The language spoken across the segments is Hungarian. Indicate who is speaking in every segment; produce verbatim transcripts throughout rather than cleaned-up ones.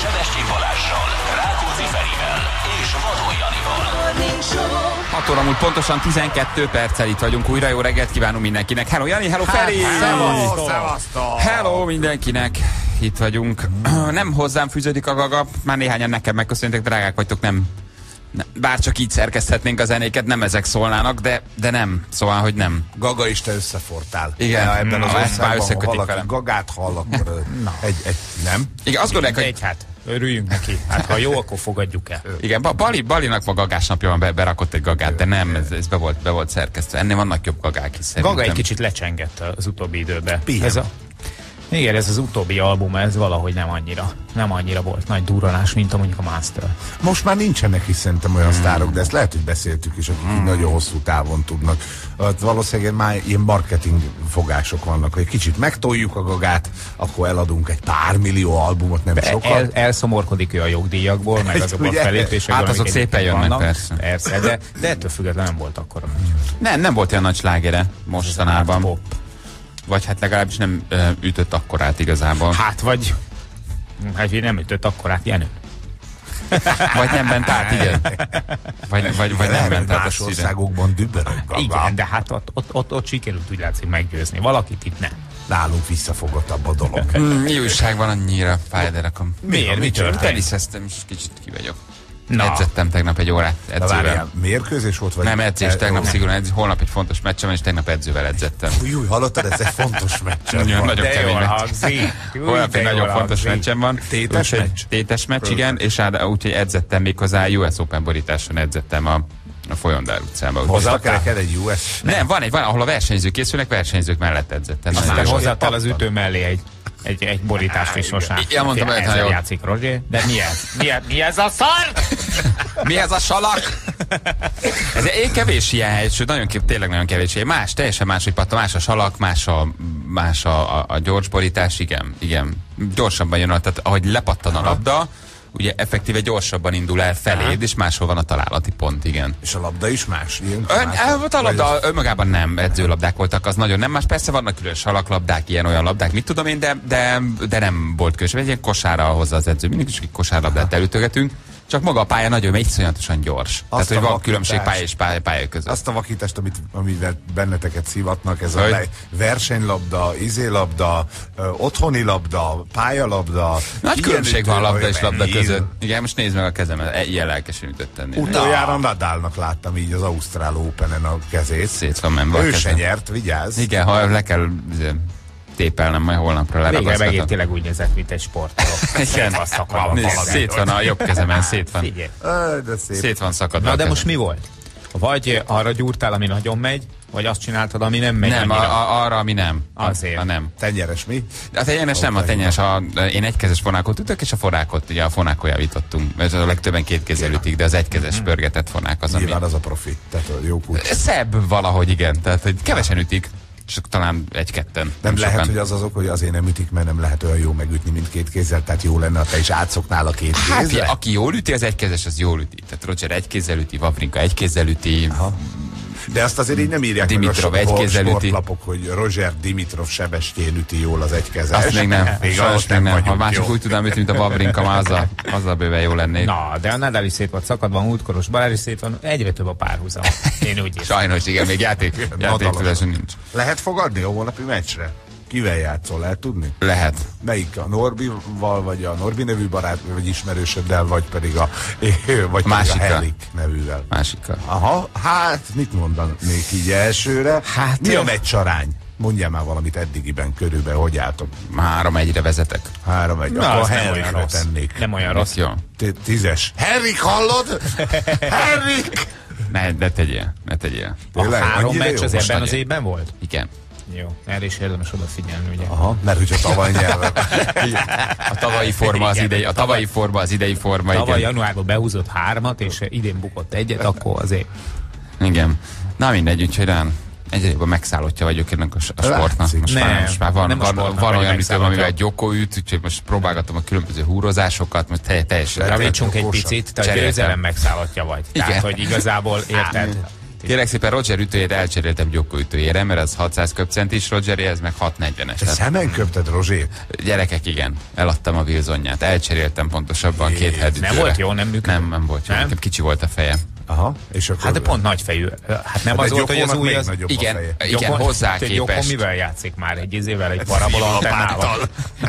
Speaker 1: Szevestyi Balással, Rákóczi Ferivel és Vadon Janival.
Speaker 2: hat óra múlt pontosan tizenkét perccel itt vagyunk újra. Jó reggelt kívánunk mindenkinek. Hello Jani, hello Feri!
Speaker 3: Szevasztok!
Speaker 2: Hello mindenkinek! Itt vagyunk. Nem hozzám fűződik a gaga, már néhányan nekem megköszöntek, drágák vagytok, nem. Bár csak így szerkeszthetnénk a zenéket, nem ezek szólnának, de, de nem. Szóval, hogy nem.
Speaker 3: Gaga is, te összefortál.
Speaker 2: Igen.
Speaker 3: Ja, ebben az
Speaker 2: Na,
Speaker 3: országban, ha valaki
Speaker 2: velem.
Speaker 3: gagát hall, akkor egy, egy, nem?
Speaker 2: Igen, azt gondolják, hogy...
Speaker 4: Egy, hát örüljünk neki. Hát ha jó, akkor fogadjuk el.
Speaker 2: Igen, Bali, Balinak ma gagás napja van, be, berakott egy gagát, de nem, ez, ez be, volt, be volt szerkesztve. Ennél vannak jobb gagák is szerintem.
Speaker 4: Gaga egy kicsit lecsengett az utóbbi időben.
Speaker 3: Pihen.
Speaker 4: Ez a, igen, ez az utóbbi album, ez valahogy nem annyira, nem annyira volt nagy durranás, mint a mondjuk a Master.
Speaker 3: Most már nincsenek is szerintem olyan sztárok, de ezt lehet, hogy beszéltük is, akik mm. nagyon hosszú távon tudnak. Hát valószínűleg már ilyen marketing fogások vannak, hogy kicsit megtoljuk a gagát, akkor eladunk egy pár millió albumot, nem sokat.
Speaker 4: El, elszomorkodik ő a jogdíjakból, meg azokból a felépésekből.
Speaker 2: Hát azok szépen jönnek, vannak, persze.
Speaker 4: Persze, de, de ettől függetlenül nem volt akkora nagy.
Speaker 2: Nem, nem volt olyan nagy slágere mostanában.
Speaker 4: Pop.
Speaker 2: Vagy hát legalábbis nem ö, ütött akkorát igazából.
Speaker 4: Hát vagy, hát nem ütött akkorát Jenő.
Speaker 2: Vagy nem ment át, igen. Vagy, vagy, vagy nem ment át a
Speaker 3: más
Speaker 2: szíre.
Speaker 3: országokban dübörög gaga.
Speaker 4: Igen, de hát ott, ott, ott, ott sikerült úgy látszik meggyőzni. Valakit itt nem.
Speaker 3: Nálunk visszafogottabb a dolog.
Speaker 2: Mm, mi újság van annyira, fáj, de rakom.
Speaker 4: Miért? Mi történt?
Speaker 2: Teliszeztem, és kicsit ki vagyok.
Speaker 4: Na.
Speaker 2: Edzettem tegnap egy órát
Speaker 3: Na
Speaker 2: edzővel.
Speaker 3: várjál, mérkőzés volt? Vagy
Speaker 2: Nem edzés, tegnap
Speaker 3: nem.
Speaker 2: szigorúan edzés, holnap egy fontos meccsem van, és tegnap edzővel edzettem.
Speaker 3: Új, hallottad, ez egy fontos meccs.
Speaker 2: Nagyon, nagyon
Speaker 4: De
Speaker 2: kemény
Speaker 4: jól
Speaker 2: meccs.
Speaker 4: hangzik.
Speaker 2: Holnap egy nagyon fontos meccsem van.
Speaker 3: Tétes
Speaker 2: Úgyhogy-
Speaker 3: meccs?
Speaker 2: Tétes meccs, igen, és hát úgyhogy edzettem méghozzá u es Open borításon edzettem a, a Folyondár utcában.
Speaker 3: Hoztak el neked egy u es?
Speaker 2: Nem, van egy, van, ahol a versenyzők készülnek, versenyzők mellett edzettem. Nagyon
Speaker 4: Aztán
Speaker 2: jó.
Speaker 4: hozzáttál az ütő mellé egy, egy, egy borítást is most már.
Speaker 2: Igen, mondtam, hogy
Speaker 4: ezzel
Speaker 2: jó.
Speaker 4: játszik Roger. De mi ez? Mi, ez? mi ez a szar?
Speaker 2: Mi ez a salak? Ez egy kevés ilyen hely, sőt, nagyon, tényleg nagyon kevés ilyen. Más, teljesen más, hogy patta, más a salak, más a, más a, a, a gyors borítás, igen, igen. Gyorsabban jön, tehát ahogy lepattan a labda, ugye effektíve gyorsabban indul el feléd, és máshol van a találati pont, igen.
Speaker 3: És a labda is más? Ilyen
Speaker 2: Ön,
Speaker 3: más
Speaker 2: el, a labda
Speaker 3: vagy-
Speaker 2: önmagában nem edzőlabdák voltak, az nagyon nem más. Persze vannak külön salaklabdák, ilyen-olyan labdák, mit tudom én, de, de, de nem volt különös. Egy ilyen kosárra hozza az edző, mindig is egy kosárlabdát elütögetünk. Csak maga a pálya nagyon, mert iszonyatosan gyors.
Speaker 3: Azt
Speaker 2: Tehát, hogy
Speaker 3: a
Speaker 2: van különbség
Speaker 3: vakítást-
Speaker 2: pálya és pálya, pálya között.
Speaker 3: Azt a vakítást, amit, amivel benneteket szivatnak, ez
Speaker 2: Hogy?
Speaker 3: a le- versenylabda, izélabda, ö, otthoni labda, pályalabda.
Speaker 2: Nagy
Speaker 3: ilyen
Speaker 2: különbség van
Speaker 3: ütő,
Speaker 2: labda
Speaker 3: hogy
Speaker 2: és labda
Speaker 3: mennyire.
Speaker 2: között. Igen, most nézd meg a kezemet, e- ilyen lelkesen ütöttem. nézd meg.
Speaker 3: Utoljára Nadalnak láttam így az Ausztrál Openen a kezét.
Speaker 2: Szét van menve a
Speaker 3: Ő se
Speaker 2: kezem.
Speaker 3: nyert, vigyázz.
Speaker 2: Igen, ha le kell izé, tépelnem, majd holnapra
Speaker 4: Végre
Speaker 2: leragasztatom.
Speaker 4: megint tényleg úgy nézett, mint egy sportoló.
Speaker 2: Igen,
Speaker 4: Szét van szakadva
Speaker 2: Nézd,
Speaker 4: valami.
Speaker 2: szét van a jobb kezemen, szét van.
Speaker 4: Figyelj.
Speaker 3: Ö, de szép.
Speaker 2: Szét van szakadva.
Speaker 4: Na
Speaker 2: a
Speaker 4: de
Speaker 2: kezem.
Speaker 4: most mi volt? Vagy arra gyúrtál, ami nagyon megy, vagy azt csináltad, ami nem megy
Speaker 2: Nem, a,
Speaker 4: annyira?
Speaker 2: a, arra, ami nem. A,
Speaker 4: Azért.
Speaker 2: A nem.
Speaker 3: Tenyeres mi?
Speaker 2: A tenyeres nem, a tenyeres, a, én egykezes fonákot ütök, és a fonákot, ugye a fonákot javítottunk. Ez a legtöbben két kézzel ütik, de az egykezes pörgetett fonák az, ami...
Speaker 3: Nyilván az a profi. Tehát a jó kulcs.
Speaker 2: Szebb valahogy, igen. Tehát, hogy kevesen ütik, csak talán egy-ketten.
Speaker 3: Nem lehet,
Speaker 2: sokan.
Speaker 3: hogy az az ok, hogy azért nem ütik, mert nem lehet olyan jó megütni, mint két kézzel, tehát jó lenne, ha te is átszoknál a két
Speaker 2: Hát,
Speaker 3: kézre.
Speaker 2: aki jól üti, az egykezes, az jól üti. Tehát Roger egy kézzel üti, Wawrinka egy kézzel üti.
Speaker 3: Aha. De azt azért így nem írják
Speaker 2: Dimitrov
Speaker 3: meg a
Speaker 2: egy kézzel üti.
Speaker 3: sportlapok, hogy Roger Dimitrov Sebestyén üti jól az egykezes.
Speaker 2: Azt még nem.
Speaker 3: Még
Speaker 2: Sajnos
Speaker 3: ahhoz
Speaker 2: még nem. Ha
Speaker 3: vagyunk
Speaker 2: mások
Speaker 3: jó.
Speaker 2: úgy tudnám ütni, mint a Wawrinka, már azzal, azzal bőven jó lennék.
Speaker 4: Na, de a Nadal is szét volt szakadva, a múltkoros Balázs is szét van, egyre több a párhuzam. Én úgy érzem.
Speaker 2: Sajnos, igen, még játék, játéktudáson nincs.
Speaker 3: Lehet fogadni a holnapi meccsre? Kivel játszol, lehet tudni?
Speaker 2: Lehet.
Speaker 3: Melyik a Norbival, vagy a Norbi nevű barát, vagy ismerősöddel, vagy pedig a, vagy pedig a
Speaker 2: Másikkal.
Speaker 3: Helik nevűvel?
Speaker 2: Másikkal.
Speaker 3: Aha, hát mit mondanék így elsőre?
Speaker 4: Hát,
Speaker 3: Mi a
Speaker 4: ö-
Speaker 3: meccsarány? Mondjál már valamit eddigiben körülbelül, hogy álltok?
Speaker 2: Három egyre vezetek.
Speaker 3: Három egy,
Speaker 4: Na,
Speaker 3: akkor
Speaker 4: az nem olyan
Speaker 3: Henrikre
Speaker 4: rossz.
Speaker 3: tennék.
Speaker 4: Nem olyan rossz.
Speaker 2: Jó.
Speaker 3: T- Tízes. Henrik, hallod? Henrik!
Speaker 2: Ne, ne tegyél, ne tegyél.
Speaker 4: A
Speaker 3: Tényleg,
Speaker 4: három
Speaker 3: annyira
Speaker 4: meccs
Speaker 3: jó?
Speaker 4: az
Speaker 2: Most
Speaker 4: ebben az
Speaker 2: nagyon.
Speaker 4: évben volt?
Speaker 2: Igen.
Speaker 4: Jó, erre is érdemes odafigyelni, ugye?
Speaker 3: Aha, mert hogyha tavaly nyelven.
Speaker 2: A tavalyi forma az idei, a tavalyi forma az idei forma,
Speaker 4: Tavaly
Speaker 2: igen.
Speaker 4: januárban behúzott hármat, és idén bukott egyet, akkor azért.
Speaker 2: Igen. Na mindegy, úgyhogy rán egyre jobban megszállottja vagyok ennek a, a sportnak.
Speaker 3: Látszik.
Speaker 2: Most
Speaker 4: Nem,
Speaker 2: már, most már van,
Speaker 4: nem a
Speaker 2: van,
Speaker 4: sportnak
Speaker 2: van
Speaker 4: vagy
Speaker 2: olyan ütőm,
Speaker 4: megszállottja.
Speaker 2: amivel Gyoko üt, úgyhogy most próbálgatom a különböző húrozásokat, most teljes, teljesen.
Speaker 3: Tehát
Speaker 4: Javítsunk egy
Speaker 3: okosan.
Speaker 4: picit, te a
Speaker 2: Cseréltem.
Speaker 4: győzelem megszállottja vagy.
Speaker 2: Igen.
Speaker 4: Tehát, hogy igazából érted,
Speaker 2: Kérlek szépen, Roger ütőjét elcseréltem Gyokko ütőjére, mert az hatszáz köbcentis, Rogeréhez meg hatszáznegyvenes.
Speaker 3: Te szemen köpted Rozsét?
Speaker 2: Gyerekek, igen. Eladtam a Wilsonját. Elcseréltem pontosabban két headütőre.
Speaker 4: Nem volt jó, nem működött?
Speaker 2: Nem, nem volt jó.
Speaker 4: Nem?
Speaker 2: Nekem kicsi volt a feje.
Speaker 3: Aha, és akkor...
Speaker 4: Hát de pont nagyfejű. Hát nem
Speaker 3: Hát
Speaker 4: az volt, hogy az
Speaker 3: Gyokónak
Speaker 4: új
Speaker 3: még
Speaker 4: az...
Speaker 3: nagyobb a
Speaker 2: Igen,
Speaker 3: feje.
Speaker 2: igen,
Speaker 4: Gyokon-
Speaker 2: hozzá
Speaker 4: te Gyokon
Speaker 2: képest.
Speaker 4: mivel játszik már? Egy izével, egy parabola antennával?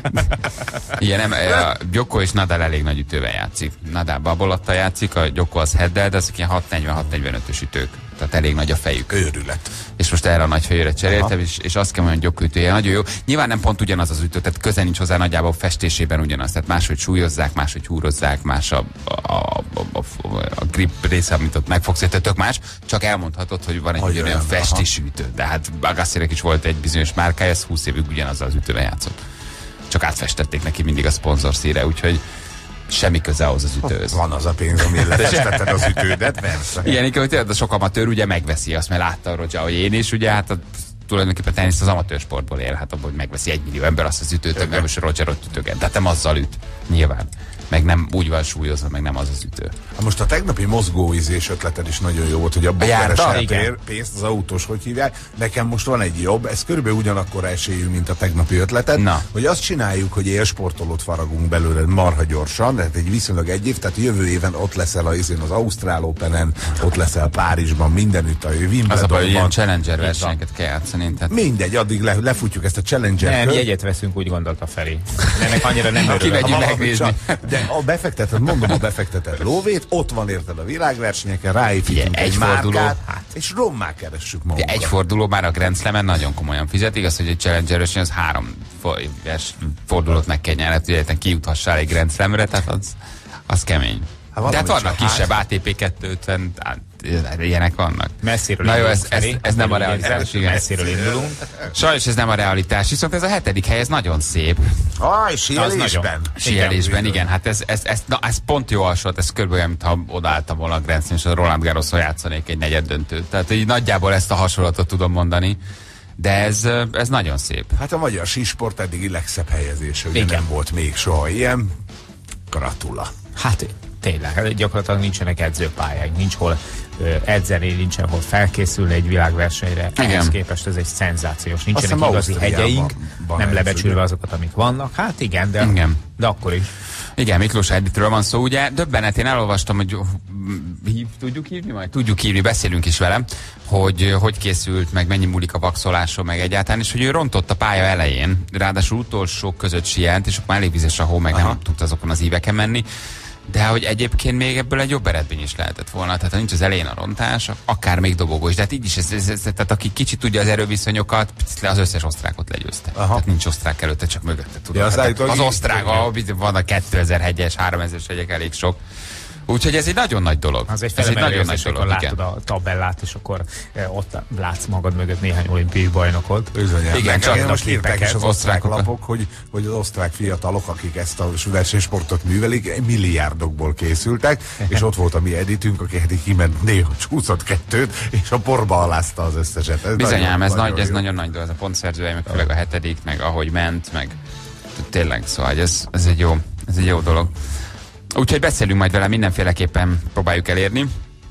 Speaker 2: Igen, nem, a Gyokko és Nadal elég nagy ütővel játszik. Nadal babolattal játszik, a Gyokko az heddel, de azok ilyen hatszáznegyven hatszáznegyvenötös ütők. Tehát elég nagy a fejük.
Speaker 3: Őrület.
Speaker 2: És most erre a nagy fejűre cseréltem, és, és azt kell mondani, hogy Gyokko ütője nagyon jó. Nyilván nem pont ugyanaz az ütő, tehát közel nincs hozzá, nagyjából festésében ugyanaz. Tehát máshogy súlyozzák, máshogy húrozzák, más a, a, a, a, a grip része, amit ott megfogsz, tehát tök más. Csak elmondhatod, hogy van egy
Speaker 3: Hogy
Speaker 2: ugyanolyan
Speaker 3: olyan,
Speaker 2: festésű ütő. De hát Agassinek is volt egy bizonyos márkája, ez húsz évig ugyanazzal az ütővel játszott. Csak átfestették neki mindig a szponzor szíre, úgyhogy semmi köze ahhoz az ütőhöz.
Speaker 3: Van az a pénz, ami lefestetted az ütődet, persze.
Speaker 2: Igen, inkább, hogy tényleg a sok amatőr ugye megveszi azt, mert látta a Roger, hogy én is, ugye hát a, tulajdonképpen tenisz az amatőr sportból él, hát abban, hogy megveszi egy millió ember azt az ütőt, mert most a Roger ott ütöget, de hát nem azzal üt, nyilván. Meg nem úgy van súlyozva, meg nem az az ütő.
Speaker 3: Ha most a tegnapi mozgóizés ötleted is nagyon jó volt, hogy abban
Speaker 2: Járta?
Speaker 3: keresel pénzt, az autós, hogy hívják. Nekem most van egy jobb, ez körülbelül ugyanakkor esélyű, mint a tegnapi ötleted,
Speaker 2: Na.
Speaker 3: hogy azt csináljuk, hogy élsportolót faragunk belőle marha gyorsan, tehát egy viszonylag egy év, tehát jövő éven ott leszel az, az Ausztrál Openen, ott leszel Párizsban, mindenütt a
Speaker 2: Az a baj, hogy ilyen
Speaker 3: Wimbledonban.
Speaker 2: Challenger versenyeket kell játszani. Tehát
Speaker 3: Mindegy, addig le, lefutjuk ezt a Challenger
Speaker 4: Nem,
Speaker 3: kört.
Speaker 4: jegyet veszünk, úgy gondolta Felé. Ennek annyira nem örülök.
Speaker 2: Kimegyünk
Speaker 3: Ha valami
Speaker 2: megnézni.
Speaker 3: csak- De a befektetett, mondom, a befektetett lóvét, ott van érted a világversenyeken, ráépítünk
Speaker 2: Ugye,
Speaker 3: egy
Speaker 2: egy forduló.
Speaker 3: márkát, hát, és rommá keressük magunkat.
Speaker 2: egy forduló már a Grand Slam-en nagyon komolyan fizet, igaz, hogy egy Challenger verseny az három for- vers- fordulót meg kell nyerni, hogy egyáltalán kijuthassál egy Grand Slam-re, tehát az, az kemény.
Speaker 3: Hát
Speaker 2: De hát
Speaker 3: valami
Speaker 2: vannak
Speaker 3: csak,
Speaker 2: kisebb á té pé kétszázötven, hát, ilyenek vannak.
Speaker 4: Messziről
Speaker 2: Na jó,
Speaker 4: indulunk,
Speaker 2: ez, ez,
Speaker 4: Feri.
Speaker 2: ez nem a
Speaker 4: Úgy
Speaker 2: realitás,
Speaker 4: érzem,
Speaker 2: igen.
Speaker 4: Messziről indulunk.
Speaker 2: Sajnos ez nem a realitás, viszont ez a hetedik hely, ez nagyon szép.
Speaker 3: Aj, síelésben.
Speaker 4: nagyon.
Speaker 2: Síelésben, igen, hát ez, ez, ez, na, ez pont jó hasonlat, ez körülbelül olyan, mintha odaálltam volna a Grand Slam, és a Roland Garroson játszanék egy negyed döntőt. Tehát így nagyjából ezt a hasonlatot tudom mondani, de ez, ez nagyon szép.
Speaker 3: Hát a magyar sísport eddigi legszebb helyezése, ugye
Speaker 4: Igen.
Speaker 3: nem volt még soha ilyen. Gratula.
Speaker 4: Hát tényleg, hát gyakorlatilag nincsenek edzőpályák, nincs hol ö, edzeni, nincsen hol felkészülni egy világversenyre.
Speaker 2: Igen.
Speaker 4: Ehhez képest ez egy szenzációs. Nincsenek
Speaker 3: hiszem,
Speaker 4: igazi
Speaker 3: Ausztriában
Speaker 4: hegyeink,
Speaker 3: van
Speaker 4: nem
Speaker 3: ez,
Speaker 4: lebecsülve
Speaker 3: ugye?
Speaker 4: azokat, amik vannak. Hát igen, de,
Speaker 2: Igen.
Speaker 4: de akkor is.
Speaker 2: Igen, Miklós Editről van szó, ugye döbbenet, én elolvastam, hogy hív, tudjuk hívni majd? Tudjuk hívni, beszélünk is velem, hogy hogy készült, meg mennyi múlik a vaxoláson, meg egyáltalán, és hogy ő rontott a pálya elején, ráadásul utolsók között sielt, és akkor már elég vizes a hó, meg Aha. nem tud azokon az íveken menni, de hogy egyébként még ebből egy jobb eredmény is lehetett volna, tehát ha nincs az elején a rontás, akár még dobogó is, de hát így is, ez, ez, ez, tehát aki kicsit tudja az erőviszonyokat, az összes osztrákot legyőzte.
Speaker 3: Aha.
Speaker 2: Tehát nincs osztrák előtte, csak mögötte tudod.
Speaker 3: Ja, az
Speaker 2: hát
Speaker 3: állítólag
Speaker 2: az
Speaker 3: így-
Speaker 2: osztrák, ahol van a kétezer hegyes, háromezeres hegyek elég sok. Úgyhogy ez egy nagyon nagy dolog.
Speaker 4: Az egy
Speaker 2: ez egy
Speaker 4: felemelő
Speaker 2: nagyon nagy
Speaker 4: érzés, amikor
Speaker 2: dolog,
Speaker 4: látod
Speaker 2: igen.
Speaker 4: a tabellát, és akkor eh, ott látsz magad mögött néhány olimpiai bajnokot.
Speaker 3: Bizonyán.
Speaker 2: Igen,
Speaker 3: Meg
Speaker 2: csak
Speaker 3: igen,
Speaker 2: a
Speaker 3: most írták is
Speaker 4: képeket,
Speaker 3: az osztrák
Speaker 2: osztrákokat.
Speaker 3: lapok, hogy, hogy az osztrák fiatalok, akik ezt a versenysportot művelik, milliárdokból készültek, és ott volt a mi editünk, aki eddig kiment néha csúszott kettőt, és a porba alázta az összeset. Ez
Speaker 2: Bizonyám, ez, nagy, ez
Speaker 3: jó.
Speaker 2: nagyon nagy dolog, ez a pontszerzője, meg főleg a hetedik, meg ahogy ment, meg tényleg, szóval ez, ez, egy jó, ez egy jó dolog. Úgyhogy beszélünk majd vele, mindenféleképpen próbáljuk elérni,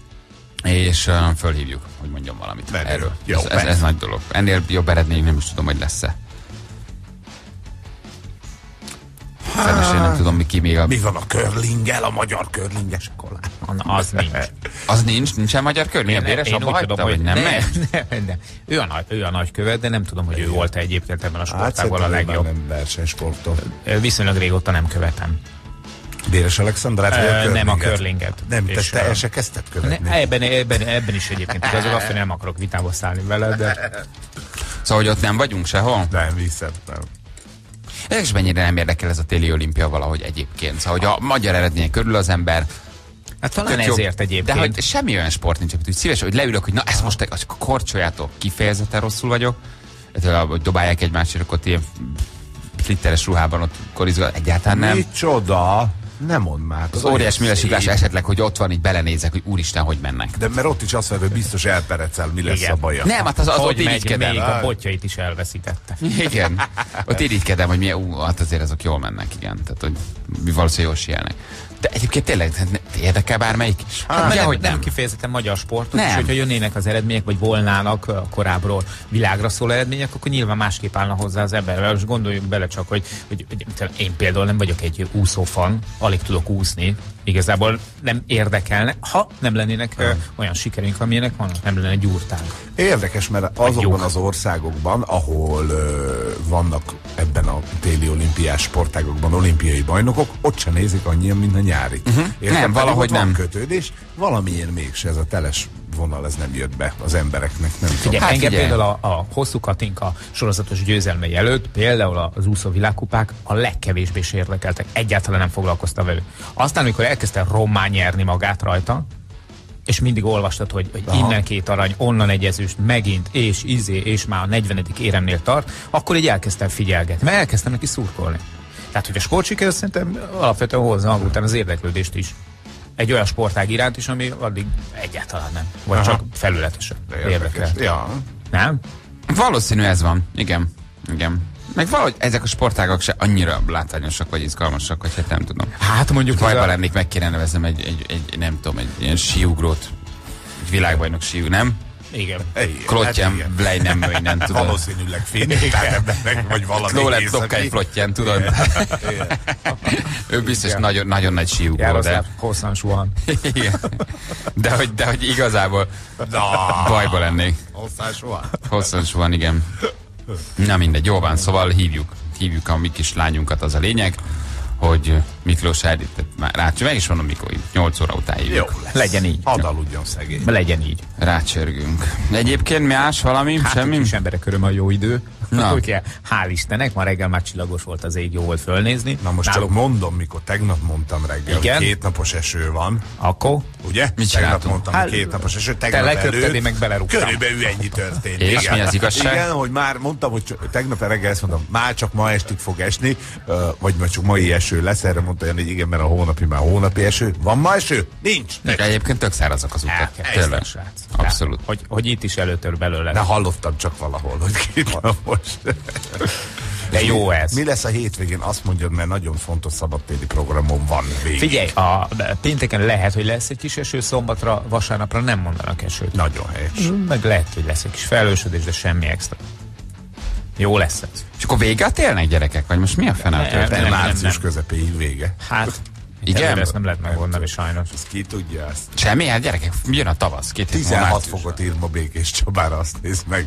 Speaker 2: és uh, fölhívjuk, hogy mondjon valamit
Speaker 3: Menő.
Speaker 2: erről.
Speaker 3: Jó,
Speaker 2: ez, ez,
Speaker 3: persze.
Speaker 2: ez nagy dolog. Ennél jobb eredmény nem is tudom, hogy lesz-e. Szerencsére nem tudom, mi ki még a...
Speaker 3: Mi van a curlinggel, a magyar curlinges kolán?
Speaker 4: Az nincs.
Speaker 2: Az nincs, nincsen magyar körnél? A Béres abba hagyta, hogy nem megy?
Speaker 4: nem, nem. Ő, a nagy, ő a nagykövet, de nem tudom, hogy ő volt egyébként ebben a
Speaker 3: Hát
Speaker 4: sportágban a
Speaker 3: szerintem
Speaker 4: legjobb.
Speaker 3: nem versenysporton.
Speaker 4: Viszonylag régóta nem követem.
Speaker 3: Béres Alexandrát, vagy a
Speaker 4: Ö,
Speaker 3: curlinget?
Speaker 4: nem a curlinget.
Speaker 3: Nem, te,
Speaker 4: És,
Speaker 3: te
Speaker 4: ö,
Speaker 3: el se kezdted
Speaker 4: Ne,
Speaker 3: követni.
Speaker 4: ebben, ebben, ebben is egyébként igazol, azt, hogy nem akarok vitába szállni vele, de
Speaker 2: Szóval, hogy ott nem vagyunk sehol?
Speaker 3: Nem hiszem, nem.
Speaker 2: És mennyire nem érdekel ez a téli olimpia valahogy egyébként. Szóval, hogy a magyar eredmények körül az ember...
Speaker 4: hát talán
Speaker 2: tök jó.
Speaker 4: ezért egyébként.
Speaker 2: De hogy semmi olyan sport nincs, amit úgy szívesen, hogy leülök, hogy na ezt most a korcsolyától kifejezetten rosszul vagyok, ettől, hogy dobálják egymásra, akkor ilyen flitteres ruhában ott korizgat, egyáltalán nem.
Speaker 3: Micsoda? Nem mondd már.
Speaker 2: Az óriás millesiklás esetleg, hogy ott van, így belenézek, hogy úristen, hogy mennek.
Speaker 3: De mert ott is azt mondja, hogy biztos elperecel, mi lesz
Speaker 4: Igen.
Speaker 3: a baja.
Speaker 2: Nem, hát az, az ott
Speaker 4: hogy megy,
Speaker 2: irigykedem.
Speaker 4: még a botjait is elveszítette.
Speaker 2: Igen. Ott irigykedem, hogy milyen, ú, hát azért azok jól mennek, igen. Tehát, hogy valószínűleg jól sielnek. De egyébként tényleg érdekel bármelyik is?
Speaker 4: Hát, hát ugye, hogy nem, nem kifejezetten magyar sportot, és hogyha jönnének az eredmények, vagy volnának a korábbról világra szóló eredmények, akkor nyilván másképp állna hozzá az emberrel. Most gondoljunk bele csak, hogy, hogy, hogy én például nem vagyok egy úszófan, alig tudok úszni, igazából nem érdekelne, ha nem lennének uh, olyan sikerünk, amilyenek vannak, nem lenne gyurtánk.
Speaker 3: Érdekes, mert azokban az országokban, ahol uh, vannak ebben a téli olimpiás sportágokban olimpiai bajnokok, ott sem nézik annyian, mint a nyári.
Speaker 2: Uh-huh.
Speaker 3: Értem,
Speaker 2: nem, valahogy nem.
Speaker 3: Kötődés, valamiért mégse ez a teles vonal, ez nem jött be az embereknek. Nem
Speaker 4: figyelj, hát engem például a, a hosszú Katinka sorozatos győzelmei előtt, például az úszó világkupák a legkevésbé is érdekeltek. Egyáltalán nem foglalkoztam velük. Aztán, amikor elkezdte rommán nyerni magát rajta, és mindig olvastad, hogy, hogy innen két arany, onnan egy ezüst, megint, és izé, és már a negyvenedik éremnél tart, akkor így elkezdtem figyelgetni, mert elkezdtem neki szurkolni. Tehát, hogy a sportsiker szerintem alapvetően hozza után az érdeklődést is. Egy olyan sportág iránt is, ami addig egyáltalán nem. Vagy aha, csak felületesen érdekel.
Speaker 3: Ja.
Speaker 4: Nem?
Speaker 2: Valószínű ez van. Igen. Igen. Meg valahogy ezek a sportágak se annyira látványosak vagy izgalmasak, hogy hát nem tudom.
Speaker 4: Hát mondjuk...
Speaker 2: Bajba a... lennék, meg kéne neveznem egy, egy, egy, nem tudom, egy ilyen síugrót, egy világbajnok síug, nem?
Speaker 4: Igen.
Speaker 2: Klottyan, hát Blej nem möjnen, tudod.
Speaker 3: Valószínűleg finn, vagy valami
Speaker 2: Lólet Lokkai Flottyan, tudod. Ő biztos nagyon, nagyon nagy síugró,
Speaker 4: Jároszláv, hosszan suhan.
Speaker 2: de, hogy, de hogy igazából bajba lennék.
Speaker 3: Hosszan suhan?
Speaker 2: Hosszan suhan, igen. Na mindegy, jó van, szóval hívjuk, hívjuk a mi kis lányunkat, az a lényeg, hogy Miklós Edith, már rácső, meg is mondom, mikor nyolc óra után hívjuk.
Speaker 3: Jó lesz.
Speaker 4: Legyen így.
Speaker 3: Hadd aludjon szegény.
Speaker 4: Legyen így.
Speaker 2: Rácsörgünk. Egyébként más valami?
Speaker 4: Hát,
Speaker 2: semmi?
Speaker 4: Hát, emberek öröm a jó idő.
Speaker 2: Na.
Speaker 4: Ugye, hál' Istennek, ma reggel már csillagos volt az ég, jó volt fölnézni.
Speaker 3: Na most Náluk... csak mondom, mikor tegnap mondtam reggel, igen? Hogy két napos eső van.
Speaker 4: Akkor?
Speaker 3: Ugye?
Speaker 2: Mit
Speaker 3: tegnap
Speaker 2: csináltunk?
Speaker 3: mondtam, hogy két napos eső, tegnap
Speaker 4: te leköpted, én meg belerúgtam.
Speaker 3: Körülbelül ennyi történt.
Speaker 2: És igen. Mi az igazság?
Speaker 3: Igen, hogy már mondtam, hogy tegnap reggel ezt mondtam, már csak ma estig fog esni, vagy majd csak mai eső lesz, erre mondta, hogy igen, mert a hónapi már hónapi eső. Van ma eső? Nincs.
Speaker 2: De egyébként tök szárazak az utak. Tényleg. Abszolút.
Speaker 4: Hogy, hogy itt is előtör belőle.
Speaker 3: De hallottam csak valahol, hogy két napos.
Speaker 4: De jó ez.
Speaker 3: Mi lesz a hétvégén? Azt mondjad, mert nagyon fontos szabadtéri programom van végig.
Speaker 4: Figyelj, a pénteken lehet, hogy lesz egy kis eső, szombatra, vasárnapra nem mondanak esőt.
Speaker 3: Nagyon helyes.
Speaker 4: Meg lehet, hogy lesz egy kis felősödés, de semmi extra. Jó lesz ez.
Speaker 2: És akkor vége a télnek, gyerekek? Vagy most mi a fene a történet?
Speaker 3: Március közepéig vége.
Speaker 4: Hát,
Speaker 2: igen?
Speaker 4: Ezt nem lehet megmondani sajnos.
Speaker 3: Ezt ki tudja ezt?
Speaker 2: Semmi, hát gyerekek, jön a tavasz.
Speaker 3: tizenhat fokot ír ma Békés Csabára, azt nézd meg.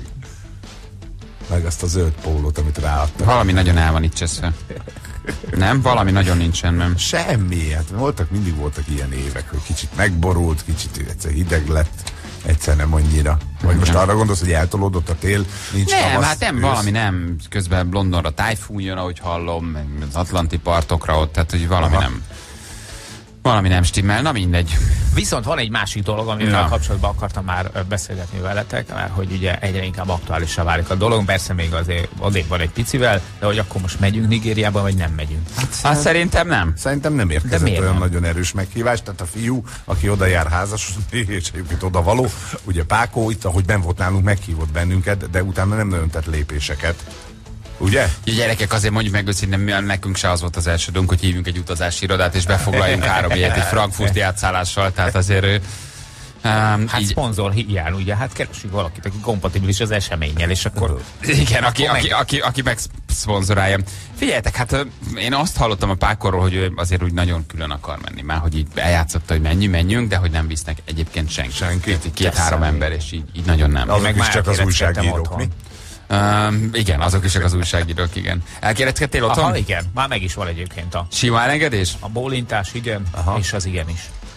Speaker 3: Meg azt a zöld pólót, amit ráadtak.
Speaker 2: Valami nagyon el van itt cseszve. Nem? Valami nagyon nincsen, nem?
Speaker 3: Semmi. Hát voltak, mindig voltak ilyen évek, hogy kicsit megborult, kicsit egyszer hideg lett, egyszer nem annyira. Vagy most arra gondolsz, hogy eltolódott a tél, nincs
Speaker 2: nem,
Speaker 3: tavasz,
Speaker 2: hát nem, ősz. Valami nem. Közben Londonra tájfún jön, ahogy hallom, meg az Atlanti partokra ott, tehát hogy valami aha, nem. Valami nem stimmel, na mindegy.
Speaker 4: Viszont van egy másik dolog, amivel kapcsolatban akartam már beszélgetni veletek, mert hogy ugye egyre inkább aktuálisá válik a dolog, persze még azért odébb van egy picivel, de hogy akkor most megyünk Nigériába, vagy nem megyünk?
Speaker 2: Hát, hát szerintem nem.
Speaker 3: Szerintem nem érkezett olyan nem? nagyon erős meghívás, tehát a fiú, aki oda jár házasodni, és egyébként oda való, ugye Pákó itt, ahogy ben volt nálunk, meghívott bennünket, de utána nem nagyon tett lépéseket. Ugye?
Speaker 2: Ja, gyerekek, azért mondjuk meg őszintén, nekünk se az volt az első dolgunk, hogy hívjunk egy utazási irodát, és befoglaljunk három ilyet egy frankfurti átszállással, tehát azért um,
Speaker 4: hát így... szponzor hiány, ugye, hát keresünk valakit, aki kompatibilis az eseménnyel, és akkor...
Speaker 2: Igen, aki, aki, aki, aki megszponzorálja. Figyeljetek, hát én azt hallottam a Pákorról, hogy ő azért úgy nagyon külön akar menni, már hogy így eljátszotta, hogy menjünk, menjünk, de hogy nem visznek egyébként senki.
Speaker 3: Senki.
Speaker 2: Két-három ember, és így, így nagyon nem.
Speaker 3: Azok meg is csak az újságírók, mi?
Speaker 2: Um, igen, azok is csak az újságírók, igen. Elkérdezkedtél otthon?
Speaker 4: Aha, igen, már meg is van egyébként a...
Speaker 2: Sima elengedés?
Speaker 4: A bólintás, igen, aha, és az igen is.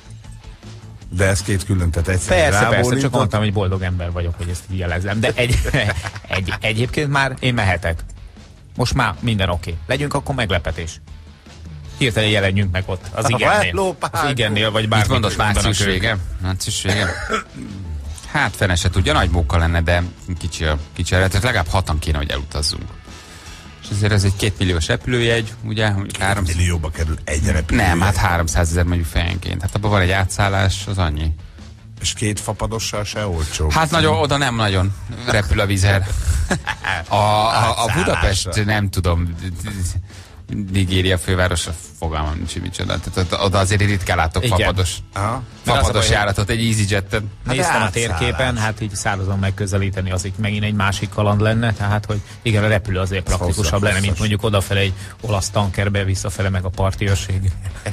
Speaker 3: De ez két külön, tehát egyszerűen
Speaker 4: persze, persze, csak mondtam, hogy boldog ember vagyok, hogy ezt jelezem. De egy, egy, egyébként már én mehetek. Most már minden oké. Okay. Legyünk akkor meglepetés. Hirtelen jelenjünk meg ott, az igennél. Az igennél, vagy bármit.
Speaker 2: Mit mondott, március vége? Március vége? Hát fene se tudja, nagy móka lenne, de kicsi a kicsi a tehát legalább hatan kéne, hogy elutazzunk. És ezért ez egy kétmilliós repülőjegy, ugye?
Speaker 3: Három millióba kerül egy repülőjegy.
Speaker 2: Nem, hát háromszázezer mondjuk fejenként. Hát abban van egy átszállás, az annyi.
Speaker 3: És két fapadossal se olcsó.
Speaker 2: Hát nagyon, oda nem nagyon repül a vizer. A, a, a Budapest, nem tudom, Nigéria fővárosa, fogalmam nincs, hogy micsoda. Tehát oda azért ritkán látok
Speaker 4: Igen.
Speaker 2: fapados,
Speaker 3: Aha.
Speaker 2: fapados járatot egy EasyJet-en.
Speaker 4: Néztem a
Speaker 3: átszállás.
Speaker 4: térképen, hát így szárazon megközelíteni, az itt megint egy másik kaland lenne, tehát hogy igen, a repülő azért praktikusabb
Speaker 3: hosszas,
Speaker 4: lenne, mint
Speaker 3: hosszas.
Speaker 4: mondjuk odafele egy olasz tankerbe, visszafele meg a parti őrség.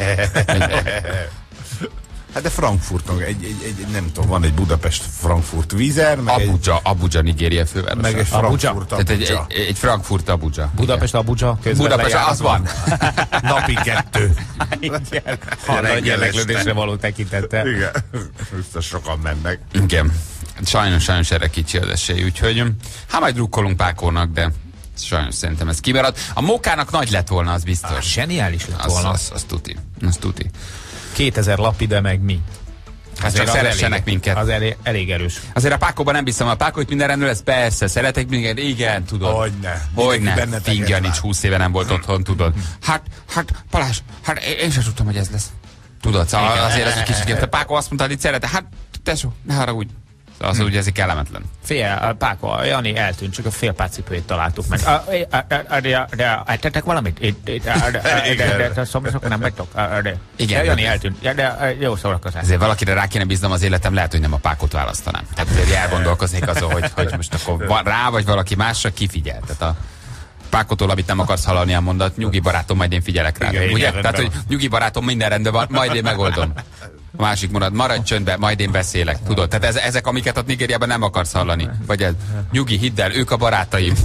Speaker 3: Hát de Frankfurtnak egy, egy, egy, nem tudom, van egy Budapest-Frankfurt vízer, meg egy,
Speaker 2: Abuja, Abuja, Nigéria fővárosa.
Speaker 3: meg egy
Speaker 4: Abuja?
Speaker 3: Frankfurt
Speaker 2: Tehát egy,
Speaker 3: Abuja.
Speaker 2: egy, egy Frankfurt Abuja.
Speaker 4: Budapest, Abuja, közvetlen
Speaker 2: Budapest, az van.
Speaker 3: Napi kettő.
Speaker 4: Igen, ha nagy
Speaker 3: Reggel
Speaker 4: érdeklődésre
Speaker 3: este.
Speaker 4: való tekintettel.
Speaker 3: Igen. Biztos sokan mennek.
Speaker 2: Igen. Sajnos, sajnos erre kicsi az esély, úgyhogy hát majd drukkolunk Pákónak, de sajnos szerintem ez kimarad. A Mókának nagy lett volna, az biztos.
Speaker 4: Zseniális lett
Speaker 2: Az,
Speaker 4: volna.
Speaker 2: az, az tuti. Az tuti.
Speaker 4: kétezer lapide meg mi.
Speaker 2: Hát csak
Speaker 4: az
Speaker 2: szeressenek
Speaker 4: elég,
Speaker 2: minket.
Speaker 4: Az elég, elég erős.
Speaker 2: Azért a Pákóban nem biztos, a Pákót minden rendben lesz, persze, szeretek minket, igen, tudod.
Speaker 3: Hogyne.
Speaker 2: Hogyne,
Speaker 3: Mindenki benneteket
Speaker 2: fingja nincs,
Speaker 3: vár.
Speaker 2: húsz éve nem volt otthon, tudod. Hát, hát, Balázs, hát én- én sem tudtam, hogy ez lesz. Tudod, szóval azért ez egy kicsit, a Pákó azt mondta, hogy szerete, hát tesó, ne haragudj. Az úgy, ez így kellemetlen.
Speaker 4: Fél, Páko, a Jani eltűnt, csak a félpácipőjét találtuk meg. A- a- a- a- De de- tettek valamit? Itt- itt- a- de- de- de- de szomszédok nem vagytok? A- de-
Speaker 2: Igen.
Speaker 4: De Jani eltűnt. Ja, de a- jó szórakozás.
Speaker 2: Ezért valakire rá kéne bíznom az életem, lehet, hogy nem a Pákot választanám. Tehát azért elgondolkoznék azon, hogy, hogy most akkor van rá, vagy valaki másra kifigyel. Tehát a Pákotól, amit nem akarsz hallani, a mondat, nyugi barátom, majd én figyelek rá.
Speaker 4: Igen,
Speaker 2: Ugye?
Speaker 4: igen,
Speaker 2: Tehát,
Speaker 4: rendben
Speaker 2: hogy nyugi barátom, minden rendben van, majd én megoldom. A másik mondat, maradj csöndbe, majd én beszélek. Tudod? Tehát ez, ezek, amiket ott Nigériában nem akarsz hallani. Vagy ez, nyugi, hidd el, ők a barátaim.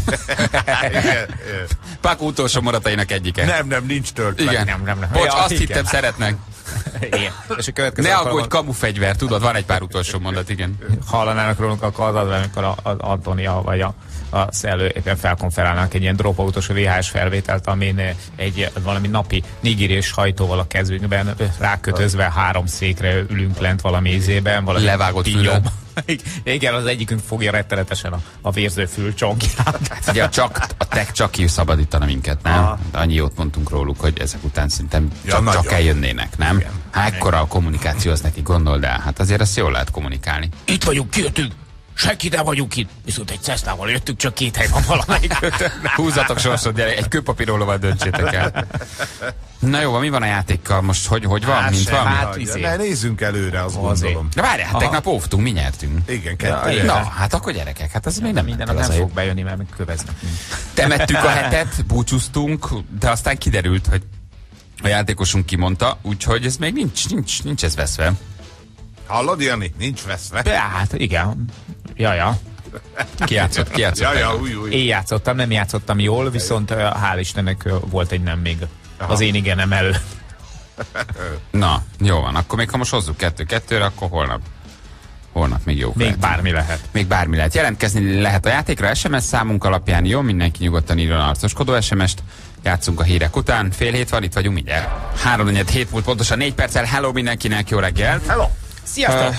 Speaker 2: Pákó utolsó mondatainak egyike.
Speaker 3: Nem, nem, nincs töltve.
Speaker 2: Igen.
Speaker 4: Nem, nem, nem.
Speaker 2: Bocs,
Speaker 4: Ja,
Speaker 2: azt
Speaker 4: igen.
Speaker 2: hittem, szeretnek.
Speaker 4: Igen. És a következő
Speaker 2: Ne
Speaker 4: alkalommal
Speaker 2: aggódj, kamufegyver, tudod, van egy pár utolsó mondat, igen.
Speaker 4: hallanának rólunk, akkor az az, amikor a- az Antonia vagy a a Szellő éppen felkonferálnak egy ilyen dropoutos vé há es felvételt, amin eh, egy valami napi nigirés hajtóval a kezünkben eh, rákötözve három székre ülünk lent valami ízében, valami
Speaker 2: Levágott
Speaker 4: pinyom.
Speaker 2: fülön.
Speaker 4: Igen, az egyikünk fogja rettenetesen a, a vérző fülcsonkját.
Speaker 2: Hát ugye csak, a tech csak ki szabadítana minket, nem?
Speaker 3: Aha.
Speaker 2: De annyi jót mondtunk róluk, hogy ezek után szerintem
Speaker 3: Ja,
Speaker 2: csak, csak
Speaker 3: nagyon.
Speaker 2: eljönnének, nem? Hát ekkora a kommunikáció, az neki gondold el. Hát azért azt jól lehet kommunikálni.
Speaker 4: Itt vagyunk, kijöttünk, senki nem vagyunk itt, viszont egy Cessnával jöttünk, csak két hely van valamelyik kötön.
Speaker 2: Húzzatok sorsot, gyere, egy kőpapírólóval döntsétek el. Na jó, van, mi van a játékkal most? Hogy, hogy van?
Speaker 3: Hát
Speaker 2: Mint
Speaker 3: semmi,
Speaker 2: van?
Speaker 4: hát
Speaker 3: hagyja.
Speaker 4: izé.
Speaker 3: Ne, nézzünk előre, azt
Speaker 4: Azért.
Speaker 3: gondolom.
Speaker 2: De várjál, hát tegnap óvtunk, mi nyertünk.
Speaker 3: Igen,
Speaker 4: Ja,
Speaker 3: kettő.
Speaker 4: igen.
Speaker 2: Na, hát akkor gyerekek, hát ez még nem
Speaker 4: Minden
Speaker 2: ment
Speaker 4: nap
Speaker 2: el
Speaker 4: nem
Speaker 2: az a
Speaker 4: fog bejönni, mert még köveznek.
Speaker 2: Temettük a hetet, búcsúztunk, de aztán kiderült, hogy a játékosunk kimondta, úgyhogy ez még nincs, nincs, nincs ez veszve.
Speaker 3: Hallod, Jani? Nincs veszve.
Speaker 4: De hát igen, ja, ja.
Speaker 2: Ki játszott, ki játszott?
Speaker 3: Ja, ja,
Speaker 2: tegnap?
Speaker 3: új, új.
Speaker 4: Én játszottam, nem játszottam jól, viszont uh, hál' Istennek uh, volt egy nem még az én igenem elő.
Speaker 2: Na, jó van, akkor még ha most hozzuk kettő-kettőre, akkor holnap. Holnap még jó.
Speaker 4: Még bármi lehet.
Speaker 2: Még bármi lehet. Jelentkezni lehet a játékra es em es számunk alapján, jó? Mindenki nyugodtan írjon arcoskodó es em est. Játszunk a hírek után. Fél hét van, itt vagyunk mindjárt. Három negyed hét múlt pontosan négy perccel. Hello mindenkinek, jó reggelt!
Speaker 3: Hello!
Speaker 4: Sziasztok!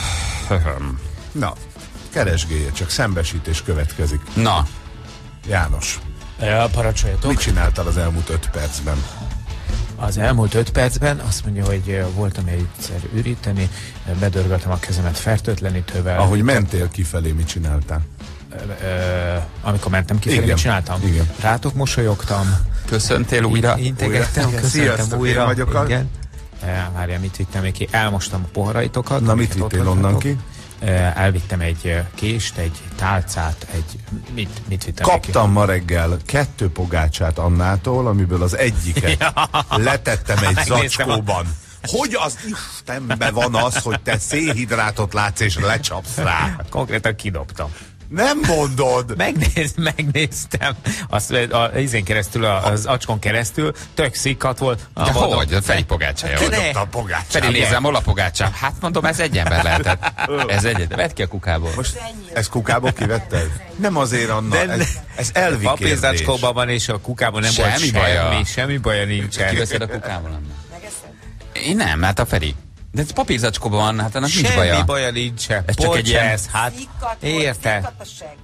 Speaker 3: Na, keresgélje, csak szembesítés következik.
Speaker 2: Na,
Speaker 3: János,
Speaker 4: Ja, parancsoljatok.
Speaker 3: mit csináltál az elmúlt öt percben?
Speaker 4: Az elmúlt öt percben azt mondja, hogy uh, voltam egyszer üríteni, uh, bedörgöltem a kezemet fertőtlenítővel.
Speaker 3: Ahogy mentél kifelé, mit csináltál?
Speaker 4: Ö, amikor mentem kifelé,
Speaker 3: Igen.
Speaker 4: mit csináltam?
Speaker 3: Igen.
Speaker 4: Rátok mosolyogtam.
Speaker 2: köszöntél újra.
Speaker 4: Integettem,
Speaker 3: Újra.
Speaker 4: köszöntem
Speaker 3: Sziasztok,
Speaker 4: újra.
Speaker 3: én vagyok a-
Speaker 4: Igen. E, várjál, mit vittem még ki? Elmostam a poharaitokat.
Speaker 3: Na,
Speaker 4: amiket
Speaker 3: mit
Speaker 4: ott
Speaker 3: vittél
Speaker 4: hagytatok.
Speaker 3: onnan ki?
Speaker 4: E, elvittem egy ö, kést, egy tálcát, egy... Mit, mit vittem még ki?
Speaker 3: Kaptam ma reggel kettő pogácsát Annától, amiből az egyiket letettem egy
Speaker 4: Megnéztem a-
Speaker 3: zacskóban. Hogy az Istenben van az, hogy te szénhidrátot látsz és lecsapsz rá?
Speaker 4: Konkrétan kidobtam.
Speaker 3: Nem mondod!
Speaker 4: Megnéz, megnéztem. Azt a, izén keresztül, a- az acskon keresztül, tök szikkat volt.
Speaker 2: De
Speaker 4: Ah, mondom,
Speaker 2: hogy? A Feri pogácsája
Speaker 4: Ne.
Speaker 2: volt.
Speaker 3: Kidobta a pogácsát.
Speaker 2: Feri, nézem, hol a pogácsám? Hát mondom, ez egy ember lehetett. Ez egy, de vedd ki a kukából.
Speaker 3: Most ezt kukából kivetted? Nem azért, Anna,
Speaker 4: De
Speaker 3: ez, ez elvi kérdés.
Speaker 4: papírzacskóban van, és a kukában nem
Speaker 2: Semmi
Speaker 4: volt semmi
Speaker 2: baja.
Speaker 4: baja. Semmi baja nincsen.
Speaker 2: Kiveszed a kukából? Nem. Én nem, hát a Feri. De ez papírzacskóban van, hát annak nincs
Speaker 4: Semmi
Speaker 2: baja.
Speaker 4: baja nincsen.
Speaker 2: Ez csak egy ilyen-
Speaker 4: Bocsász, hát
Speaker 5: Szikkat volt,
Speaker 4: érte.
Speaker 5: szikkat a segged.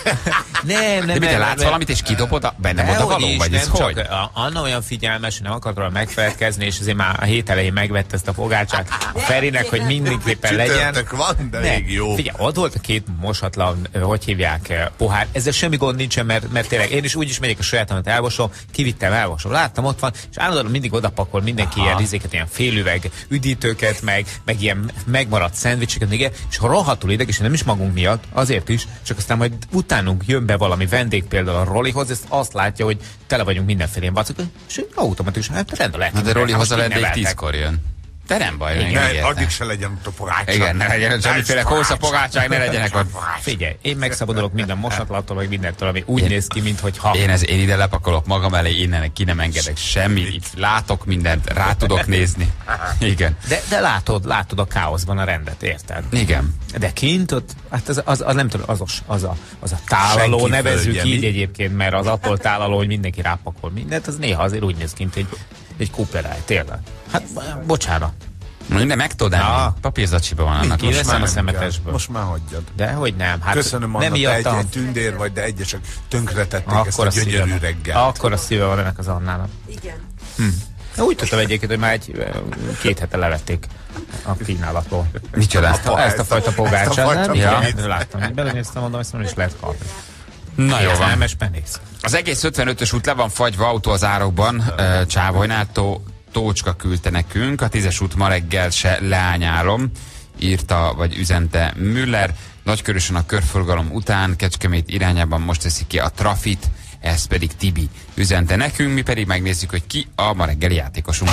Speaker 4: Nem, nem.
Speaker 2: De mit, te
Speaker 4: nem,
Speaker 2: látsz
Speaker 4: nem.
Speaker 2: valamit, és kidobod a, bennem oda
Speaker 4: Dehogy
Speaker 2: való?
Speaker 4: is,
Speaker 2: Vagy
Speaker 4: nem
Speaker 2: ez
Speaker 4: csak
Speaker 2: hogy?
Speaker 4: a- Anna olyan figyelmes, nem akart róla megfelelkezni, és azért már a hét elején megvette ezt a pogácsát a Ferinek, hogy mindenképpen legyen.
Speaker 3: Csütörtök van, de
Speaker 4: Nem.
Speaker 3: még jó.
Speaker 4: Figyelj, ott volt a két mosatlan, ö, hogy hívják, ö, pohár. Ezzel semmi gond nincsen, mert, mert tényleg én is úgy is megyek a sajátomat elvasom, kivittem, elvasom, láttam, ott van, és állandóan mindig odapakol mindenki ilyen izéket, ilyen félüveg üdítőket, meg, meg ilyen megmaradt szendvicseket, még ilyen, és ha rohadtul ideges, nem is magunk miatt, azért is, csak aztán majd utánunk jön be valami vendég, például a Rolihoz, ezt azt látja, hogy tele vagyunk mindenféle vacak, és automatikusan, hát rendben lehet.
Speaker 2: Na de Roli
Speaker 4: most
Speaker 2: haza
Speaker 4: így
Speaker 2: vendég
Speaker 4: neveltek.
Speaker 2: tízkor jön. De nem baj, még
Speaker 3: Ne,
Speaker 2: megérte.
Speaker 3: addig se legyen topogácsa.
Speaker 2: Igen, ne legyen semmiféle kósza pogácsák, ne legyenek ott.
Speaker 4: Figyelj, én megszabadulok minden mosatlattól, meg mindentől, ami úgy néz ki, mintha
Speaker 2: Én, ez, én ide lepakolok magam elé, innen ki nem engedek semmit. Itt látok mindent, rá tudok nézni. Igen.
Speaker 4: De, de látod, látod a káoszban a rendet, érted?
Speaker 2: Igen.
Speaker 4: De kint ott, hát az, az, az nem tudom, az, az, az, a, az a tálaló,
Speaker 3: Senki
Speaker 4: nevezzük
Speaker 3: földje,
Speaker 4: így
Speaker 3: mi?
Speaker 4: egyébként, mert az attól tálaló, hogy mindenki rápakol mindent, az néha azért úgy néz ki, mint egy, egy kuperáj, tényleg. Hát, bocsánat.
Speaker 2: Minden meg tudod enni.
Speaker 4: Na.
Speaker 2: Papírzacsiba van annak.
Speaker 4: Kiveszem
Speaker 2: Most
Speaker 4: a
Speaker 2: már-
Speaker 4: szemetesből.
Speaker 3: Most már hagyjad.
Speaker 4: De hogy nem, hát
Speaker 3: Köszönöm,
Speaker 4: nem
Speaker 3: Anna, te egy,
Speaker 4: ijedtem.
Speaker 3: egy tündér vagy, de egyesek tönkretették ezt
Speaker 4: Akkor
Speaker 3: a
Speaker 4: a
Speaker 3: gyönyörű
Speaker 4: szíve,
Speaker 3: reggel.
Speaker 4: akkor a szíve van ennek az Annának.
Speaker 5: Igen.
Speaker 4: De úgy tudtam egyébként, hogy már egy ö, két hete levették a kínálatból.
Speaker 2: Micsoda?
Speaker 4: Ezt a, ezt a fajta
Speaker 3: Ezt a
Speaker 4: pogácsát,
Speaker 3: fajta
Speaker 4: nem?
Speaker 2: pogácsát.
Speaker 4: Igen, láttam, hogy belenéztem, mondom, ezt mondom, is lehet kapni.
Speaker 2: Na jó van.
Speaker 4: Nemes penész.
Speaker 2: Az egész ötvenötös út le van fagyva autó az árokban, uh, Csávolynál, Tó- Tócska küldte nekünk, a tízes út ma reggel se leányálom, írta vagy üzente Müller. Nagykörösen a körforgalom után Kecskemét irányában most teszik ki a trafit, ez pedig Tibi üzente nekünk, mi pedig megnézzük, hogy ki a ma reggeli játékosunk.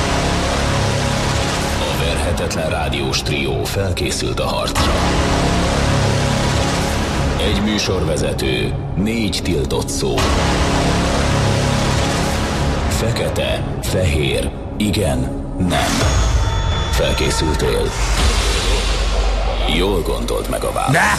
Speaker 1: A verhetetlen rádiós trió felkészült a harcra. Egy műsorvezető, négy tiltott szó. Fekete, fehér, igen, nem. Felkészültél? Jól gondold meg a választ.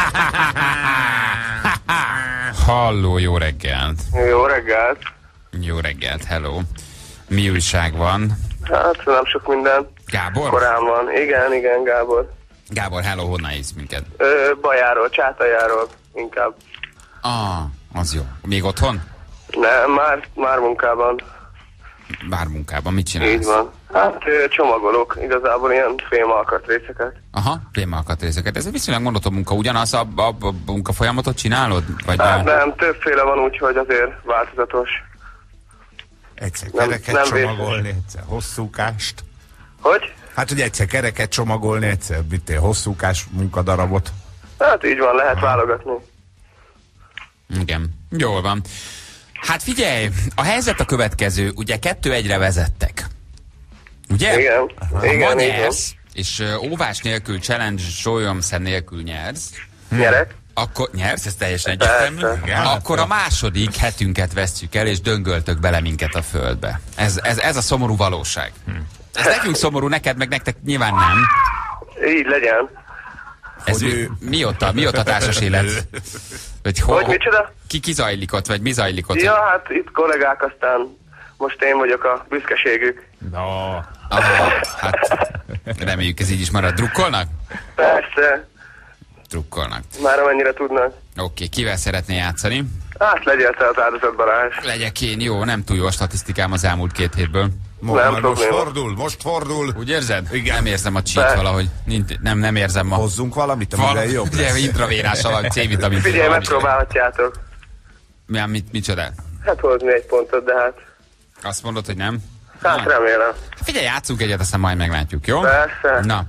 Speaker 2: Halló, jó reggelt!
Speaker 6: Jó reggelt!
Speaker 2: Jó reggelt, hello! Mi újság van?
Speaker 6: Hát nem sok minden.
Speaker 2: Gábor?
Speaker 6: Korán van. Igen, igen, Gábor.
Speaker 2: Gábor, hello, honnan hívsz minket?
Speaker 6: Ö, Bajáról, Csátajáról inkább.
Speaker 2: Ah, az jó. Még otthon?
Speaker 6: Nem, már, már munkában.
Speaker 2: Bár munkában, mit csinálsz?
Speaker 6: Így van. Hát ö, csomagolok igazából ilyen fém alkatrészeket.
Speaker 2: Aha, fémalkatrészeket. Ez egy viszonylag monoton munka. Ugyanaz a, a, a munkafolyamatot csinálod? Vagy
Speaker 6: Hát
Speaker 2: nem?
Speaker 6: nem, többféle van, úgyhogy azért változatos.
Speaker 3: Egyszer
Speaker 6: Nem-
Speaker 3: kereket
Speaker 6: nem
Speaker 3: csomagolni, egyszer hosszúkást.
Speaker 6: Hogy?
Speaker 3: Hát, hogy egyszer kereket csomagolni, egyszer mit hosszúkás munkadarabot.
Speaker 6: Hát így van, lehet válogatni.
Speaker 2: Igen, jól van. Hát figyelj, a helyzet a következő. Ugye kettő egyre vezettek. Ugye?
Speaker 6: Igen,
Speaker 2: Ha
Speaker 6: igen,
Speaker 2: ma
Speaker 6: igen.
Speaker 2: nyersz, és ö, óvás nélkül, challenge sólyomszer nélkül nyersz,
Speaker 6: Nyerek.
Speaker 2: akkor nyersz, ez teljesen egyértelmű.
Speaker 6: Persze.
Speaker 2: Akkor a második hetünket vesztjük el, és döngöltök bele minket a földbe. Ez, ez, ez a szomorú valóság. Ez nekünk szomorú, neked meg nektek nyilván nem.
Speaker 6: Így legyen.
Speaker 2: Ez
Speaker 3: Hogy
Speaker 2: mi,
Speaker 3: ő-
Speaker 2: mióta, mióta társas élet? Hogy, ho,
Speaker 6: Hogy micsoda?
Speaker 2: ki kizajlik ott, vagy mi zajlik ott?
Speaker 6: Ja, hát itt kollégák, aztán most én vagyok a büszkeségük.
Speaker 4: No.
Speaker 2: Aha, hát reméljük ez így is marad. Drukkolnak?
Speaker 6: Persze,
Speaker 2: Drukkolnak.
Speaker 6: már amennyire tudnak.
Speaker 2: Oké, okay, kivel szeretné játszani?
Speaker 6: Hát legyél te az áldozat, Balázs.
Speaker 2: Legyek én, jó, nem túl jó a statisztikám az elmúlt két hétből.
Speaker 3: Mo-
Speaker 6: Nem
Speaker 3: már most
Speaker 6: probléma.
Speaker 3: fordul, most fordul.
Speaker 2: Úgy érzed?
Speaker 3: Igen.
Speaker 2: Nem érzem a csírt
Speaker 6: Persze.
Speaker 2: valahogy. Nincs- Nem, nem érzem ma.
Speaker 3: Hozzunk valamit, amivel
Speaker 2: Val-
Speaker 3: jobb
Speaker 2: Ugye,
Speaker 3: lesz.
Speaker 2: intravérás alatt C-vitamin.
Speaker 6: Figyelj, megpróbálhatjátok.
Speaker 2: Mi, mit, mit csodál?
Speaker 6: Hát hozni egy pontot, de hát...
Speaker 2: Azt mondod, hogy nem?
Speaker 6: Hát
Speaker 2: Na.
Speaker 6: remélem.
Speaker 2: Figyelj, játszunk egyet, aztán majd meglátjuk, jó?
Speaker 6: Persze.
Speaker 2: Na.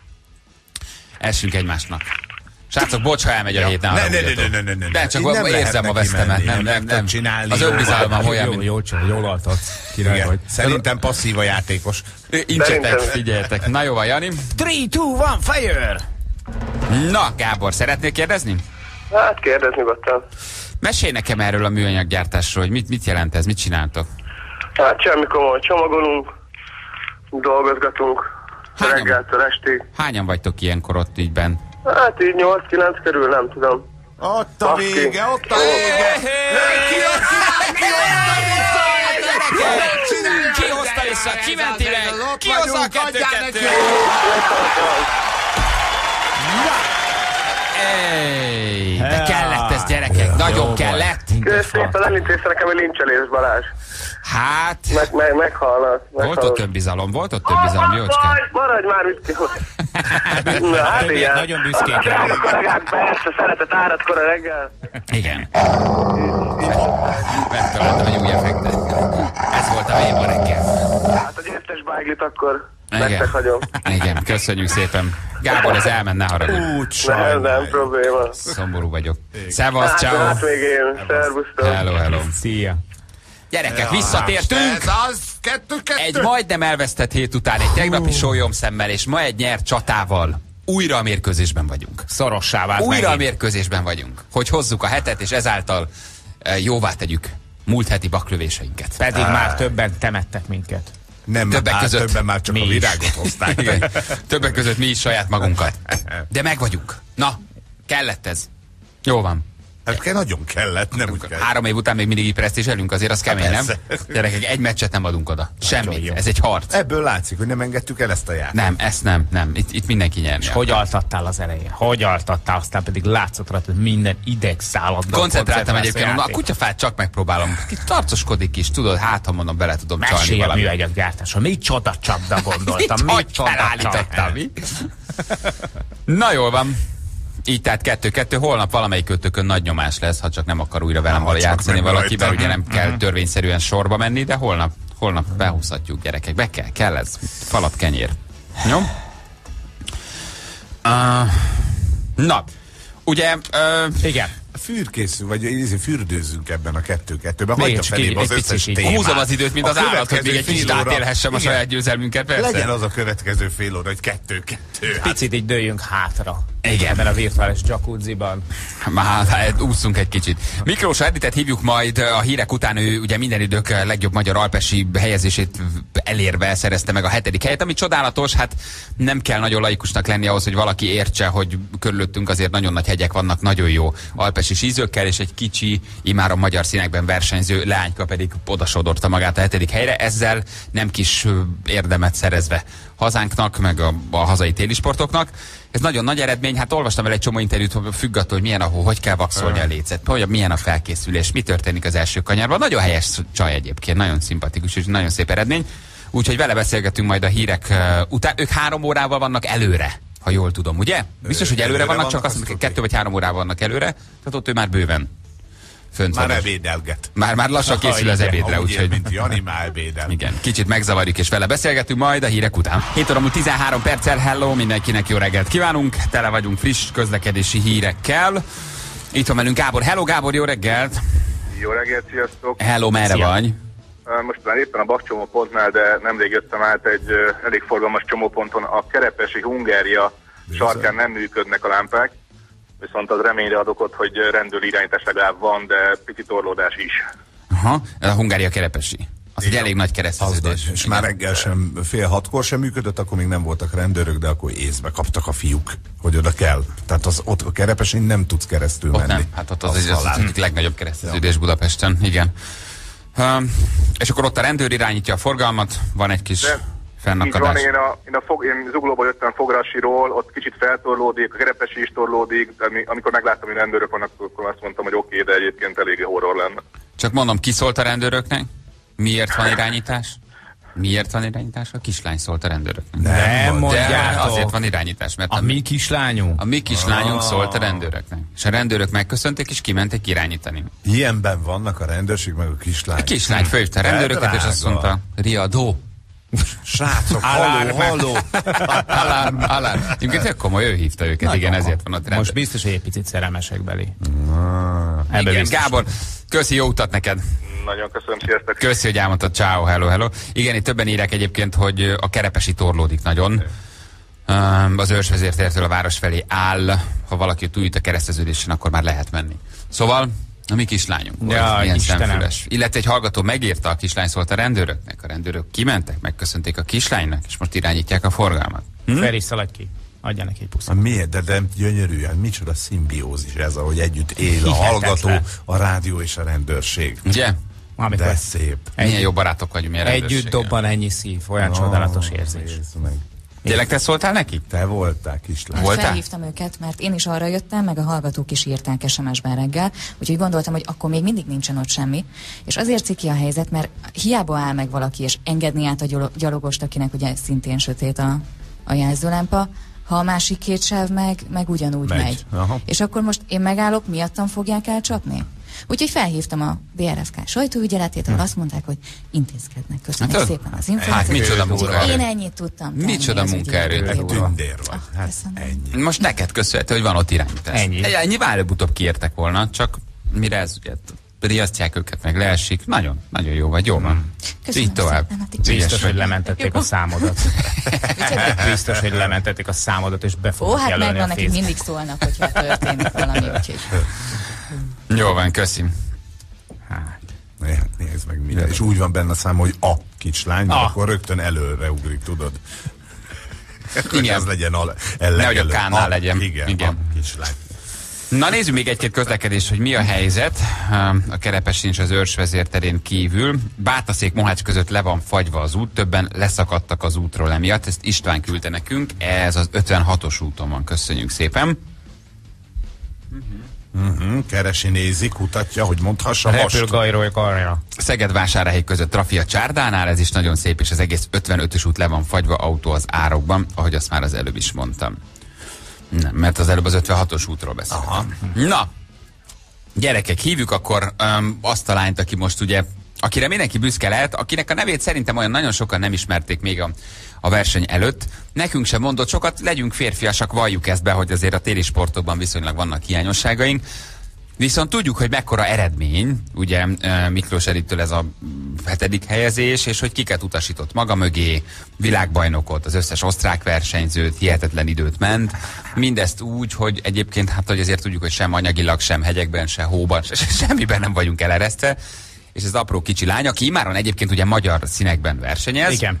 Speaker 2: Essünk egymásnak. Srácok, bocs, ha elmegy a hét, ne
Speaker 3: Ne, ne,
Speaker 2: haragudjatok.
Speaker 3: ne, ne, ne, ne.
Speaker 2: De csak
Speaker 3: Így nem lehet
Speaker 2: érzem a
Speaker 3: neki
Speaker 2: vesztemet.
Speaker 3: menni,
Speaker 2: Nem,
Speaker 3: nem
Speaker 2: nem,
Speaker 3: meg
Speaker 2: nem.
Speaker 3: tud csinálni
Speaker 2: Az
Speaker 3: jól.
Speaker 2: önbizalmam olyan,
Speaker 4: Jó,
Speaker 2: mint...
Speaker 4: jól csinál, jól altatsz. Király
Speaker 3: Igen.
Speaker 4: vagy.
Speaker 3: Szerintem passzív a játékos.
Speaker 2: Incsetek,
Speaker 6: Szerintem-
Speaker 2: figyeljetek. Na jó van, Jani.
Speaker 4: three, two, one, fire!
Speaker 2: Na, Gábor, szeretnél kérdezni?
Speaker 6: Hát kérdezz nyugodtan.
Speaker 2: Mesélj nekem erről a műanyaggyártásról, hogy mit, mit jelent ez, mit csináltok?
Speaker 6: Hát semmi komoly, csomagolunk, dolgozgatunk
Speaker 2: Hányan?
Speaker 6: reggeltől estig.
Speaker 2: Hányan vagytok ilyenkor ott így benn?
Speaker 6: Hát így nyolc-kilenc körül, nem tudom.
Speaker 3: Ott a
Speaker 6: Baszki.
Speaker 3: vége, ott a vége!
Speaker 2: Ki hozta vissza? Ki menti meg? Ki hozza a kettő-kettő? Ej, de kellett ez, gyere! Nagyon
Speaker 4: Jó
Speaker 2: kellett.
Speaker 6: Kösz szépen, elintézte nekem egy lincselés, Balázs.
Speaker 2: Hát,
Speaker 6: Meg, meg, meghalnak.
Speaker 2: volt ott több bizalom, volt ott több bizalom, Jócska.
Speaker 6: Maradj már, mit Na, hát
Speaker 4: Többiek
Speaker 6: igen.
Speaker 4: nagyon büszkék rá.
Speaker 6: Drága kollégák, persze, szeretet árad kora reggel.
Speaker 2: Igen. Megtaláltam egy új effektet. Ez volt a Véba reggel.
Speaker 6: Hát a győztes bájglit akkor
Speaker 2: Igen.
Speaker 6: nektek hagyom.
Speaker 2: Igen, köszönjük szépen. Gábor, ez elment, ne haragudj.
Speaker 3: Úgy
Speaker 6: Nem,
Speaker 3: sajnálj.
Speaker 6: nem probléma.
Speaker 2: Szomorú vagyok. Szevasz,
Speaker 6: Hát,
Speaker 2: ciao.
Speaker 6: hát még én. Szervusztok.
Speaker 2: Hello, hello.
Speaker 4: Szia.
Speaker 2: Gyerekek, visszatértünk.
Speaker 3: Ez az, kettő, kettő.
Speaker 2: Egy majdnem elvesztett hét után, egy tegnapi sólyomszemmel és ma egy nyert csatával újra a mérkőzésben vagyunk.
Speaker 4: Szorossá vált
Speaker 2: Újra a
Speaker 4: megint.
Speaker 2: mérkőzésben vagyunk. Hogy hozzuk a hetet, és ezáltal e, jóvá tegyük múlt heti baklövéseinket.
Speaker 4: Pedig már többen temettek minket.
Speaker 3: Nem,
Speaker 2: Többek
Speaker 3: már,
Speaker 2: között
Speaker 3: többen már csak
Speaker 4: mi
Speaker 3: a
Speaker 4: is.
Speaker 3: virágot hozták.
Speaker 2: Igen. Többek között mi is saját magunkat. De meg vagyunk. Na, kellett ez. Jó van.
Speaker 3: Hát kell, nagyon kellett, nem úgy kell.
Speaker 2: Három év után még mindig így presztízselünk, azért az kemény, nem?
Speaker 3: persze.
Speaker 2: Gyerekek, egy meccset nem adunk oda. Semmit. Ez egy harc.
Speaker 3: Ebből látszik, hogy nem engedtük el ezt a játékot.
Speaker 2: Nem, ezt nem, nem. Itt, itt mindenki nyerni.
Speaker 4: És hogy altattál az elején? Hogy altattál, aztán pedig látszott rajta, hogy minden idegszáladdal
Speaker 2: Koncentráltam
Speaker 4: koncentrálsz
Speaker 2: egyébként, a
Speaker 4: játék.
Speaker 2: kutyafát csak megpróbálom. Kicsit tarcoskodik is, tudod, hát ha mondom, bele tudom csalni
Speaker 4: Mesélj a
Speaker 2: valamit.
Speaker 4: műanyag gyártásra. Mi csoda csapda gondoltam.
Speaker 2: Mit,
Speaker 4: Mi
Speaker 2: hogy
Speaker 4: csoda
Speaker 2: felállítottam,
Speaker 4: csapda.
Speaker 2: mi? Na jól van. Így tehát kettő-kettő, holnap valamelyik kötőkön nagy nyomás lesz, ha csak nem akar újra velem
Speaker 3: Ha
Speaker 2: vala
Speaker 3: csak
Speaker 2: játszani
Speaker 3: nem
Speaker 2: valaki,
Speaker 3: rajta.
Speaker 2: mert ugye nem kell törvényszerűen sorba menni, de holnap, holnap behúzhatjuk, gyerekek. Be kell, kell ez. Falat kenyér. Jó? Uh, na, ugye... Uh,
Speaker 4: Igen.
Speaker 3: Fürkészünk, vagy ízé, fürdőzzünk ebben a kettő-kettőben.
Speaker 4: Még
Speaker 3: Hagyja
Speaker 4: csak
Speaker 3: felébb
Speaker 4: így,
Speaker 3: az
Speaker 4: egy
Speaker 3: összes
Speaker 4: picit így.
Speaker 3: témát.
Speaker 2: húzom az időt, mint
Speaker 3: A
Speaker 2: az állat, hogy
Speaker 3: következő
Speaker 2: még egy kicsit
Speaker 3: fél óra-
Speaker 2: átélhessem a
Speaker 3: Igen.
Speaker 2: saját győzelmünket, persze.
Speaker 3: Legyen az a következő fél óra, hogy kettő-kettő. Hát,
Speaker 4: Picit így dőljünk hátra.
Speaker 2: Igen.
Speaker 4: Ebben a virtuális jacuzziban.
Speaker 2: Már hát, ússzunk egy kicsit. Miklós Editet hívjuk majd a hírek után, ő ugye minden idők legjobb magyar alpesi helyezését elérve szerezte meg a hetedik helyet, ami csodálatos, hát nem kell nagyon laikusnak lenni ahhoz, hogy valaki értse, hogy körülöttünk azért nagyon nagy hegyek vannak, nagyon jó alpesi sízőkkel, és egy kicsi, imáron magyar színekben versenyző leányka pedig odasodorta magát a hetedik helyre, ezzel nem kis ö, érdemet szerezve hazánknak, meg a, a hazai télisportoknak. Ez nagyon nagy eredmény, hát olvastam el egy csomó interjút, hogy függ attól, hogy milyen a hó, hogy kell vaxolni a lécet, hogy milyen a felkészülés, mi történik az első kanyarban. Nagyon helyes csaj egyébként, nagyon szimpatikus és nagyon szép eredmény. Úgyhogy vele beszélgetünk majd a hírek uh, után. Ők három órával vannak előre, ha jól tudom, ugye? Biztos, hogy előre,
Speaker 3: Előre
Speaker 2: vannak,
Speaker 3: vannak,
Speaker 2: csak azt
Speaker 3: azt
Speaker 2: mondják,
Speaker 3: tudjuk.
Speaker 2: kettő vagy három órával vannak előre, tehát ott ő már bőven fönt
Speaker 3: már
Speaker 2: van.
Speaker 3: ebédelget.
Speaker 2: Már, már lassan készül az ebédre,
Speaker 3: Ahogy
Speaker 2: úgyhogy...
Speaker 3: én, mint Jani, már ebédel.
Speaker 2: Igen, kicsit megzavarjuk és vele beszélgetünk majd a hírek után. hét óra múlt tizenhárom perccel, hello, mindenkinek jó reggelt kívánunk, tele vagyunk friss közlekedési hírekkel. Itt van velünk Gábor. Hello Gábor, jó reggelt!
Speaker 6: Jó reggelt, sziasztok!
Speaker 2: Hello, merre
Speaker 4: Szia.
Speaker 2: vagy?
Speaker 6: Most már éppen a bakcsomópontnál, de nemrég jöttem át egy ö, elég forgalmas csomóponton. A Kerepesi Hungária sarkán nem működnek a lámpák, viszont az reményre ad okot, hogy rendőr irányítás legalább van, de pici torlódás is.
Speaker 2: Aha, a Hungária Kerepesi. Az egy
Speaker 3: Igen.
Speaker 2: elég nagy
Speaker 3: Az
Speaker 2: kereszteződés.
Speaker 3: nagy, és már reggel sem fél hatkor sem működött, akkor még nem voltak rendőrök, de akkor észbe kaptak a fiúk, hogy oda kell. Tehát az, ott a Kerepesin nem tudsz keresztül
Speaker 2: Ott
Speaker 3: menni.
Speaker 2: nem, hát ott az, az, az, az
Speaker 3: halál.
Speaker 2: egyik legnagyobb kereszteződés Budapesten, igen. Um, és akkor ott a rendőr irányítja a forgalmat, van egy kis
Speaker 6: De Így
Speaker 2: fennakadás.
Speaker 6: van, én, a, én, a fog, én Zuglóból jöttem Fogarasiról, ott kicsit feltorlódik, a Kerepesi is torlódik, de mi, amikor megláttam, hogy rendőrök vannak, akkor azt mondtam, hogy oké, de egyébként elég horror lenne.
Speaker 2: Csak mondom, ki szólt a rendőröknek? Miért van irányítás? Miért van irányítás? A kislány szólt a rendőröknek.
Speaker 4: Nem
Speaker 2: De
Speaker 4: mondjátok.
Speaker 2: azért van irányítás, mert
Speaker 4: A
Speaker 2: a,
Speaker 4: mi kislányunk?
Speaker 2: a mi kislányunk szólt a rendőröknek. És a rendőrök megköszönték, és kimentek irányítani.
Speaker 3: Ilyenben vannak a rendőrség, meg a kislány.
Speaker 2: A kislány fölhívta a rendőröket, és azt mondta, riadó.
Speaker 3: Srácok,
Speaker 4: Alarm.
Speaker 3: halló, halló.
Speaker 2: Alarm, alarm. Egyébként tök komoly, ő hívta őket,
Speaker 4: Nagyon
Speaker 2: igen,
Speaker 4: jó.
Speaker 2: ezért van ott rendőr.
Speaker 4: Most biztos, hogy egy picit szerelmesek belé. Ebbe
Speaker 2: Igen,
Speaker 4: biztos.
Speaker 2: Gábor, köszi, jó utat neked.
Speaker 6: Nagyon köszönöm, sziasztok!
Speaker 2: Köszi, hogy elmondtad, ciao, hello, hello. Igen, itt többen írják egyébként, hogy a Kerepesi torlódik nagyon. Um, az őrsvezértértől a város felé áll. Ha valaki túljut a kereszteződésen, akkor már lehet menni. Szóval a mi kislányunk volt,
Speaker 4: Ja,
Speaker 2: milyen
Speaker 4: Istenem.
Speaker 2: szemfüles. Illetve egy hallgató megírta, a kislány szólt a rendőröknek, a rendőrök kimentek, megköszönték a kislánynak, és most irányítják a forgalmat. Hm?
Speaker 4: Feri, szaladj ki. Adja neki egy
Speaker 3: A
Speaker 4: puszit.
Speaker 3: miért? De, de gyönyörű, hát micsoda szimbiózis ez, ahogy együtt él a hallgató, a rádió és a rendőrség.
Speaker 2: Ugye?
Speaker 4: Amikor
Speaker 3: De szép.
Speaker 2: Milyen jó barátok vagyunk, milyen
Speaker 4: együtt
Speaker 2: rendőrséggel.
Speaker 4: dobban ennyi szív, olyan csodálatos érzés.
Speaker 3: Nézd meg.
Speaker 2: Tényleg te szóltál neki?
Speaker 3: Te voltál, kislány.
Speaker 2: Voltál?
Speaker 5: Felhívtam őket, mert én is arra jöttem, meg a hallgatók is írták es em es-ben reggel, úgyhogy gondoltam, hogy akkor még mindig nincsen ott semmi. És azért ciki a helyzet, mert hiába áll meg valaki, és engedni át a gyalogost, akinek ugye szintén sötét a, a jelzőlámpa, ha a másik két sáv meg, meg ugyanúgy megy. megy. És akkor most én megállok, miattam fogják elcsapni? Úgyhogy felhívtam a dé er ef ká sajtóügyeletét, ahol azt mondták, hogy intézkednek. Köszönjük hát, szépen az információt.
Speaker 2: Hát micsoda munkaerő.
Speaker 5: Én ennyit tudtam.
Speaker 2: Micsoda munkaerő.
Speaker 3: Tündér vagy. Hát ennyi.
Speaker 2: Most neked köszönhető, hogy van ott irányítás.
Speaker 4: Ennyi.
Speaker 2: Nyilván előbb-utóbb kiértek volna, csak mire ez ugye riasztják őket, meg leesik. Nagyon, nagyon jó vagy, jó van.
Speaker 5: Köszönöm
Speaker 2: így tovább.
Speaker 5: Szépen,
Speaker 4: Biztos, hogy lementették a számodat. Biztos, hogy lementették a számodat, és be fognak
Speaker 5: Ó, hát
Speaker 4: jelölni
Speaker 5: megvan
Speaker 4: a
Speaker 5: nekik mindig szólnak, hogyha történik valami, úgyhogy...
Speaker 2: Jó van, köszi.
Speaker 3: Hát, nézd meg minden. És úgy van benne a szám, hogy a kislány, ah. akkor rögtön előre ugrik, tudod.
Speaker 2: Igen.
Speaker 3: Ez legyen a
Speaker 2: nehogy a K-nál legyen.
Speaker 3: Igen,
Speaker 2: igen.
Speaker 3: A kislány.
Speaker 2: Na nézzük még egy-két közlekedés, hogy mi a helyzet a Kerepesi és az Őrsvezér terén kívül. Bátaszék Mohács között le van fagyva az út, többen leszakadtak az útról emiatt, ezt István küldte nekünk, ez az ötvenhatos úton van, köszönjük szépen.
Speaker 3: Uh-huh. Keresi, nézi, kutatja, hogy mondhassa most.
Speaker 4: Repülgajról karja.
Speaker 2: Szeged-Vásárhely között trafi a Csárdánál, ez is nagyon szép, és az egész ötvenötös út le van fagyva, autó az árokban, ahogy azt már az előbb is mondtam. Nem, mert az előbb az ötvenhatos útról beszéltem. Na, gyerekek, hívjuk akkor um, azt a lányt, aki most ugye, akire mindenki büszke lehet, akinek a nevét szerintem olyan nagyon sokan nem ismerték még a, a verseny előtt. Nekünk sem mondott sokat, legyünk férfiasak, valljuk ezt be, hogy azért a téli sportokban viszonylag vannak hiányosságaink. Viszont tudjuk, hogy mekkora eredmény, ugye Miklós Edittől ez a hetedik helyezés, és hogy kiket utasított maga mögé, világbajnokot, az összes osztrák versenyzőt, hihetetlen időt ment. Mindezt úgy, hogy egyébként hát hogy azért tudjuk, hogy sem anyagilag, sem hegyekben, sem hóban, se, semmiben nem vagyunk eleresztve. És ez apró kicsi lány, aki immáron egyébként ugye magyar színekben versenyez.
Speaker 4: Igen.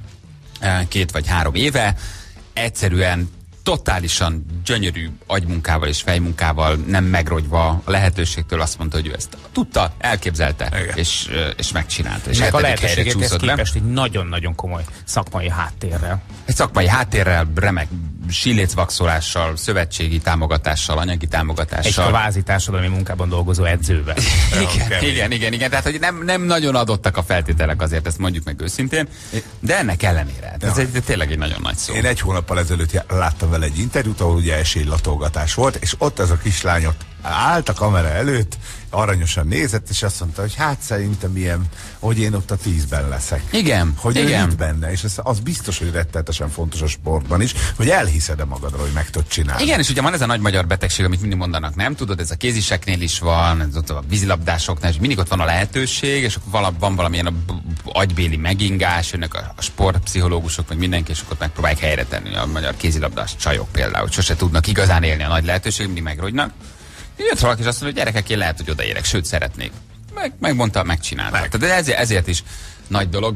Speaker 2: Két vagy három éve. Egyszerűen totálisan gyönyörű agymunkával és fejmunkával, nem megrogyva a lehetőségtől azt mondta, hogy ő ezt tudta, elképzelte, és, és megcsinálta. És
Speaker 4: a lehetőségekhez képest egy nagyon-nagyon komoly szakmai háttérrel.
Speaker 2: Egy szakmai háttérrel, remek sílécvaxolással, szövetségi támogatással, anyagi támogatással.
Speaker 4: Egy kvázi társadalmi munkában dolgozó edzővel.
Speaker 2: igen, okay. igen, igen, igen. Tehát, hogy nem, nem nagyon adottak a feltételek azért, ezt mondjuk meg őszintén, de ennek ellenére. Ez ja. egy, tényleg egy nagyon nagy szó.
Speaker 3: Én egy hónappal ezelőtt láttam vele egy interjút, ahol ugye esélylatolgatás volt, és ott ez a kislány ott állt a kamera előtt, aranyosan nézett, és azt mondta, hogy hát szerintem ilyen, hogy én ott a tízben leszek.
Speaker 2: Igen,
Speaker 3: hogy
Speaker 2: igen.
Speaker 3: Ő benne, és ez, az biztos, hogy rettenetesen fontos a sportban is, hogy elhiszed-e magadra, hogy meg tudod csinálni.
Speaker 2: Igen, és ugye van ez a nagy magyar betegség, amit mindig mondanak, nem tudod, ez a kéziseknél is van, ez ott a vízilabdásoknál, és mindig ott van a lehetőség, és akkor van valamilyen a agybéli megingás, jönnek a, a sportpszichológusok, vagy mindenki, és akkor megpróbálják helyre tenni a magyar kézilabdás csajok például, hogy sose tudnak igazán élni a nagy lehetőség, mindig megrogynak. Jött valaki, és azt mondja, hogy gyerekek, én lehet, hogy odaérek, sőt, szeretnék. Meg, megmondta, megcsinálta. Meg. Tehát ezért, ezért is nagy dolog.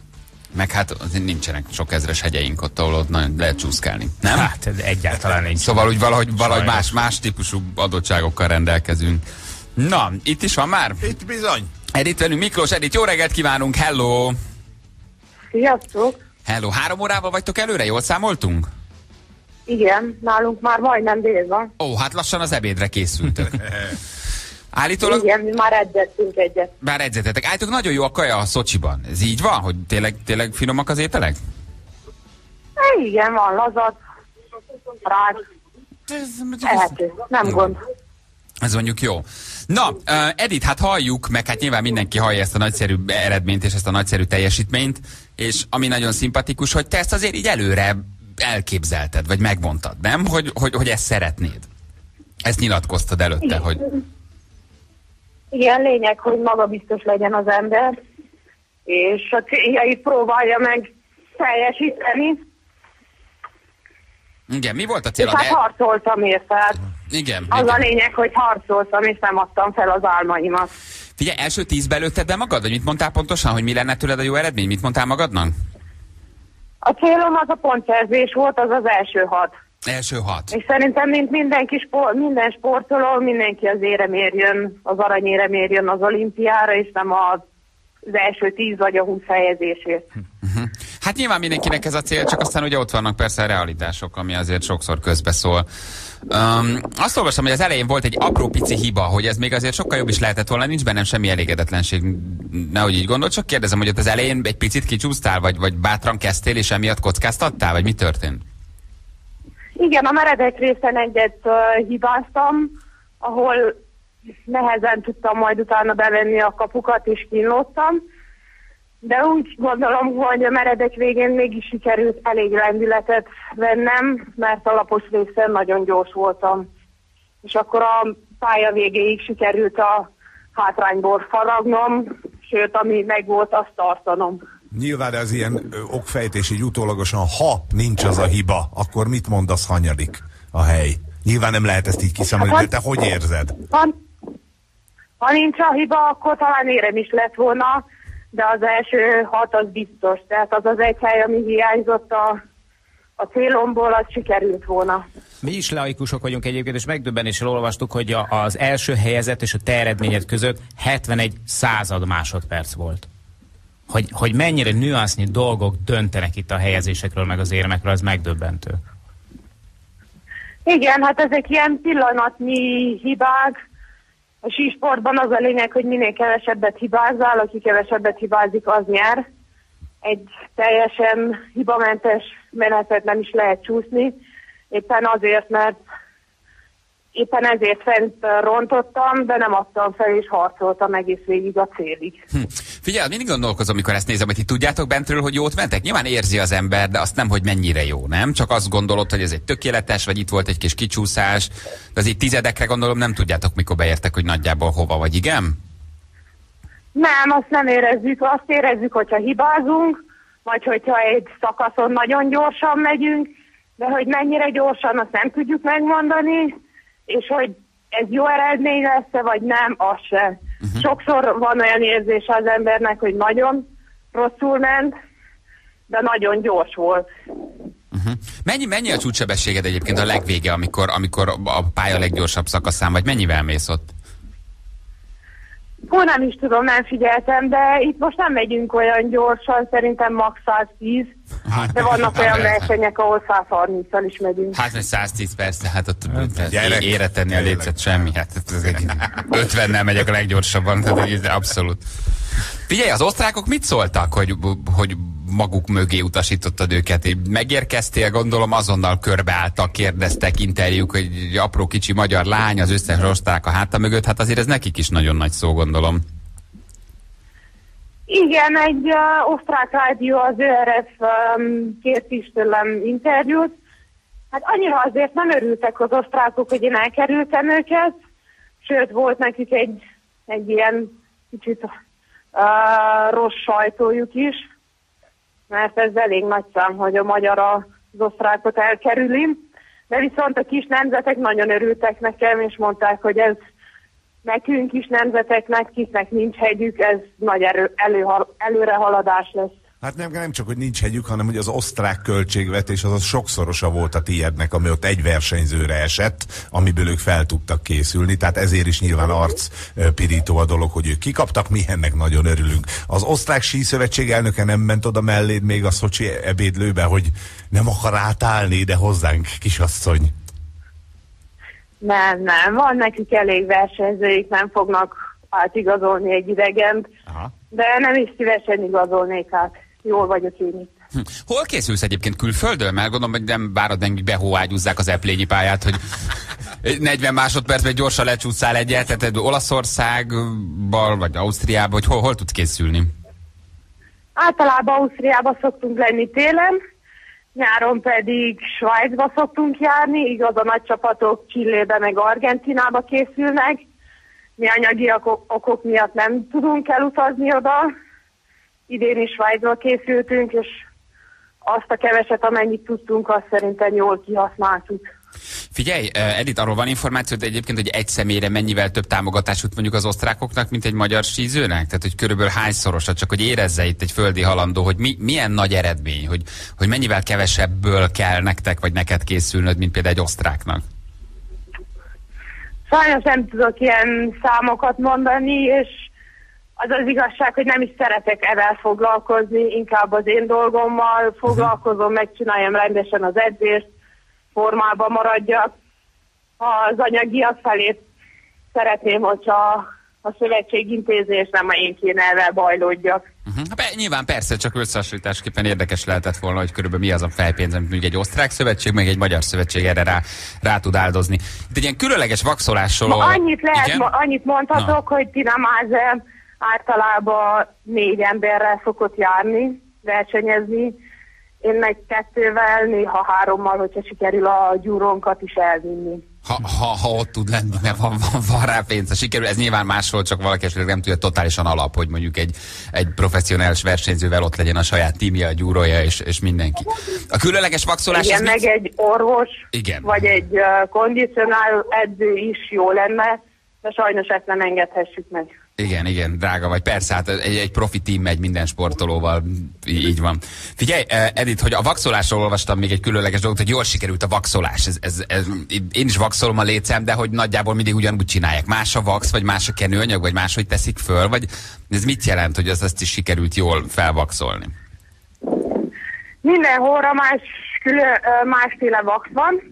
Speaker 2: Meg hát azért nincsenek sok ezres hegyeink ott, ahol ott nagyon lehet csúszkálni. Nem?
Speaker 4: Hát egyáltalán nincs.
Speaker 2: Szóval úgy valahogy, valahogy más, más típusú adottságokkal rendelkezünk. Na, itt is van már?
Speaker 3: Itt bizony.
Speaker 2: Edith velünk, Miklós Edith, jó reggelt kívánunk, hello!
Speaker 7: Sziasztok!
Speaker 2: Hello, három órával vagytok előre, jól számoltunk?
Speaker 7: Igen, nálunk már majdnem dél van.
Speaker 2: Ó, hát lassan az ebédre készültök. Állítólag...
Speaker 7: Igen, mi már edzettünk egyet.
Speaker 2: Már edzetetek. Állítólag nagyon jó a kaja a Szocsiban. Ez így van, hogy tényleg, tényleg finomak az ételek?
Speaker 7: É, igen, van lazat, rád. Ehető, nem gond.
Speaker 2: Ez mondjuk jó. Na, uh, Edith, hát halljuk, meg hát nyilván mindenki hallja ezt a nagyszerű eredményt és ezt a nagyszerű teljesítményt, és ami nagyon szimpatikus, hogy te ezt azért így előre elképzelted, vagy megmondtad, nem? Hogy, hogy, hogy ezt szeretnéd. Ezt nyilatkoztad előtte,
Speaker 7: igen.
Speaker 2: hogy...
Speaker 7: Igen, lényeg, hogy magabiztos legyen az ember, és a céljait próbálja meg teljesíteni.
Speaker 2: Igen, mi volt a cél?
Speaker 7: És hát harcoltam érte.
Speaker 2: Igen.
Speaker 7: Az
Speaker 2: igen.
Speaker 7: a lényeg, hogy harcoltam, és nem adtam fel az álmaimat.
Speaker 2: Figyelj, első tízbe lőtted be magad? Vagy mit mondtál pontosan, hogy mi lenne tőled a jó eredmény? Mit mondtál magadnak?
Speaker 7: A célom az a pontszerzés volt, az az első hat.
Speaker 2: Első hat.
Speaker 7: És szerintem mint mindenki sport, minden sportoló, mindenki az éremért jön, az aranyéremért jön az olimpiára, és nem az, az első tíz vagy a húsz helyezésért.
Speaker 2: Uh-huh. Hát nyilván mindenkinek ez a cél, csak aztán ugye ott vannak persze a realitások, ami azért sokszor közbeszól. Um, azt olvastam, hogy az elején volt egy apró pici hiba, hogy ez még azért sokkal jobb is lehetett volna, nincs bennem semmi elégedetlenség, nehogy így gondolt, csak kérdezem, hogy ott az elején egy picit kicsúsztál, vagy, vagy bátran kezdtél, és emiatt kockáztattál, vagy mi történt?
Speaker 7: Igen, a meredek részen egyet uh, hibáztam, ahol nehezen tudtam majd utána bevenni a kapukat, és kínlódtam. De úgy gondolom, hogy a meredek végén mégis sikerült elég lendületet vennem, mert a lapos részen nagyon gyors voltam. És akkor a pálya végéig sikerült a hátrányból faragnom, sőt, ami megvolt, azt tartanom.
Speaker 3: Nyilván az ilyen ö, okfejtés így utólagosan, ha nincs az a hiba, akkor mit mondasz, hanyadik a hely? Nyilván nem lehet ezt így kiszámolni,
Speaker 7: Hát,
Speaker 3: de te hogy érzed?
Speaker 7: Ha, ha nincs a hiba, akkor talán érem is lett volna, de az első hat az biztos. Tehát az az egy hely, ami hiányzott a, a célomból, az sikerült volna.
Speaker 4: Mi is laikusok vagyunk egyébként, és megdöbbenéssel olvastuk, hogy a, az első helyezett és a te eredményed között hetvenegy század másodperc volt. Hogy, hogy mennyire nüansznyi dolgok döntenek itt a helyezésekről, meg az érmekről, az megdöbbentő.
Speaker 7: Igen, hát ezek ilyen pillanatnyi hibák. A sísportban az a lényeg, hogy minél kevesebbet hibázzál, aki kevesebbet hibázik, az nyer. Egy teljesen hibamentes menetet nem is lehet csúszni, éppen azért, mert éppen ezért fent rontottam, de nem adtam fel, és harcoltam egész végig a célig.
Speaker 2: Hm. Figyelj, mindig gondolkozom, amikor ezt nézem, hogy ti tudjátok bentről, hogy jót mentek? Nyilván érzi az ember, de azt nem, hogy mennyire jó, nem? Csak azt gondolod, hogy ez egy tökéletes, vagy itt volt egy kis kicsúszás, de azért tizedekre gondolom nem tudjátok, mikor beértek, hogy nagyjából hova, vagy igen?
Speaker 7: Nem, azt nem érezzük. Azt érezzük, hogyha hibázunk, vagy hogyha egy szakaszon nagyon gyorsan megyünk, de hogy mennyire gyorsan, azt nem tudjuk megmondani, és hogy ez jó eredmény lesz-e, vagy nem, az se. Uh-huh. Sokszor van olyan érzése az embernek, hogy nagyon rosszul ment, de nagyon gyors volt.
Speaker 2: Uh-huh. Mennyi, mennyi a csúcssebességed egyébként a legvége, amikor, amikor a pálya leggyorsabb szakaszán, vagy mennyivel mész ott?
Speaker 7: Hú, nem is tudom, nem figyeltem, de itt most nem megyünk olyan gyorsan, szerintem max száztíz, hát, de vannak hát, olyan versenyek, ahol száz harminccal is megyünk.
Speaker 2: Hát, vagy száztíz persze, hát ott
Speaker 3: Gyerek,
Speaker 2: ére tenni a lécet semmi, hát ez egy ötvennel megyek a leggyorsabban, tehát abszolút. Figyelj, az osztrákok mit szóltak, hogy, hogy maguk mögé utasítottad őket? Megérkeztél, gondolom azonnal körbeálltak, kérdeztek, interjúk, hogy egy apró kicsi magyar lány, az összes osztrák a háta mögött, hát azért ez nekik is nagyon nagy szó, gondolom.
Speaker 7: Igen, egy uh, osztrák rádió, az ö er ef um, kért is tőlem interjút. Hát annyira azért nem örültek az osztrákok, hogy én elkerültem őket, sőt volt nekik egy, egy ilyen kicsit uh, rossz sajtójuk is, mert ez elég nagy szám, hogy a magyar az osztrákot elkerüli. De viszont a kis nemzetek nagyon örültek nekem, és mondták, hogy ez nekünk is nemzeteknek, kiknek nincs hegyük, ez nagy erő, elő, előrehaladás lesz.
Speaker 3: Hát nem, nem csak, hogy nincs hegyük, hanem hogy az osztrák költségvetés az, az sokszorosa volt a tiédnek, ami ott egy versenyzőre esett, amiből ők fel tudtak készülni, tehát ezért is nyilván arcpirító a dolog, hogy ők kikaptak, mi ennek nagyon örülünk. Az osztrák síszövetség elnöke nem ment oda melléd még a Szocsi ebédlőbe, hogy nem akar átállni ide hozzánk, kisasszony?
Speaker 7: Nem, nem, van nekik elég versenyzőik, nem fognak átigazolni egy idegent, aha, de nem is szívesen igazolnék át. Jól vagyok én itt.
Speaker 2: Hm. Hol készülsz egyébként, külföldön? Mert gondolom, hogy nem várod meg, behóágyúzzák az eplényi pályát, hogy negyven másodpercben gyorsan lecsúszál egyet, tehát Olaszországban, vagy Ausztriában, hogy hol, hol tudsz készülni?
Speaker 7: Általában Ausztriában szoktunk lenni télen, nyáron pedig Svájcba szoktunk járni, igaz a nagy csapatok Chilébe meg Argentinába készülnek. Mi anyagi okok miatt nem tudunk elutazni oda. Idén is Svájcba készültünk, és azt a keveset, amennyit tudtunk, azt szerintem jól kihasználtuk.
Speaker 2: Figyelj, Edith, arról van információd egyébként, hogy egy személyre mennyivel több támogatást jut mondjuk az osztrákoknak, mint egy magyar sízőnek? Tehát, hogy körülbelül hányszorosat, csak hogy érezze itt egy földi halandó, hogy mi, milyen nagy eredmény, hogy, hogy mennyivel kevesebből kell nektek, vagy neked készülnöd, mint például egy osztráknak?
Speaker 7: Sajnos nem tudok ilyen számokat mondani, és az az igazság, hogy nem is szeretek ezzel foglalkozni, inkább az én dolgommal foglalkozom, megcsináljam rendesen az edzést, formában maradjak. Az anyagiak felé szeretném, hogyha a szövetség intézés, nem én kéne ezzel bajlódjak.
Speaker 2: Uh-huh. Be, nyilván persze, csak összehasonlításképpen érdekes lehetett volna, hogy körülbelül mi az a fejpénz, amit mondjuk egy osztrák szövetség, meg egy magyar szövetség erre rá, rá tud áldozni. Itt egy ilyen különleges vakszolásról...
Speaker 7: Ma annyit lehet, ma, annyit mondhatok, Na. hogy Tina Maze általában négy emberrel szokott járni, versenyezni. Én meg kettővel, néha hárommal, hogyha sikerül a gyúrónkat is elvinni.
Speaker 2: Ha, ha, ha ott tud lenni, mert van, van, van rá pénz, ha sikerül, ez nyilván másról, csak valaki esetleg nem tudja, totálisan alap, hogy mondjuk egy, egy professzionális versenyzővel ott legyen a saját tímje, a gyúrója és, és mindenki. A különleges vakszolás...
Speaker 7: Igen, meg mit? Egy orvos,
Speaker 2: Igen.
Speaker 7: vagy egy uh, kondicionál edző is jó lenne, de sajnos ezt nem engedhessük meg.
Speaker 2: Igen, igen, drága vagy. Persze, hát egy, egy profi tím megy minden sportolóval, így van. Figyelj, Edith, hogy a vakszolásról olvastam még egy különleges dolgot, hogy jól sikerült a vakszolás. Ez, ez, ez, én is vakszolom a lécem, de hogy nagyjából mindig ugyanúgy csinálják. Más a vax, vagy más a kenőanyag, vagy máshogy teszik föl, vagy ez mit jelent, hogy az azt is sikerült jól felvakszolni?
Speaker 7: Mindenhol más, külön, másféle vax van.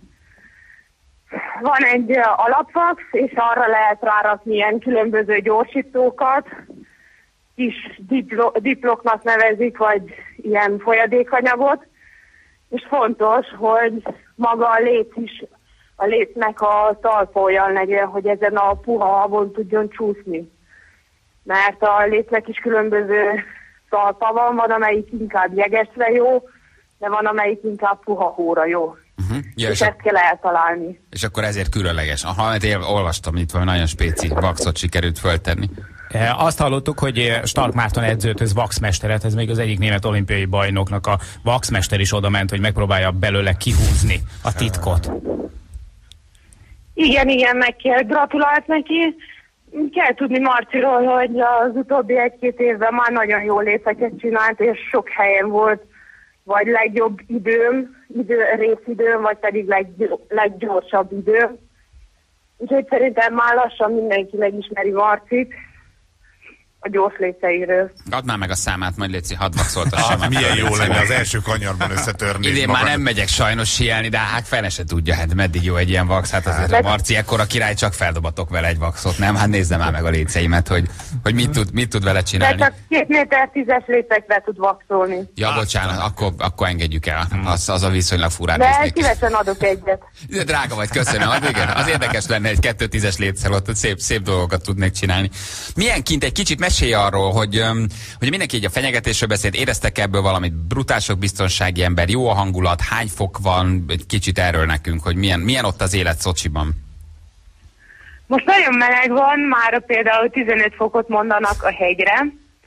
Speaker 7: Van egy alapvax, és arra lehet rárakni ilyen különböző gyorsítókat, kis diplo, diploknak nevezik, vagy ilyen folyadékanyagot, és fontos, hogy maga a léc is, a lécnek a talpa olyan legyen, hogy ezen a puha havon tudjon csúszni. Mert a lécnek is különböző talpa van, van amelyik inkább jegesre jó, de van amelyik inkább puha hóra jó. Uh-huh. Ja, és, és ezt kell eltalálni.
Speaker 2: És akkor ezért különleges. Aha, mert én olvastam, itt van nagyon spéci vaxot sikerült föltenni.
Speaker 4: E, azt hallottuk, hogy Stark Márton edzőtöz vaxmesteret, ez még az egyik német olimpiai bajnoknak a vaxmester is oda ment, hogy megpróbálja belőle kihúzni a titkot.
Speaker 7: Igen, igen, meg kell gratulált neki. Kell tudni Marciról, hogy az utóbbi egy-két évben már nagyon jó léteket csinált, és sok helyen volt, vagy legjobb időm, idő, részidőm, vagy pedig leggy- leggyorsabb időm. Úgyhogy szerintem már lassan mindenki megismeri Marcit a gyors léceiről.
Speaker 2: Add már meg a számát, majd létszi, hadd vakszoltassam.
Speaker 3: Ah, milyen jó lenne az első kanyarban összetörni.
Speaker 2: Idén már nem megyek sajnos sielni, de hát fene se tudja, hát meddig jó egy ilyen vax, hát azért a Marci ekkora király, csak feldobatok vele egy vaxot, nem? Hát nézze már meg a léceimet, hogy, hogy mit, tud, mit tud vele csinálni.
Speaker 7: De csak két méter tízes lécekre tud vaxolni.
Speaker 2: Ja, bocsánat, akkor, akkor engedjük el. Az, az a viszonylag furán
Speaker 7: de
Speaker 2: néznék.
Speaker 7: De szívesen adok egyet.
Speaker 2: De drága vagy, köszönöm. Az, igen, az érdekes lenne egy kettő tízes létszel, ott szép, szép dolgokat tudnék csinálni. Milyen kint, egy kicsit mesélj arról, hogy, hogy mindenki egy a fenyegetésről beszélt, éreztek ebből valamit, brutál sok biztonsági ember, jó a hangulat, hány fok van, egy kicsit erről nekünk, hogy milyen, milyen ott az élet Szocsiban.
Speaker 7: Most nagyon meleg van, már például tizenöt fokot mondanak a hegyre.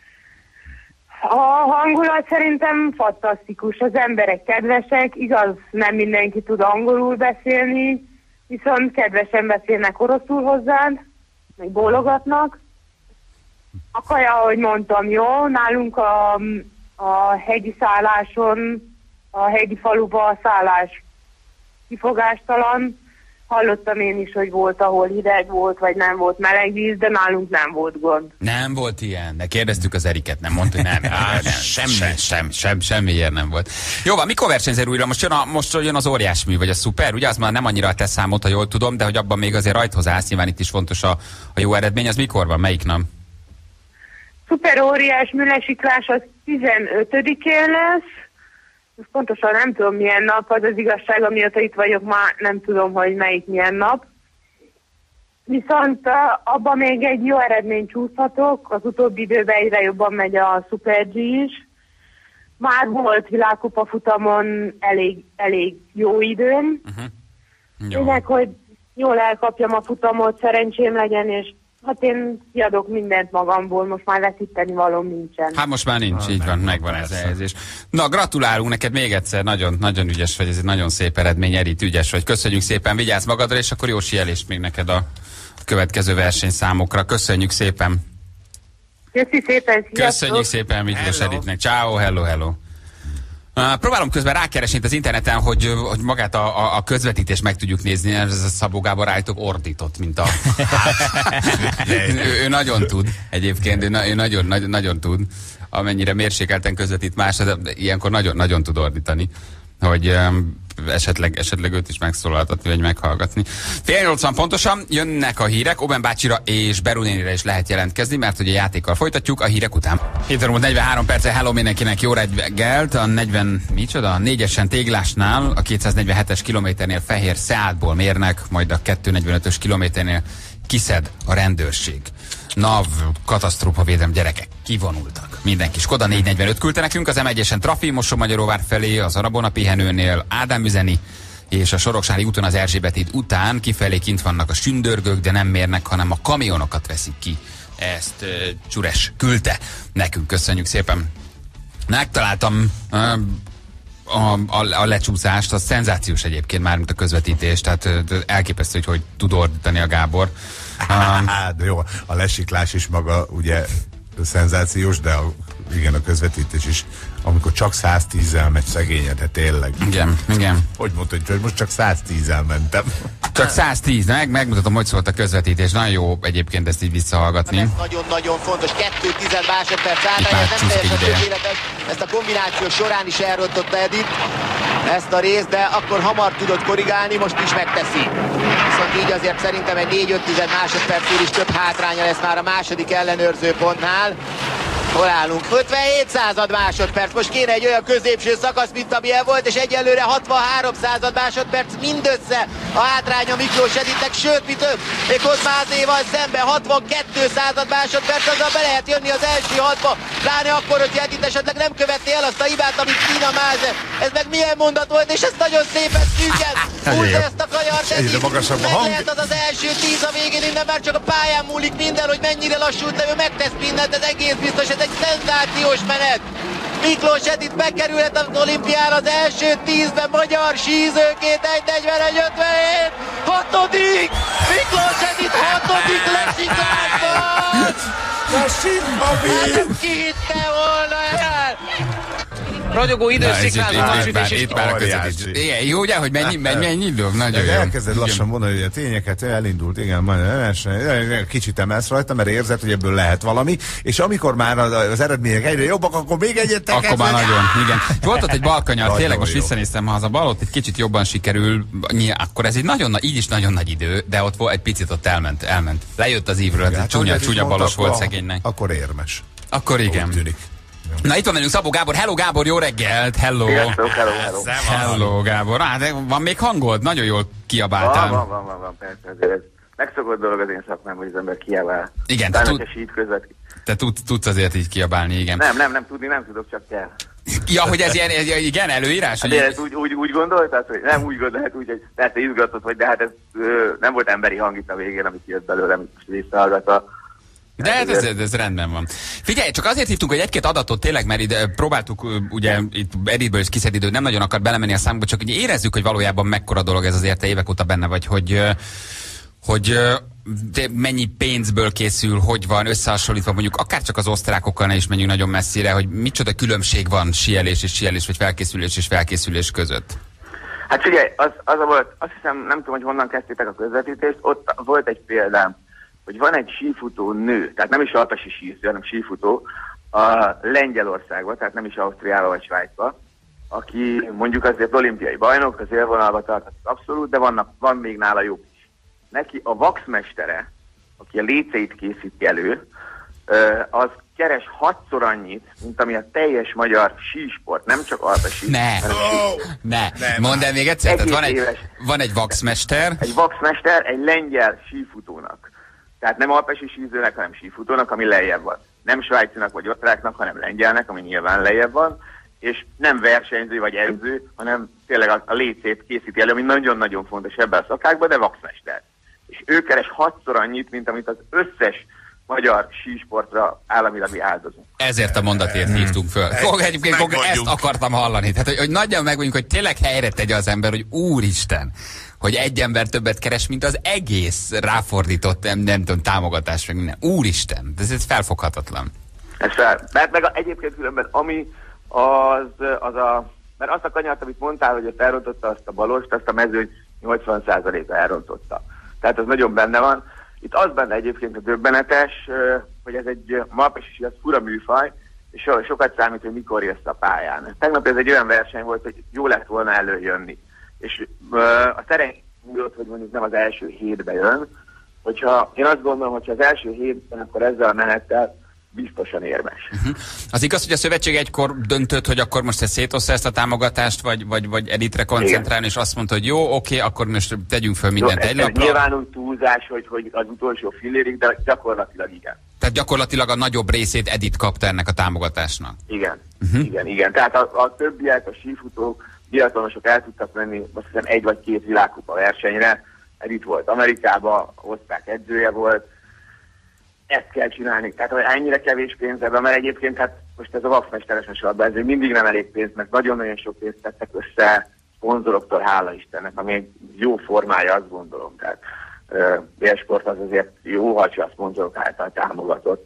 Speaker 7: A hangulat szerintem fantasztikus, az emberek kedvesek, igaz, nem mindenki tud angolul beszélni, viszont kedvesen beszélnek oroszul hozzád, meg bólogatnak. A kaja, ahogy mondtam, jó, nálunk a, a hegyi szálláson, a hegyi faluba a szállás kifogástalan. Hallottam én is, hogy volt, ahol hideg volt, vagy nem volt meleg víz, de nálunk nem volt gond.
Speaker 2: Nem volt ilyen, de kérdeztük az Eriket, nem mondta, hogy nem, nem, nem, nem semmi, sem, sem, sem, semmiért nem volt. Jó van, mikor versenyzel újra? Most jön, a, most jön az óriásmű, vagy a szuper, ugye az már nem annyira a te számot, ha jól tudom, de hogy abban még azért rajthoz állsz, nyilván itt is fontos a, a jó eredmény, az mikor van, melyik nap?
Speaker 7: Szuper óriás műlesiklás az tizenötödikén lesz. Pontosan nem tudom milyen nap, az az igazság, amióta itt vagyok, már nem tudom, hogy melyik milyen nap. Viszont uh, abban még egy jó eredményt csúszhatok, az utóbbi időben egyre jobban megy a Super G is. Már volt világkupa futamon elég, elég jó időm. Uh-huh. Jó. Ennek, hogy jól elkapjam a futamot, szerencsém legyen, és hát én kiadok mindent magamból, most már veszíteni valóm nincsen.
Speaker 2: Hát most már nincs, ah, így van, megvan ez a helyzés. Na, gratulálunk neked még egyszer, nagyon, nagyon ügyes vagy, ez egy nagyon szép eredmény, Edith, ügyes vagy. Köszönjük szépen, vigyázz magadra, és akkor jó sielést még neked a következő versenyszámokra. Köszönjük szépen.
Speaker 7: Köszi szépen, sziasztok.
Speaker 2: Köszönjük szépen Miklós Edithnek. Ciao, hello, hello. Uh, próbálom közben rákeresni itt az interneten, hogy, hogy magát a, a, a közvetítést meg tudjuk nézni. Ez a Szabó Gábor állítólag ordított, mint a... ő, ő nagyon tud egyébként, ő, na, ő nagyon, nagyon, nagyon tud. Amennyire mérsékelten közvetít más, de ilyenkor nagyon, nagyon tud ordítani, hogy um, esetleg, esetleg őt is megszólaltatni, vagy meghallgatni. Fél nyolcvan pontosan jönnek a hírek, Oben bácsira és Berunénire is lehet jelentkezni, mert hogy a játékkal folytatjuk a hírek után. hét óra negyvenhárom perce, hello mindenkinek, jó reggelt, a negyven, micsoda? A négyesen Téglásnál, a kétszáznegyvenhetes kilométernél Fehér Szeátból mérnek, majd a kétszáznegyvenötös kilométernél kiszed a rendőrség. NAV, katasztrófavédelem, gyerekek kivonultak. Mindenki. Skoda négyszáznegyvenöt küldte nekünk, az em egyesen Trafi, Mosonmagyaróvár felé, az Arabona pihenőnél, Ádámüzeni, és a Soroksári úton az Erzsébet híd után kifelé kint vannak a sündörgők, de nem mérnek, hanem a kamionokat veszik ki. Ezt uh, Csures küldte nekünk, köszönjük szépen. Megtaláltam uh, a, a, a lecsúszást, az szenzációs egyébként már, mint a közvetítés, tehát uh, elképesztő, hogy hogy tud ordítani a Gábor.
Speaker 3: Um, de jó, a lesiklás is maga ugye szenzációs, de a, igen, a közvetítés is, amikor csak száztízzel megy szegényed, de tényleg.
Speaker 2: Igen, igen.
Speaker 3: Hogy mondtad, hogy most csak száztízzel mentem.
Speaker 2: Csak száztíz, meg, megmutatom, hogy szólt a közvetítés. Nagyon jó egyébként ezt így visszahallgatni.
Speaker 8: Nagyon-nagyon fontos, kettő tized másodperc által, ez nem teljesen tökéletes. Ezt a kombináció során is elrontotta Edith ezt a részt, de akkor hamar tudott korrigálni, most is megteszi. Viszont így azért szerintem egy négy-öt tized másodpercnél is több hátránya lesz már a második ellenőrző pontnál. Hol állunk? ötvenhét század másodperc. Most kéne egy olyan középső szakasz, mint amilyen volt, és egyelőre hatvanhárom század másodperc mindössze a hátránya Miklós Edithnek, sőt, mi több, még Kozmázéval szemben hatvankettő század másodperc, azzal be lehet jönni az első hatba, pláne akkor, hogy Edith esetleg nem követné el azt a hibát, amit Tina Máze. Ez meg milyen mondat volt, és ez nagyon szépen szűken húzza ezt a kanyart, Edith. Meg lehet az az első tíz a végén, innen már csak a pályán múlik minden, hogy mennyire lassult, de ő megtesz mindent, ez egész biztos, ez egy szenzációs menet. Miklós Edith bekerülhet az olimpiára az első tízben, magyar sízőként egy negyvenegy ötvenhét. Hatodik! Miklós Edith hatodik lesiklásban! Hát ki hitte volna el? Ragyogó idősziklázó
Speaker 2: itt már a közvetítés. Igen, jó, ugye, hogy mennyi, mennyi, mennyi idő? Nagyon jó.
Speaker 3: Elkezded lassan mondani, hogy a tényeket elindult, igen, majd kicsit emelsz rajta, mert érzed, hogy ebből lehet valami, és amikor már az eredmények egyre jobbak, akkor még egyet tekedsz.
Speaker 2: Akkor már nagyon, igen. Volt ott egy balkanyar, tényleg most visszanéztem, ha az a bal ott egy kicsit jobban sikerül, akkor ez egy nagyon nagy, így is nagyon nagy idő, de ott volt egy picit ott elment, elment. Lejött az ívről, ez egy csúnya, csúnya balos volt szegénynek.
Speaker 3: Akkor érmes.
Speaker 2: Akkor igen. Na itt van velünk Szabó Gábor. Hello Gábor, jó reggelt! Hello!
Speaker 6: Sziasztok, hello, hello.
Speaker 2: Hello Gábor. Ah, de van még hangod? Nagyon jól kiabáltál.
Speaker 6: Van, van, van, van, persze. Ezért ez megszokott dolog az én szakmám, hogy az ember kiabál.
Speaker 2: Igen, te, tud, te tud, tudsz azért így kiabálni, igen.
Speaker 6: Nem, nem, nem tudni, nem tudok, csak kell.
Speaker 2: Ja, hogy ez ilyen, ez, igen, előírás?
Speaker 6: Hát ezt úgy, úgy, úgy gondoltad, hogy nem úgy gondolt, úgy, hogy persze izgatott vagy, de hát ez ö, nem volt emberi hang itt a végén, amit jött belőle, amit most visszahallgatva.
Speaker 2: De hát ez, ez rendben van. Figyelj, csak azért hívtunk, hogy egy-két adatot tényleg, mert ide próbáltuk, ugye itt Edithből is kiszedni, nem nagyon akar belemenni a számba, csak ugye érezzük, hogy valójában mekkora dolog ez, azért te évek óta benne vagy, hogy, hogy mennyi pénzből készül, hogy van összehasonlítva, mondjuk akár csak az osztrákokkal ne is menjünk nagyon messzire, hogy micsoda különbség van síelés és síelés, vagy felkészülés és felkészülés között.
Speaker 6: Hát figyelj, az, az a volt, azt hiszem, nem tudom, hogy honnan kezdtétek a közvetítést, ott volt egy példám, hogy van egy sífutó nő, tehát nem is alpesi síző, hanem sífutó, a Lengyelországban, tehát nem is Ausztriában vagy Svájcban, aki mondjuk azért olimpiai bajnok, az élvonalba tartott abszolút, de vannak, van még nála jobb is. Neki a vaxmestere, aki a léceit készíti elő, az keres hatszor annyit, mint ami a teljes magyar sísport, nem csak alpesi.
Speaker 2: Ne, oh, ne, ne, mondd el még egyszer, tehát van egy, van egy vaxmester.
Speaker 6: Egy vaxmester, egy lengyel sífutónak. Tehát nem alpesi sízőnek, hanem sífutónak, ami lejjebb van. Nem svájcinak vagy osztráknak, hanem lengyelnek, ami nyilván lejjebb van. És nem versenyző vagy edző, hanem tényleg a, a lécét készíti elő, ami nagyon-nagyon fontos ebben a szakákban, de vaxmester. És ő keres hatszor annyit, mint amit az összes magyar sísportra államilag mi áldozunk.
Speaker 2: Ezért a mondatért hívtunk föl. Fog, egyébként fog, ezt akartam hallani. Tehát, hogy, hogy nagyjából megmondjuk, hogy tényleg helyre tegye az ember, hogy úristen, hogy egy ember többet keres, mint az egész ráfordított, nem, nem tudom, támogatás, meg minden. Úristen, ez, ez felfoghatatlan.
Speaker 6: Ez fel. Mert meg a, egyébként különben, ami az, az a
Speaker 9: mert azt a kanyart, amit mondtál, hogy ott elrontotta azt a balost, azt a mezőny nyolcvan százaléka elrontotta. Tehát az nagyon benne van. Itt az benne egyébként a döbbenetes, hogy ez egy map, és az fura műfaj, és so, sokat számít, hogy mikor jössz a pályán. Tegnap ez egy olyan verseny volt, hogy jó lett volna előjönni. És a szerencsét múlott, hogy mondjuk nem az első hétbe jön, hogyha én azt gondolom, hogyha az első hétben, akkor ezzel a menettel biztosan érmes.
Speaker 2: Uh-huh. Az igaz, hogy a szövetség egykor döntött, hogy akkor most ez szétoszta ezt a támogatást, vagy, vagy, vagy elitre koncentrálni, és azt mondta, hogy jó, oké, akkor most tegyünk föl mindent jó, egy lapra.
Speaker 9: Nyilván úgy túlzás, hogy, hogy az utolsó fillérig, de gyakorlatilag igen.
Speaker 2: Tehát gyakorlatilag a nagyobb részét Edit kapta ennek a támogatásnak.
Speaker 9: Igen, uh-huh. igen, igen. Tehát a, a többiek, a sífutók, biatlonosok el tudtak menni, azt hiszem egy vagy két világkupa versenyre. Edit volt Amerikában, osztrák edzője volt. Ezt kell csinálni. Tehát hogy ennyire kevés pénzben, mert egyébként hát most ez a vakmesteres sorban, ez mindig nem elég pénz, mert nagyon-nagyon sok pénzt tettek össze szponzoroktól, hála Istennek, ami egy jó formája, azt gondolom. Tehát élsport az azért jó, ha a szponzorok által támogatott.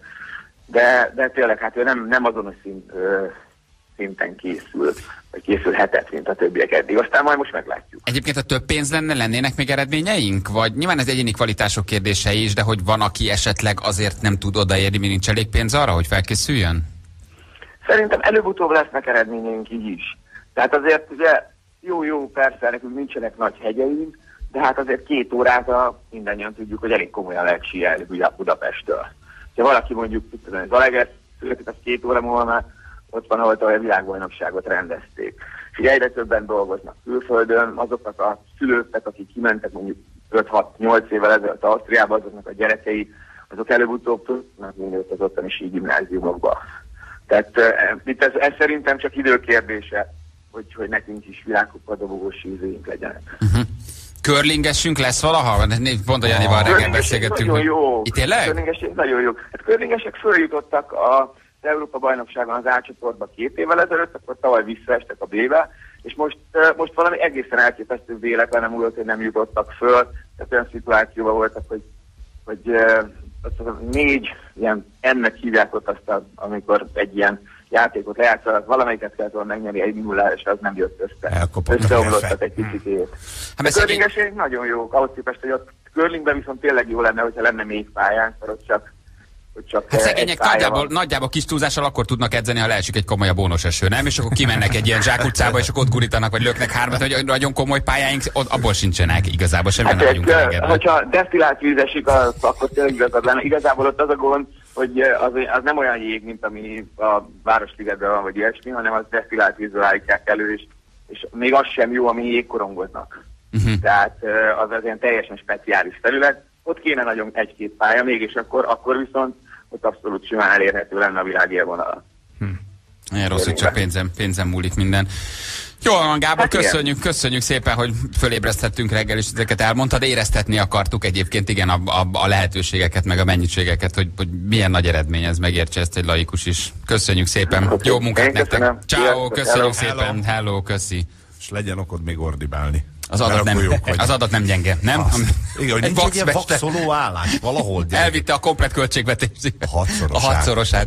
Speaker 9: De, de tényleg hát ő nem, nem azonos szint, ö, szinten készült, vagy készülhetett, mint a többiek eddig. Aztán majd most meglátjuk.
Speaker 2: Egyébként, ha több pénz lenne, lennének még eredményeink? Vagy nyilván ez egyéni kvalitások kérdése is, de hogy van, aki esetleg azért nem tud odaérni, mert nincs elég pénz arra, hogy felkészüljön?
Speaker 9: Szerintem előbb-utóbb lesznek eredményeink így is. Tehát azért ugye jó-jó, persze, nekünk nincsenek nagy hegyeink, de hát azért két órát a, mindannyian tudjuk, hogy elég komolyan lehet síelni Budapesttől. Ha valaki mondjuk az Zalaeger születik, az két óra múlva már ott van, ahol a világbajnokságot rendezték. És ugye egyre többen dolgoznak külföldön, azoknak a szülőknek, akik kimentek mondjuk öt-hat-nyolc évvel ezelőtt Ausztriába, azoknak a gyerekei, azok előbb-utóbb tudnak mindent az ottani sígimnáziumokba. Tehát uh, itt ez, ez szerintem csak időkérdése, hogy, hogy nekünk is világkupa dobogós sízőink legyenek.
Speaker 2: Uh-huh. Körlingessünk lesz valaha? Pont a Janival reggel beszélgettünk.
Speaker 9: Nagyon jó.
Speaker 2: Itt tényleg?
Speaker 9: Körlingesek nagyon jó. Hát körlingesek följutottak a az Európa bajnokságon az A csoportba két évvel ezelőtt, akkor tavaly visszaestek a B-be, és most, most valami egészen elképesztő véletlenem múlott, hogy nem jutottak föl, tehát olyan szituációban voltak, hogy, hogy azt az négy ilyen ennek hívják ott azt, a, amikor egy ilyen játékot lejátszanak, valamelyiket kellett volna megnyerni egy nullára, és az nem jött össze. Összeomlottak egy picit ét. A körlingesek nagyon jók, ahhoz képest, hogy ott körlingben viszont tényleg jó lenne, hogyha lenne még pályánk, mert ott csak Csak
Speaker 2: hát szegények nagyjából, nagyjából kis túlzással akkor tudnak edzeni, ha leesik egy komolyabb bónos eső, nem? És akkor kimennek egy ilyen zsákutcába, és akkor ott gurítanak, vagy löknek hármat, hogy nagyon komoly pályáink, ott abból sincsenek igazából, semmi hát nem vagyunk elengedve.
Speaker 9: Hogyha desztillált víz esik, az, akkor tényleg igazad lenne. Igazából ott az a gond, hogy az, az nem olyan jég, mint ami a Városligetben van, vagy ilyesmi, hanem az desztillált vízből állítják elő, és, és még az sem jó, ami jégkorongoznak. Uh-huh. Tehát az az ilyen teljesen speciális terület. Ott kéne nagyon egy-két pálya még, és akkor, akkor viszont ott abszolút simán elérhető lenne a világ élvonala.
Speaker 2: Hm. Ilyen rossz, hogy csak pénzem, pénzem múlik minden. Jól van, Gábor, hát köszönjük, köszönjük szépen, hogy fölébreszthettünk reggel, és ezeket elmondtad. Éreztetni akartuk egyébként, igen, a, a, a lehetőségeket, meg a mennyiségeket, hogy, hogy milyen nagy eredmény ez, megértse ezt egy laikus is. Köszönjük szépen, okay. Jó munkát nektek. Ciao, köszönjük hello. szépen, hello, köszi.
Speaker 3: És legyen okod még ordibálni.
Speaker 2: Az adat, nem, az adat nem gyenge, nem?
Speaker 3: Az. Igen, hogy nincs egy ilyen vakszoló állás, valahol gyenge.
Speaker 2: Elvitte a komplet költségvetést.
Speaker 3: A hatszorosát.
Speaker 2: A hatszorosát.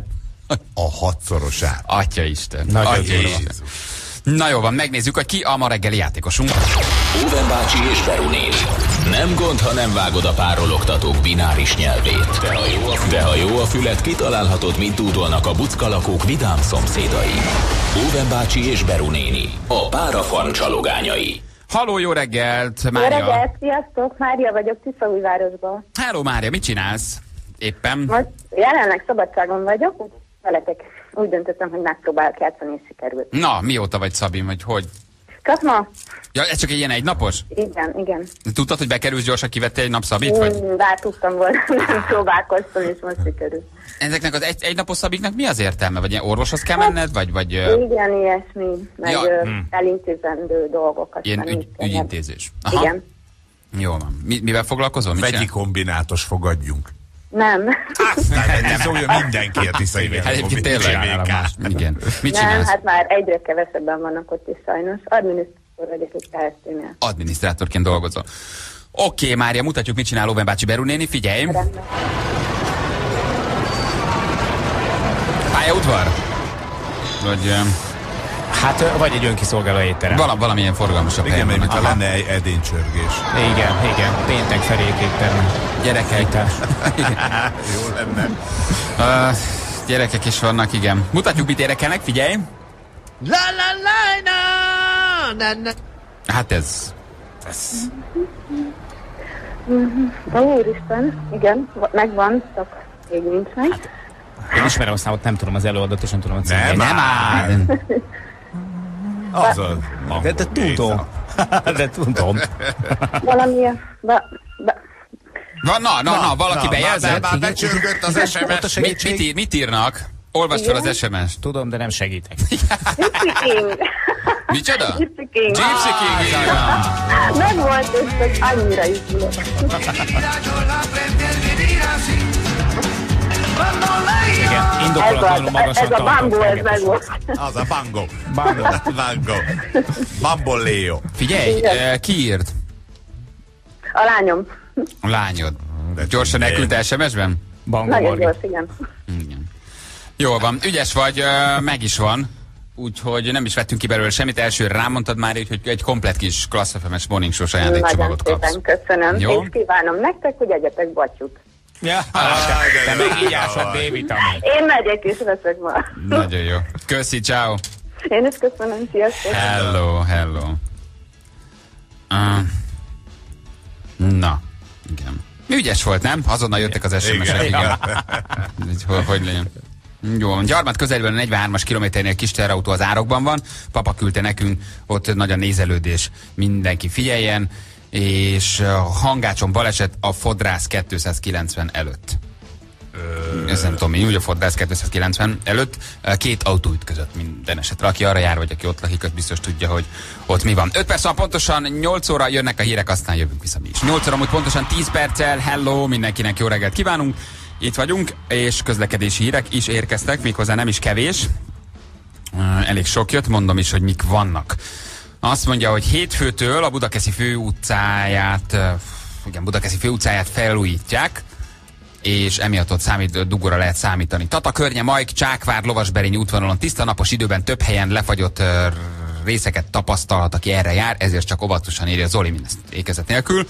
Speaker 3: A hatszorosát.
Speaker 2: Atya Isten.
Speaker 3: Nagy
Speaker 2: Atya Isten. Na jó van, megnézzük, hogy ki a ma reggeli játékosunk.
Speaker 1: Óven bácsi és Beru néni. Nem gond, ha nem vágod a párologtatók bináris nyelvét. De ha jó a, De ha jó a fület, kitalálhatod, mint dúdolnak a buckalakók vidám szomszédai. Óven bácsi és Beru néni. A párafarm csalogányai.
Speaker 2: Halló, jó reggelt, Mária.
Speaker 7: Jó reggelt, sziasztok, Mária vagyok, Tiszaújvárosban.
Speaker 2: Hello, Mária, mit csinálsz? Éppen?
Speaker 7: Most jelenleg szabadságon vagyok, veletek úgy döntöttem, hogy megpróbálok játszani, és sikerült.
Speaker 2: Na, mióta vagy, Szabi, vagy hogy?
Speaker 7: Csak ma.
Speaker 2: Ja, ez csak egy ilyen egynapos?
Speaker 7: Igen, igen.
Speaker 2: Tudtad, hogy bekerülsz gyorsan, kivettél egy nap Szabit? Vagy?
Speaker 7: Bár tudtam volna, nem próbálkoztam, és most sikerült.
Speaker 2: Ezeknek az egy, egynapos Szabiknak mi az értelme? Vagy ilyen orvoshoz kell menned? Vagy, vagy,
Speaker 7: igen, ilyesmi, meg ja, hmm. elintézendő dolgok.
Speaker 2: Ilyen ügy, ügyintézés.
Speaker 7: Aha. Igen.
Speaker 2: Jó van. Mi, mivel foglalkozol?
Speaker 3: Vegyi kombinátos fogadjunk.
Speaker 7: Nem.
Speaker 3: Aztán nem szóljon mindenki a Tiszai
Speaker 2: hát egyébként tényleg. Igen. Mit
Speaker 7: nem,
Speaker 2: csinálsz?
Speaker 7: hát már egyre kevesebben vannak ott is sajnos. Adminisztrátor vagyok egy ká es té-nél.
Speaker 2: Adminisztrátorként dolgozol. Oké, okay, Mária, mutatjuk, mit csinál Óven bácsi Beru néni, figyelj!
Speaker 7: Rendben.
Speaker 2: Pályaudvar? Vagy...
Speaker 4: Hát vagy egy önkiszolgáló étterem.
Speaker 2: Val valamilyen forgalmasabb
Speaker 3: igen,
Speaker 2: helyen.
Speaker 3: mintha lenne egy edénycsörgés.
Speaker 4: Igen, igen. Péntek felék étterem.
Speaker 2: Gyerekek.
Speaker 3: Jó lenne.
Speaker 2: Uh, gyerekek is vannak, igen. Mutatjuk, mit érekelnek, figyelj!
Speaker 10: La la la na, na, na.
Speaker 2: Hát ez... ez.
Speaker 7: De úristen, igen, megvan, csak még nincs meg. Hát,
Speaker 4: én ismerem a számot, nem tudom az előadót, és nem tudom a címét.
Speaker 3: Nem, nem áll! Az az.
Speaker 4: De, de tudom. De tudom.
Speaker 7: Valamilyen... Be, be.
Speaker 2: Na, na, na, na, valaki
Speaker 3: na,
Speaker 2: bejelzett.
Speaker 3: Már becsörgött az es em es.
Speaker 2: Mit, mit, ír, mit írnak? Olvasd fel az es em es-t.
Speaker 4: Tudom, de nem segítek.
Speaker 7: Gypsy King.
Speaker 2: Micsoda?
Speaker 7: Gypsy King.
Speaker 2: Gypsy King, igen.
Speaker 7: Meg volt, és csak annyira is volt.
Speaker 4: Igen, indokolatlanul magasan
Speaker 7: ez a bambó, ez meg volt.
Speaker 3: Az a bango. Bango. Bango. Bamboleo.
Speaker 2: Figyelj, uh, ki írt?
Speaker 7: A lányom.
Speaker 2: A lányod.
Speaker 3: De
Speaker 2: Gyorsan elküldte es em es-ben?
Speaker 7: Nagyon gyors, igen.
Speaker 2: Igen. Jól van, ügyes vagy, uh, meg is van. Úgyhogy nem is vettünk ki belőle semmit. Elsőre rámondtad már, hogy egy komplet kis Klassz ef em-es Morning Show-s ajándékcsomagot kapsz.
Speaker 7: Nagyon szépen köszönöm.
Speaker 2: Jó?
Speaker 7: És kívánom nektek, hogy egyetek batyut.
Speaker 4: Ja, te meg így ásod D-vitamin.
Speaker 7: Én megyek és veszek ma.
Speaker 2: Nagyon jó. Köszi, ciao.
Speaker 7: Én is köszönöm, sziasztok.
Speaker 2: Hello, hello. Uh, na, igen. Ügyes volt, nem? Azonnal jöttek az es em es-ek, igen. igen. hogy, hogy legyen. Jó, Gyarmat közelben a negyvenhármas kilométernél kis teherautó az árokban van. Papa küldte nekünk, ott nagy a nézelődés, mindenki figyeljen, és Hangácson baleset a Fodrász kétszázkilencven előtt. Ö... Ezt nem tudom mi, úgy a Fodrász kétszázkilencven előtt két autó ütközött minden esetre. Aki arra jár, vagy aki ott lakik, az biztos tudja, hogy ott mi van. öt perc van pontosan, nyolc óra jönnek a hírek, aztán jövünk vissza mi is. nyolc óra amúgy pontosan tíz perccel, hello, mindenkinek jó reggelt kívánunk. Itt vagyunk, és közlekedési hírek is érkeztek, méghozzá nem is kevés. Elég sok jött, mondom is, hogy mik vannak. Azt mondja, hogy hétfőtől a Budakeszi főutcáját, igen, Budakeszi főutcáját felújítják, és emiatt ott számít, dugóra lehet számítani. Tata, Környe, Majk, Csákvár, Lovasberény útvonalon tiszta napos időben több helyen lefagyott részeket tapasztalhat, aki erre jár, ezért csak óvatosan írja Zoli, mindezt ékezet nélkül.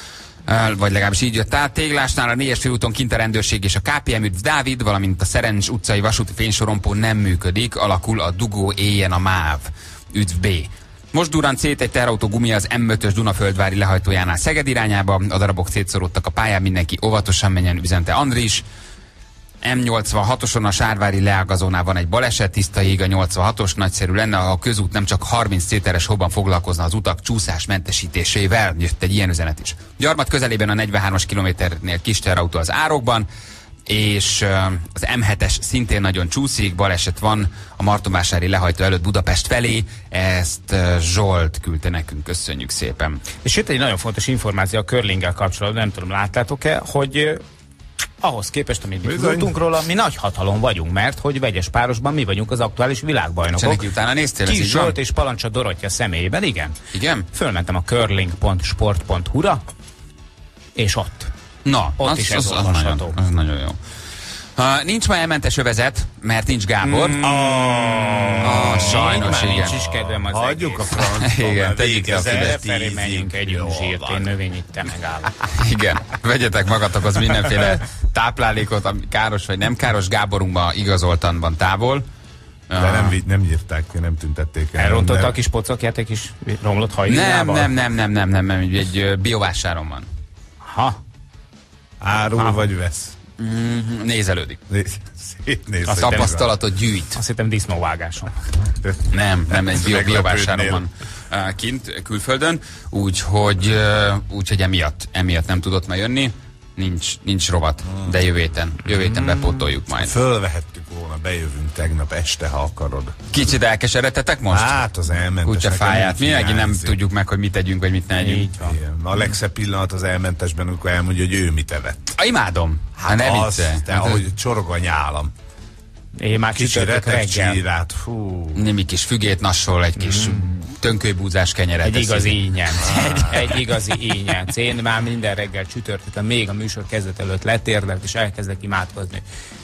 Speaker 2: Vagy legalábbis így jött át. Téglásnál a négyes főúton kint a rendőrség és a ká pé em üdv Dávid, valamint a Szerencs utcai vasúti fénysorompó nem működik, alakul a dugó éjjen a MÁV. Üdv B. Most durrant szét egy teherautó gumia az em ötös Dunaföldvári lehajtójánál Szeged irányába, a darabok szétszorodtak a pályán, mindenki óvatosan menjen, üzente Andris. em nyolcvanhatoson a Sárvári leágazónál van egy baleset, tiszta ég a nyolcvanhatos, nagyszerű lenne, ha a közút nem csak harminc céteres hóban foglalkozna az utak csúszásmentesítésével, jött egy ilyen üzenet is. Gyarmat közelében a negyvenhármas kilométernél kis teherautó az árokban, és az em hetes szintén nagyon csúszik, baleset van a Martonvásári lehajtó előtt Budapest felé, ezt Zsolt küldte nekünk, köszönjük szépen.
Speaker 4: És jött egy nagyon fontos információ a curlinggel kapcsolatban, nem tudom, láttátok-e, hogy ahhoz képest, amit mi tudtunk róla, mi nagy hatalom vagyunk, mert hogy vegyes párosban mi vagyunk az aktuális világbajnokok.
Speaker 2: És neki utána néztél?
Speaker 4: Kis Zsolt és Palancsa Dorottya személyében, igen.
Speaker 2: Igen?
Speaker 4: Fölmentem a curling pont sport pont hu-ra, és ott.
Speaker 2: Na,
Speaker 4: ott
Speaker 2: az,
Speaker 4: is ez
Speaker 2: az, az, nagyon, az nagyon jó. Uh, nincs ma elmentes övezet, mert nincs Gábor. Mm. Oh, oh, sajnos, igen.
Speaker 4: Nincs is kedvem az
Speaker 3: hagyjuk
Speaker 4: egész.
Speaker 3: a francba,
Speaker 2: igen, tegyük le a fület.
Speaker 4: Felé menjünk, együnk zsírt, én növényit, te megállok.
Speaker 2: Igen, vegyetek magatokhoz mindenféle táplálékot, ami káros vagy nem káros. Gáborunkban igazoltan van távol.
Speaker 3: De nem, nem írták ki, nem tüntették el.
Speaker 4: Elrontotta a kis pocakját, egy kis romlott hajlínával?
Speaker 2: Nem, nem, nem, nem, nem, nem, egy biovásáron van.
Speaker 4: Ha.
Speaker 3: Árul ha. vagy vesz?
Speaker 2: Mm, nézelődik.
Speaker 3: Néz,
Speaker 2: a tapasztalatot gyűjt.
Speaker 4: Azt hittem disznóvágáson.
Speaker 2: Nem, nem, egy bio, biovásáron van uh, kint, külföldön, úgyhogy uh, úgy, emiatt, emiatt nem tudott már jönni. Nincs, nincs rovat, de jövő héten, jövő héten bepótoljuk majd.
Speaker 3: Fölvehettük volna, bejövünk tegnap este, ha akarod.
Speaker 2: Kicsit elkeseredtetek most?
Speaker 3: Hát az elmentes.
Speaker 2: Kutyafáját. Mindenki nem tudjuk meg, hogy mit tegyünk, vagy mit ne együnk.
Speaker 3: A legszebb pillanat az elmentesben, amikor elmondja, hogy ő mit evett.
Speaker 2: A, imádom. Hát ne
Speaker 3: az, te, hát ahogy csorog a nyálam.
Speaker 4: Én már
Speaker 3: kicsi retek csírát. Fú.
Speaker 2: Némi kis fügét nassol, egy kis mm. tönkölybúzás kenyeret.
Speaker 4: Egy igazi ínyenc. Egy igazi ínyenc. Én már minden reggel csütörtökön, még a műsor kezdet előtt letérdelt, és elkezdek imádkozni.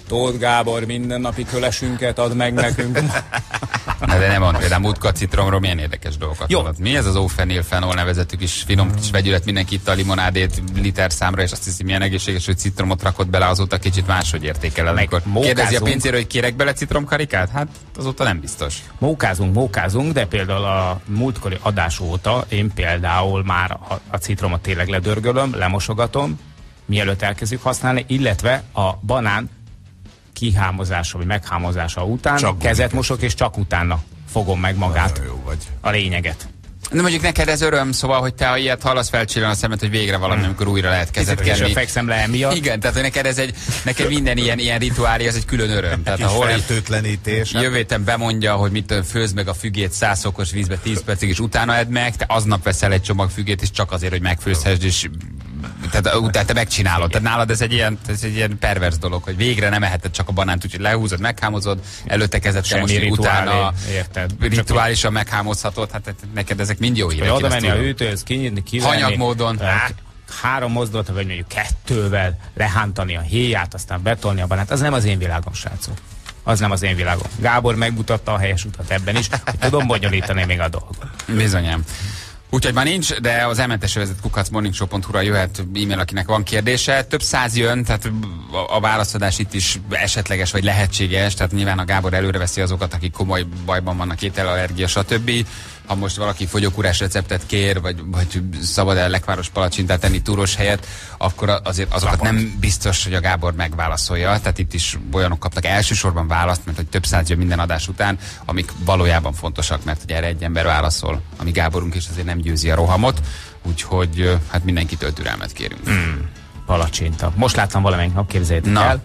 Speaker 4: Tóth Gábor mindennapi kölesünket ad meg nekünk.
Speaker 2: Na de nem mond, például múltkor a citromról milyen érdekes dolgokat
Speaker 4: Jó.
Speaker 2: mondott. Mi ez az ófenilfenol nevezetű kis finom kis vegyület, mindenki itta a limonádét liter számra, és azt hiszi milyen egészséges, hogy citromot rakott bele, azóta kicsit máshogy értékel. Amikor kérdezi a pincéről, hogy kérek bele citromkarikát? Hát azóta nem biztos.
Speaker 4: Mókázunk, mókázunk, de például a múltkori adás óta én például már a, a citromot tényleg ledörgölöm, lemosogatom, mielőtt elkezdjük használni, illetve a banán kihámozása vagy meghámozása után csak kezet mosok, és csak utána fogom meg magát.
Speaker 3: Jó vagy.
Speaker 4: A lényeget.
Speaker 2: De mondjuk neked ez öröm, szóval, hogy te ha ilyet hallasz, felcsillan a szemed, hogy végre valami, hmm. amikor újra lehet kezet kenni.
Speaker 4: És fekszem le emiatt.
Speaker 2: Igen, tehát hogy neked ez egy, neked minden ilyen, ilyen rituálé, ez egy külön öröm. Tehát
Speaker 3: kis
Speaker 2: ahol
Speaker 3: fertőtlenítés.
Speaker 2: Jövő héten bemondja, hogy mit főzd meg a fügét száz fokos vízbe tíz percig, és utána edd meg, te aznap veszel egy csomag fügét, és csak azért, hogy megfőzhessd, és tehát utána te megcsinálod. Tehát nálad ez egy ilyen, ez egy ilyen pervers dolog, hogy végre nem eheted csak a banánt, úgyhogy lehúzod, meghámozod, előtte kezet kell mosni, utána rituálisan meghámozhatod, hát neked ezek mind jó hírek.
Speaker 4: Oda menni a hűtőhöz, kinyitni, kivenni.
Speaker 2: Hanyag módon.
Speaker 4: Három mozdulat, vagy mondjuk kettővel lehántani a héját, aztán betolni a banánt. Az nem az én világom, srácok. Az nem az én világom. Gábor megmutatta a helyes utat ebben is, hogy tudom bonyolítani még a dolgot.
Speaker 2: Bizonyám. Úgyhogy már nincs, de az elmentesövezet kukac morningshow pont hu-ra jöhet e-mail, akinek van kérdése. Több száz jön, tehát a válaszadás itt is esetleges vagy lehetséges, tehát nyilván a Gábor előreveszi azokat, akik komoly bajban vannak, ételallergia, stb. Ha most valaki fogyókúrás receptet kér, vagy, vagy szabad-e lekváros palacsintát tenni túros helyett, akkor azért azokat szabad. Nem biztos, hogy a Gábor megválaszolja. Tehát itt is olyanok kaptak elsősorban választ, mert hogy több száz jön minden adás után, amik valójában fontosak, mert ugye erre egy ember válaszol, ami Gáborunk is azért nem győzi a rohamot, úgyhogy hát mindenkitől türelmet kérünk. Mm.
Speaker 4: Palacsinta. Most láttam valamelyik nap, képzeljétek el.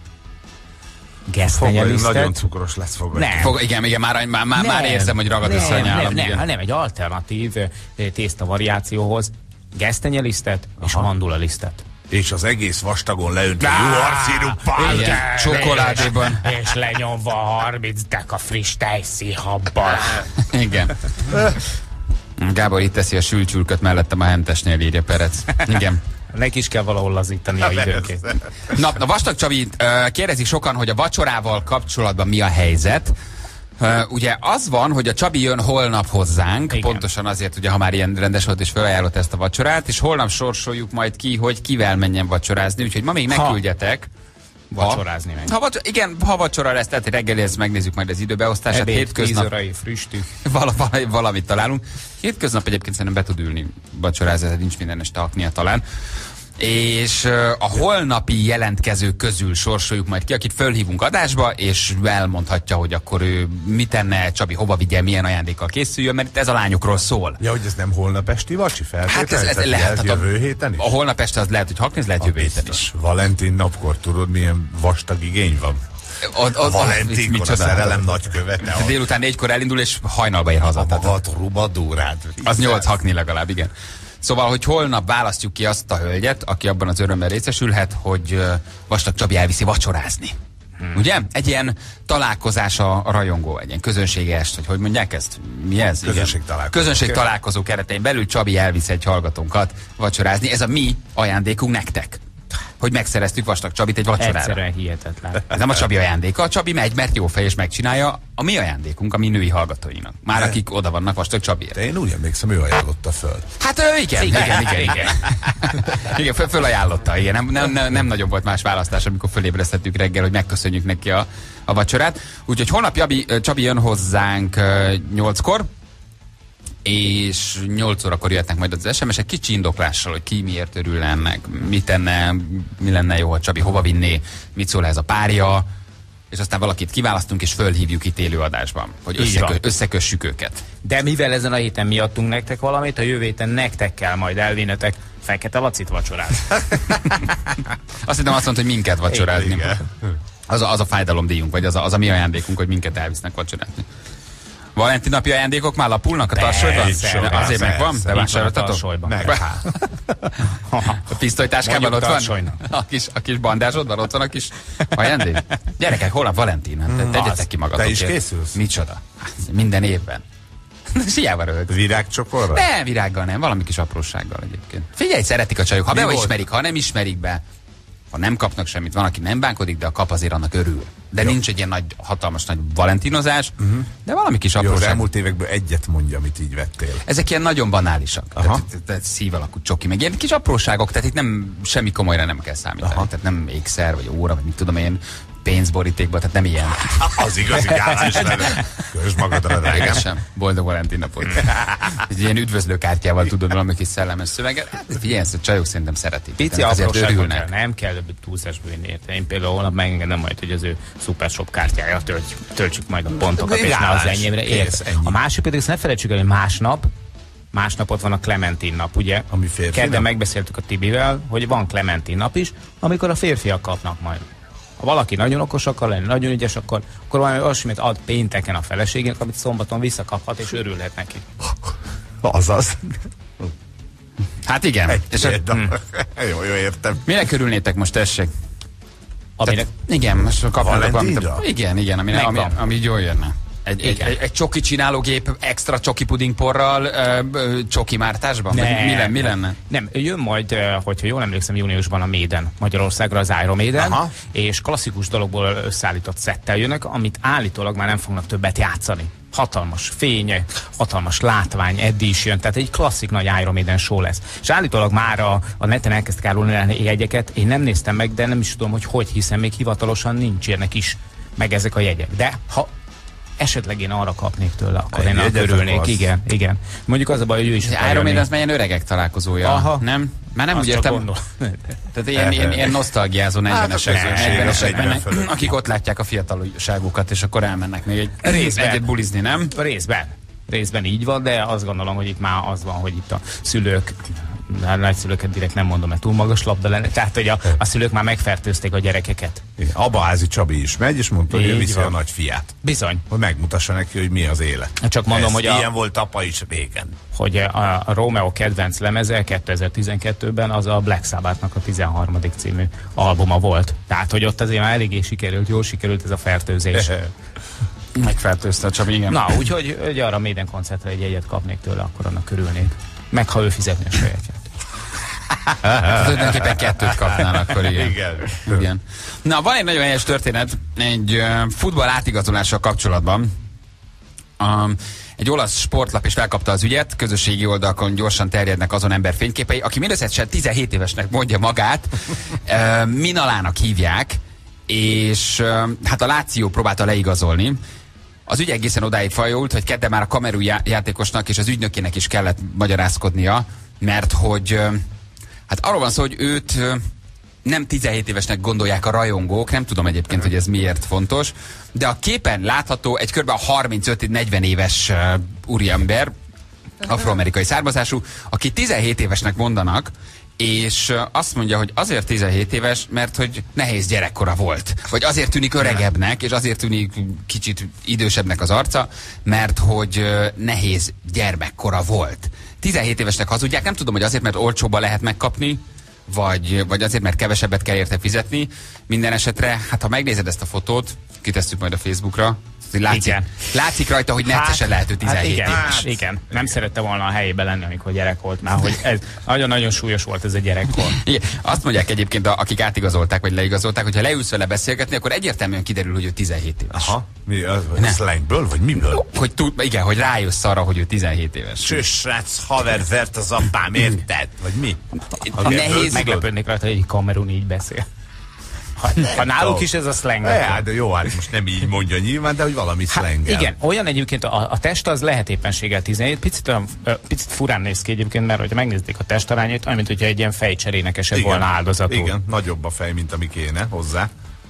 Speaker 4: Gesztenyelisztet.
Speaker 3: Nagyon cukros lesz, fogadj.
Speaker 2: Fog, igen, igen, már, már, már, már érzem, hogy ragad össze a nyálam.
Speaker 4: Nem, nem, nem, egy alternatív tészta variációhoz gesztenyelisztet és mandulalisztet.
Speaker 3: És az egész vastagon leöntve juharszíruppal.
Speaker 2: Csokoládéban.
Speaker 4: És lenyomva harminc deka friss tejszínhabbal.
Speaker 2: Igen. Gábor itt teszi a sülcsülköt mellettem a hentesnél, írja Perec. Igen.
Speaker 4: Neki is kell valahol lazítani a időnként.
Speaker 2: Na, a Vastag Csabi uh, kérdezik sokan, hogy a vacsorával kapcsolatban mi a helyzet. Uh, ugye az van, hogy a Csabi jön holnap hozzánk, igen. Pontosan azért, ugye, ha már ilyen rendes volt és felajánlott ezt a vacsorát, és holnap sorsoljuk majd ki, hogy kivel menjen vacsorázni, úgyhogy ma még ne küldjetek.
Speaker 4: Vacsorázni meg.
Speaker 2: Ha vacsora, igen, ha vacsora lesz, tehát reggeli, ezt megnézzük majd az időbeosztását.
Speaker 4: Ebéd,
Speaker 2: hétköznap
Speaker 4: tíz órai früstük.
Speaker 2: Val val valamit találunk. Hétköznap egyébként szerintem be tud ülni vacsorázni, tehát nincs minden este aknia talán. És uh, a holnapi jelentkezők közül sorsoljuk majd ki, akit fölhívunk adásba, és elmondhatja, hogy akkor ő mit tenne, Csabi hova vigye, milyen ajándékkal készüljön, mert ez a lányokról szól.
Speaker 3: Ja, hogy ez nem holnap esti vacsi feltétel?
Speaker 2: Hát ez, ez lehet.
Speaker 3: Hát jövő héten is?
Speaker 2: A holnap este az lehet, hogy hakni, ez lehet jövő héten is.
Speaker 3: Valentin napkor tudod, milyen vastag igény van? A, a, a Valentinkor a szerelem nagykövete.
Speaker 2: Délután négykor elindul, és hajnalba ér haza.
Speaker 3: A magat rubadórád.
Speaker 2: Az nyolc hakni legalább, igen. Szóval, hogy holnap választjuk ki azt a hölgyet, aki abban az örömmel részesülhet, hogy uh, Vastag Csabi elviszi vacsorázni. Hmm. Ugye? Egy ilyen találkozás a, a rajongó, egy ilyen közönséges, hogy hogy mondják ezt? Mi ez?
Speaker 3: Közönség találkozó.
Speaker 2: Közönség találkozó keretein belül Csabi elvisz egy hallgatónkat vacsorázni. Ez a mi ajándékunk nektek. Hogy megszereztük Vastag Csabit egy vacsorára.
Speaker 4: Egyszerűen hihetetlen.
Speaker 2: Ez nem a Csabi ajándéka. A Csabi megy, mert jó fej, és megcsinálja a mi ajándékunk, a mi női hallgatóinak. Már de akik oda vannak Vastag Csabiért.
Speaker 3: De én úgy emlékszem, ő ajánlotta föl.
Speaker 2: Hát ő, igen, igen, igen, igen. Igen, igen föl, fölajánlotta, igen. Nem, nem, nem, nem nagyobb volt más választás, amikor fölébresztettük reggel, hogy megköszönjük neki a, a vacsorát. Úgyhogy holnap Csabi, Csabi jön hozzánk nyolckor, és nyolc órakor jöhetnek majd az es em esek kicsi indoklással, hogy ki miért örül ennek, mit tenne, mi lenne jó, ha Csabi hova vinné, mit szól ez a párja, és aztán valakit kiválasztunk, és fölhívjuk itt élő adásban, hogy összekö, összekössük őket.
Speaker 4: De mivel ezen a héten mi adtunk nektek valamit, a jövő héten nektek kell majd elvinnetek Fekete Lacit vacsorázni.
Speaker 2: Azt hiszem azt mondta, hogy minket vacsorázni. Az a, az a fájdalomdíjunk, vagy az a, az a mi ajándékunk, hogy minket elvisznek vacsorázni. Valentin napi ajándékok már lapulnak a tarsolyban? Azért megvan? Bevásároltatok?
Speaker 3: Meg.
Speaker 2: A pisztolytáskában ott van? A kis, a kis bandázsodban ott van a kis ajándék? Gyerekek, holnap Valentin, hát tegyetek ki magatokért.
Speaker 3: Te is készülsz?
Speaker 2: Micsoda? Hát, minden évben. Hiába röhög.
Speaker 3: Virágcsokorra?
Speaker 2: Nem, virággal nem, valami kis aprósággal egyébként. Figyelj, szeretik a csajok, ha be ismerik, ha nem ismerik be. ha nem kapnak semmit, van, aki nem bánkodik, de a kap azért annak örül. De jó. Nincs egy ilyen nagy, hatalmas nagy valentinozás, uh-huh. de valami kis apróság.
Speaker 3: Jó, az elmúlt évekből egyet mondja, amit így vettél.
Speaker 2: Ezek ilyen nagyon banálisak. Tehát, tehát szív alakú csoki, meg ilyen kis apróságok, tehát itt nem, semmi komolyra nem kell számítani. Aha. Tehát nem ékszer, vagy óra, vagy mit tudom én, pénzborítékban, tehát nem ilyen.
Speaker 3: Az igazi gáz is lenne. Közd magadra, drágám.
Speaker 2: sem. Boldog Valentin napot. Egy ilyen üdvözlőkártyával tudod valami kis szellemes szöveget. Hát figyelj, ezt a csajok szerintem szeretik.
Speaker 4: Pici apróságok kell, nem kell túlzásba vinni érte. Én például holnap megengedem majd, hogy az ő Super Shop kártyája töltsük, töltsük majd a pontokat, és ne az enyémre ért. A másik pedig, ezt ne felejtsük el, hogy másnap Másnap ott van a Clementin nap, ugye?
Speaker 3: Ami férfi
Speaker 4: Kedden
Speaker 3: nap?
Speaker 4: Megbeszéltük a Tibivel, hogy van Clementin nap is, amikor a férfiak kapnak majd. Ha valaki nagyon okos akar lenni, nagyon ügyes, akkor, akkor valami olyasmit ad pénteken a feleségének, amit szombaton visszakaphat, és örülhet neki.
Speaker 3: Azaz.
Speaker 2: Hát igen.
Speaker 3: Egy
Speaker 2: és a,
Speaker 3: hm. Jó, jó, értem.
Speaker 2: Minek örülnétek most, tessék?
Speaker 4: Aminek...
Speaker 2: Igen, most kapnátok valamit.
Speaker 3: Valentinra?
Speaker 2: Igen, igen, ami, ami, ami jól jönne. Egy, egy, egy, egy csoki csinálógép extra csoki pudingporral ö, csoki mártásban?
Speaker 4: Nem,
Speaker 2: mi, lenne, mi lenne?
Speaker 4: Nem, jön majd, hogyha jól emlékszem, júniusban a Maiden Magyarországra, az Iron Maiden, aha. És klasszikus dologból összeállított szettel jönnek, amit állítólag már nem fognak többet játszani. Hatalmas fény, hatalmas látvány, Eddie is jön, tehát egy klasszik nagy Iron Maiden show lesz. És állítólag már a, a neten elkezdtek árulni jegyeket, én nem néztem meg, de nem is tudom, hogy hogy, hiszen még hivatalosan nincs ilyenek is meg ezek a jegyek. De ha esetleg én arra kapnék tőle, akkor én örülnék. Igen, igen. Mondjuk az a baj, hogy ő is.
Speaker 2: Iron Maiden az már ilyen öregek találkozója. Aha. Nem? Már nem azt úgy értem. Tehát ilyen, ilyen, ilyen nosztalgiázó negyvenesekben, akik ott látják a fiatalságukat, és akkor elmennek még egy részben. Egyet bulizni, nem?
Speaker 4: Részben. Részben így van, de azt gondolom, hogy itt már az van, hogy itt a szülők, a nagyszülőket direkt nem mondom, mert túl magas labda lenne, tehát hogy a, a szülők már megfertőzték a gyerekeket.
Speaker 3: Abaházi Csabi is megy, és mondta, hogy ő viszi a nagy fiát.
Speaker 4: Bizony.
Speaker 3: Hogy megmutassa neki, hogy mi az élet.
Speaker 4: Csak mondom,
Speaker 3: ez
Speaker 4: hogy a,
Speaker 3: ilyen volt apa is régen.
Speaker 4: Hogy a, a Romeo kedvenc lemeze kétezer-tizenkettőben az a Black Sabbathnak a tizenharmadik című albuma volt. Tehát, hogy ott azért már eléggé sikerült, jól sikerült ez a fertőzés.
Speaker 2: Megfertőzte a Csabi, igen.
Speaker 4: Na, úgyhogy hogy arra Maiden koncertre egy jegyet kapnék tőle, akkor annak örülnék. Meg ha ő fizetni a sajátját.
Speaker 2: Tulajdonképpen kettőt kapnál, akkor igen.
Speaker 3: igen.
Speaker 2: igen. Na, van egy nagyon helyes történet egy uh, futball átigazolással kapcsolatban. Um, egy olasz sportlap is felkapta az ügyet, közösségi oldalakon gyorsan terjednek azon ember fényképei, aki mindösszesen tizenhét évesnek mondja magát, uh, Minalának hívják, és uh, hát a Lazio próbálta leigazolni. Az ügy egészen odáig fajult, hogy kedden már a kamerú játékosnak és az ügynökének is kellett magyarázkodnia, mert hogy hát arról van szó, hogy őt nem tizenhét évesnek gondolják a rajongók, nem tudom egyébként, hogy ez miért fontos, de a képen látható egy kb. harmincöt-negyven éves úriember, afroamerikai származású, aki tizenhét évesnek mondanak, és azt mondja, hogy azért tizenhét éves, mert hogy nehéz gyerekkora volt. Vagy azért tűnik öregebbnek, és azért tűnik kicsit idősebbnek az arca, mert hogy nehéz gyermekkora volt. tizenhét évesnek hazudják, nem tudom, hogy azért, mert olcsóban lehet megkapni, vagy, vagy azért, mert kevesebbet kell érte fizetni. Minden esetre, hát ha megnézed ezt a fotót, kitesszük majd a Facebookra, látszik, látszik rajta, hogy neccesen hát, lehet ő tizenhét
Speaker 4: hát igen,
Speaker 2: éves.
Speaker 4: Hát igen, nem szerette volna a helyében lenni, amikor gyerek volt már, hogy ez nagyon-nagyon súlyos volt ez a gyerekkor.
Speaker 2: Igen, azt mondják egyébként, akik átigazolták, vagy leigazolták, hogy ha leülsz vele beszélgetni, akkor egyértelműen kiderül, hogy ő tizenhét éves.
Speaker 3: Aha, mi az, a slangből, vagy miből?
Speaker 2: Hogy tud, igen, hogy rájössz arra, hogy ő tizenhét éves.
Speaker 3: Sősrác, haver vert az apám, érted? Vagy mi?
Speaker 4: Okay, nehéz. Meglepődnék rajta, hogy egy kamerun így beszél. Ha, ha náluk is ez a slang.
Speaker 3: Ja, de jó, hát most nem így mondja nyilván, de hogy valami
Speaker 4: hát,
Speaker 3: slanggel.
Speaker 4: Igen, olyan egyébként a, a test az lehet éppenséggel tizenhét, picit, olyan, picit furán néz ki egyébként, mert hogyha megnézték a testarányait, olyan, mint hogyha egy ilyen fejcserének esett igen, volna áldozatul.
Speaker 3: Igen, nagyobb a fej, mint ami kéne hozzá.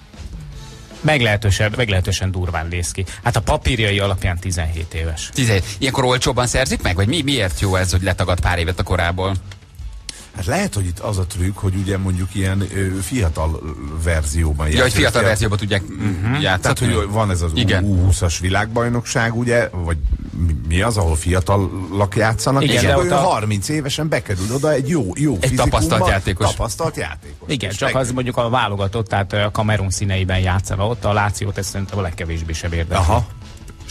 Speaker 4: Meglehetősen, meglehetősen durván néz ki. Hát a papírjai alapján tizenhét éves.
Speaker 2: tizenhét. Ilyenkor olcsóban szerzik meg? Vagy mi, miért jó ez, hogy letagad pár évet a korából?
Speaker 3: Hát lehet, hogy itt az a trükk, hogy ugye mondjuk ilyen ö, fiatal verzióban
Speaker 2: ja, hogy fiatal fiatal verzióban tudják uh-huh. játszani.
Speaker 3: Tehát, hogy van ez az U húszas világbajnokság, ugye, vagy mi az, ahol fiatalak játszanak, igen, és akkor a... harminc évesen bekerül oda egy jó, jó
Speaker 2: egy tapasztalt játékos.
Speaker 3: Tapasztalt játékos.
Speaker 4: Igen, csak meg... az mondjuk a válogatott, tehát a Kamerun színeiben játszana ott, a Lációt ez szerintem a legkevésbé sem érdekli.
Speaker 3: Aha.